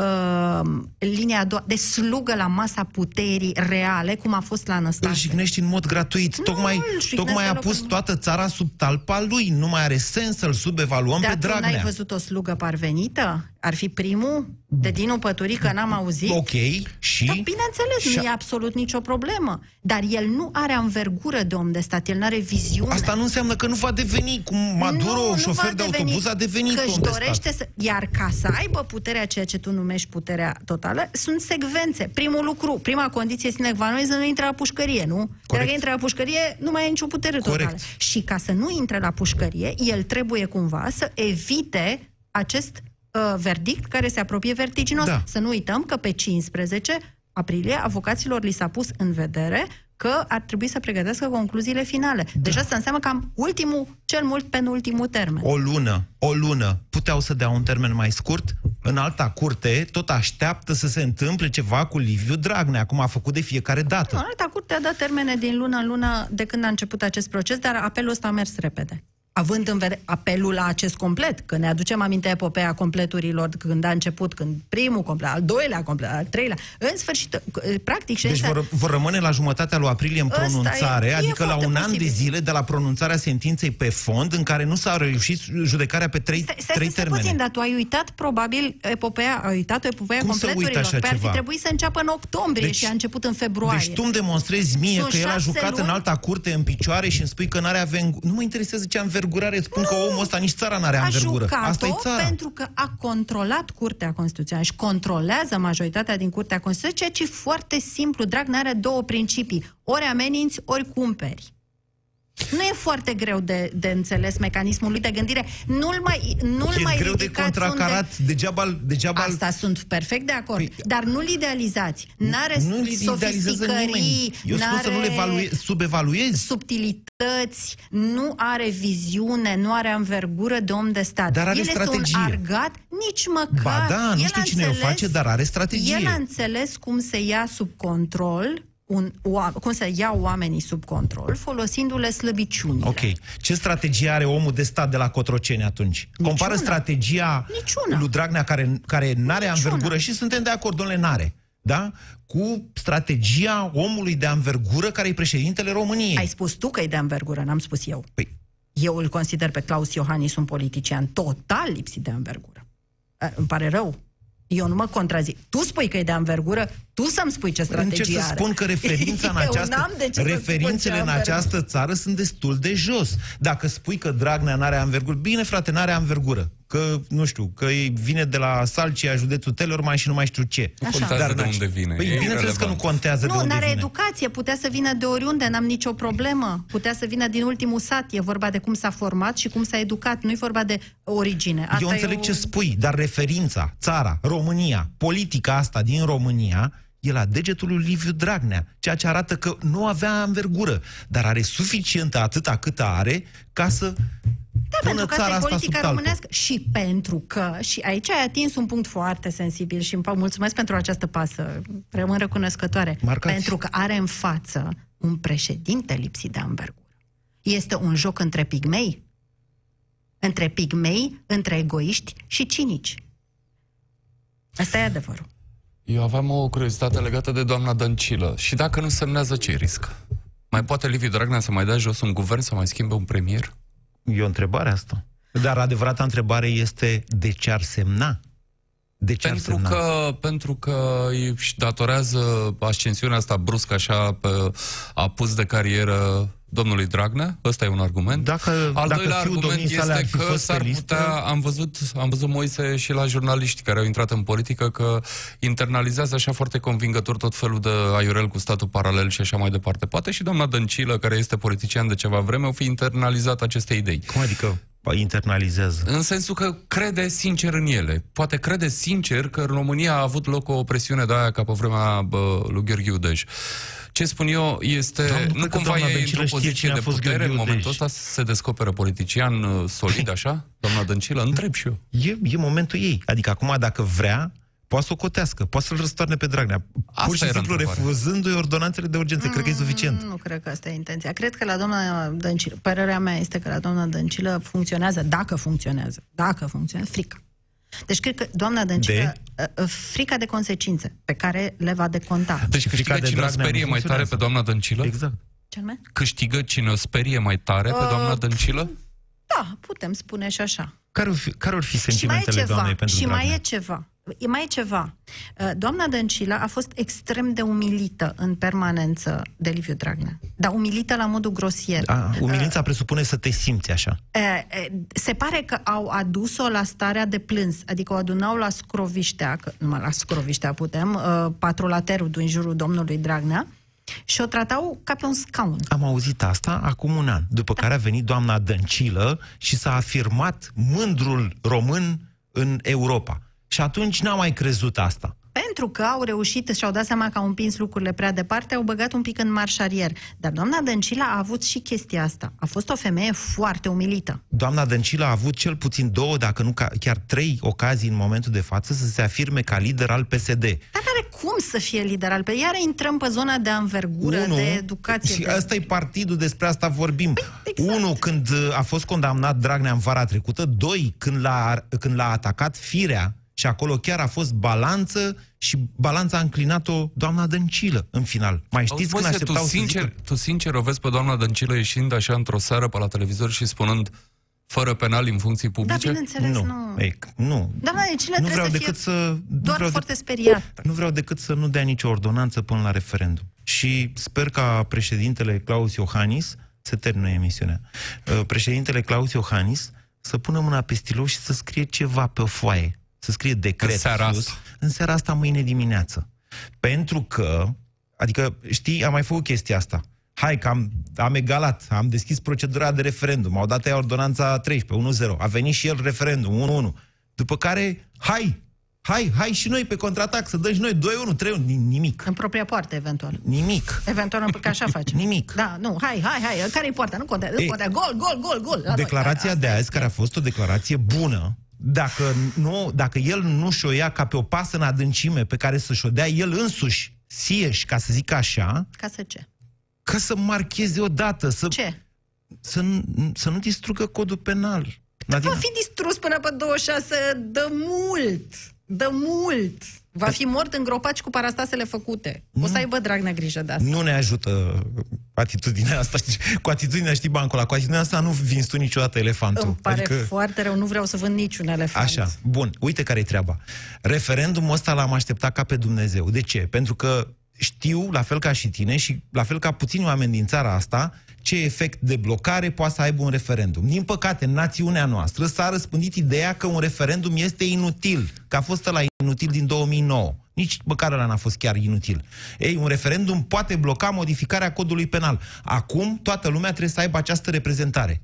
Uh, linia a doua, de slugă la masa puterii reale, cum a fost la Năstase. Îl jignești în mod gratuit. Nu, tocmai tocmai a pus toată țara sub talpa lui. Nu mai are sens să-l subevaluăm Dar pe Dragnea. Dar tu n-ai văzut o slugă parvenită? Ar fi primul? De Dinu Păturică n-am auzit? Ok, și? Da, bineînțeles, și... nu e absolut nicio problemă. Dar el nu are anvergură de om de stat, el nu are viziune. Asta nu înseamnă că nu va deveni, cum Maduro, nu, șofer de deveni, autobuz, a devenit om de stat. Să... Iar ca să aibă puterea, ceea ce tu numești puterea totală, sunt secvențe. Primul lucru, prima condiție sine qua non, să nu intre la pușcărie, nu? Dacă intre la pușcărie, nu mai e nicio putere totală. Corect. Și ca să nu intre la pușcărie, el trebuie cumva să evite acest uh, verdict care se apropie vertiginos. Da. Să nu uităm că pe cincisprezece aprilie avocaților li s-a pus în vedere că ar trebui să pregătească concluziile finale. Da. Deci asta înseamnă cam ultimul, cel mult penultimul termen. O lună, o lună. Puteau să dea un termen mai scurt? În alta curte tot așteaptă să se întâmple ceva cu Liviu Dragnea, cum a făcut de fiecare dată. Nu, în alta curte a dat termene din lună în lună de când a început acest proces, dar apelul ăsta a mers repede. având în vedere apelul la acest complet, că ne aducem aminte epopeea completurilor când a început, când primul complet, al doilea complet, al treilea, în sfârșit, practic... Deci vor, vor rămâne la jumătatea lui aprilie în pronunțare, e, adică e la un posibil. an de zile de la pronunțarea sentinței pe fond, în care nu s-a reușit judecarea pe trei, stai, stai, trei stai termene. Puțin, dar tu ai uitat probabil epopeea, ai uitat epopeea Cum să uit completurilor. așa Păi ar fi ceva? trebuit să înceapă în octombrie Deci- și a început în februarie. Deci tu îmi demonstrezi mie Sunt că el a șase jucat luni. în alta curte în picioare și îmi spui că n-are avengu... Nu mă interesează ce învergurare, spun că omul ăsta nici țara n-are A anvergură. Asta e jucat-o țara. pentru că a controlat Curtea Constituțională și controlează majoritatea din Curtea Constituțională, ceea ce e foarte simplu. Dragnea are două principii. Ori ameninți, ori cumperi. Nu e foarte greu de, de înțeles mecanismul lui de gândire. Nu-l mai, nu-l E mai greu de ridicați contracarat. unde... Degeaba, degeaba... Asta sunt perfect de acord. Păi, dar nu-l idealizați. N-are Nu-l idealizează nimeni. sofisticării, Eu spun să nu le evalue, subevaluezi. subtilități, nu are viziune, nu are anvergură de om de stat. Dar are El strategie. este un argat, nici măcar. Ba da, nu El știu a cine o înțeles- face, dar are strategie. El a înțeles cum se ia sub control un, oa- cum se iau oamenii sub control, folosindu-le slăbiciunile. Ok. Ce strategie are omul de stat de la Cotroceni atunci? Compară strategia Niciuna. lui Dragnea, care, care n-are anvergură, și suntem de acord, domnule, n-are, da? Cu strategia omului de anvergură care e președintele României. Ai spus tu că e de anvergură, n-am spus eu. Păi. Eu îl consider pe Claus Iohannis un politician total lipsit de anvergură. Uh, îmi pare rău. Eu nu mă contrazic. Tu spui că e de anvergură, tu să-mi spui ce strategie Încerc să are. spun că referința în Eu această, n-am de ce să spun referințele ce în anvergură. această țară sunt destul de jos. Dacă spui că Dragnea n-are anvergură, bine frate, n-are anvergură. Că, nu știu, că vine de la Salcia, județul Telorman și nu mai știu ce. Nu contează Dar de n-aș- unde vine. Păi, E bineînțeles că nu irelevant. contează de Nu, unde n-are vine. educație, putea să vină de oriunde, n-am nicio problemă. Putea să vină din ultimul sat, e vorba de cum s-a format și cum s-a educat, nu e vorba de origine. Asta Eu înțeleg e o... ce spui, dar referința, țara, România, politica asta din România, e la degetul lui Liviu Dragnea, ceea ce arată că nu avea anvergură, dar are suficientă atâta cât are ca să Da, pună pentru că țara asta e asta politica sub talpă. românească și pentru că, și aici ai atins un punct foarte sensibil și îmi mulțumesc pentru această pasă, rămân recunoscătoare, Marcați. pentru că are în față un președinte lipsit de anvergură. Este un joc între pigmei, între pigmei, între egoiști și cinici. Asta e adevărul. Eu aveam o curiozitate legată de doamna Dăncilă. Și dacă nu semnează, ce risc? Mai poate Liviu Dragnea să mai dea jos un guvern, să mai schimbe un premier? E o întrebare asta. Dar adevărata întrebare este de ce ar semna? De ce Pentru ar semna? că, pentru că își datorează ascensiunea asta bruscă așa pe apus de carieră domnului Dragnea. Ăsta e un argument. Dacă, Al dacă doilea fiul argument domniei sale ar este fi că fost s-ar pe listă, putea, am văzut, am văzut Moise și la jurnaliști care au intrat în politică, că internalizează așa foarte convingător tot felul de aiurel cu statul paralel și așa mai departe. Poate și doamna Dăncilă, care este politician de ceva vreme, au fi internalizat aceste idei. Cum adică internalizează? În sensul că crede sincer în ele. Poate crede sincer că în România a avut loc o presiune de aia ca pe vremea bă, lui Gheorghe Udej. Ce spun eu este, Doamne, nu cred că cumva doamna e Dăncilă într-o știe poziție cine a de fost putere, Gheorghe în momentul Udej. ăsta se descoperă politician uh, solid, așa? Doamna Dăncilă, întreb și eu. E, e momentul ei. Adică acum, dacă vrea, poate să o cotească, poate să-l răstoarne pe Dragnea. Asta Pur și era simplu întrebarea. refuzându-i ordonanțele de urgență. Cred că e suficient. Nu cred că asta e intenția. Cred că la doamna Dăncilă, părerea mea este că la doamna Dăncilă funcționează, dacă funcționează, dacă funcționează, frica. Deci cred că doamna Dăncilă, de? frica de consecințe pe care le va deconta. Deci câștigă de cine o Dragnea sperie nu mai tare funcționează. pe doamna Dăncilă? Exact. Ce anume? Câștigă cine o sperie mai tare pe Uh, doamna Dăncilă? Da, putem spune și așa. Care ar fi, care ar fi Și mai e sentimentele ceva, doamnei pentru și Dragnea? mai e ceva. E mai e ceva. Doamna Dăncilă a fost extrem de umilită în permanență de Liviu Dragnea. Dar umilită la modul grosier. A, umilința presupune să te simți așa. Se pare că au adus-o la starea de plâns, adică o adunau la Scroviștea, că numai la Scroviștea putem, patrulaterul din jurul domnului Dragnea, și o tratau ca pe un scaun. Am auzit asta acum un an, după care a venit doamna Dăncilă și s-a afirmat mândrul român în Europa. Și atunci n-am mai crezut asta. Pentru că au reușit, și-au dat seama că au împins lucrurile prea departe, au băgat un pic în marș arier. Dar doamna Dăncilă a avut și chestia asta. A fost o femeie foarte umilită. Doamna Dăncilă a avut cel puțin două, dacă nu ca, chiar trei ocazii în momentul de față să se afirme ca lider al P S D. Dar n-are cum să fie lider al P S D. Iar intrăm pe zona de anvergură, Unu, de educație. și de... ăsta e partidul, despre asta vorbim. Păi, Exact. Unu, când a fost condamnat Dragnea în vara trecută. Doi, când l-a, când l-a atacat Firea și acolo chiar a fost balanță și balanța a înclinat-o doamna Dăncilă în final. Mai știți când așteptau tu sincer, să zică... tu sincer o vezi pe doamna Dăncilă ieșind așa într-o seară pe la televizor și spunând fără penal în funcții publice? Da, bineînțeles, nu. Nu. Ei, nu. Doamna Dăncilă nu trebuie vreau să decât fie să, doar vreau foarte de... speriat. Nu vreau decât să nu dea nicio ordonanță până la referendum. Și sper ca președintele Claus Iohannis, se termină emisiunea, președintele Claus Iohannis să pună mâna pe stilou și să scrie ceva pe o foaie. Să scrie decret în seara sus, asta. În seara asta, mâine dimineață. Pentru că, adică, știi, am mai făcut chestia asta. Hai că am, am egalat, am deschis procedura de referendum, au dat ea ordonanța treisprezece, unu zero, a venit și el referendum, unu unu. După care, hai, hai, hai și noi pe contraatac, să dăm și noi doi unu, trei unu, nimic. În propria poartă, eventual. Nimic. Eventual, că așa facem. Nimic. Da, nu, hai, hai, hai, care-i poarta? Nu contează, nu contează, gol, gol, gol, gol. Declarația de azi, care a fost o declarație bună, dacă, nu, dacă el nu și-o ia ca pe o pasă în adâncime pe care să-și o dea el însuși, sieși, ca să zic așa... Ca să ce? Ca să marcheze odată, să... Ce? Să, să nu distrugă codul penal. Va fi distrus până pe douăzeci și șase de mult, de mult. Va fi mort îngropat și cu parastasele făcute. Nu. O să aibă Dragnea grijă de asta. Nu ne ajută atitudinea asta. Cu atitudinea, știi, bancul ăla, cu atitudinea asta nu vinzi tu niciodată elefantul. Îmi pare adică... foarte rău, nu vreau să vând niciun elefant. Așa, bun, uite care-i treaba. Referendumul ăsta l-am așteptat ca pe Dumnezeu. De ce? Pentru că știu, la fel ca și tine și la fel ca puțini oameni din țara asta, ce efect de blocare poate să aibă un referendum. Din păcate, în națiunea noastră s-a răspândit ideea că un referendum este inutil, că a fost ăla inutil din două mii nouă. Nici măcar ăla n-a fost chiar inutil. Ei, un referendum poate bloca modificarea codului penal. Acum, toată lumea trebuie să aibă această reprezentare.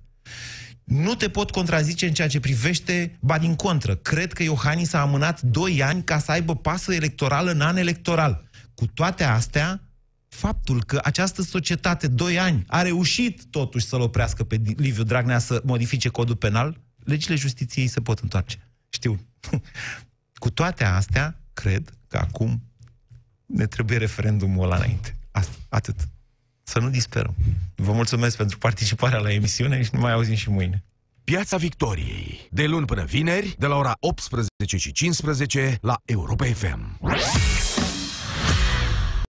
Nu te pot contrazice în ceea ce privește, ba din contră, cred că Iohannis a amânat doi ani ca să aibă pasă electorală în an electoral. Cu toate astea, faptul că această societate, doi ani, a reușit totuși să-l oprească pe Liviu Dragnea să modifice codul penal, legile justiției se pot întoarce. Știu. Cu toate astea, cred că acum ne trebuie referendumul ăla înainte. Asta, atât. Să nu disperăm. Vă mulțumesc pentru participarea la emisiune și ne mai auzim și mâine. Piața Victoriei. De luni până vineri, de la ora optsprezece și cincisprezece la Europa F M.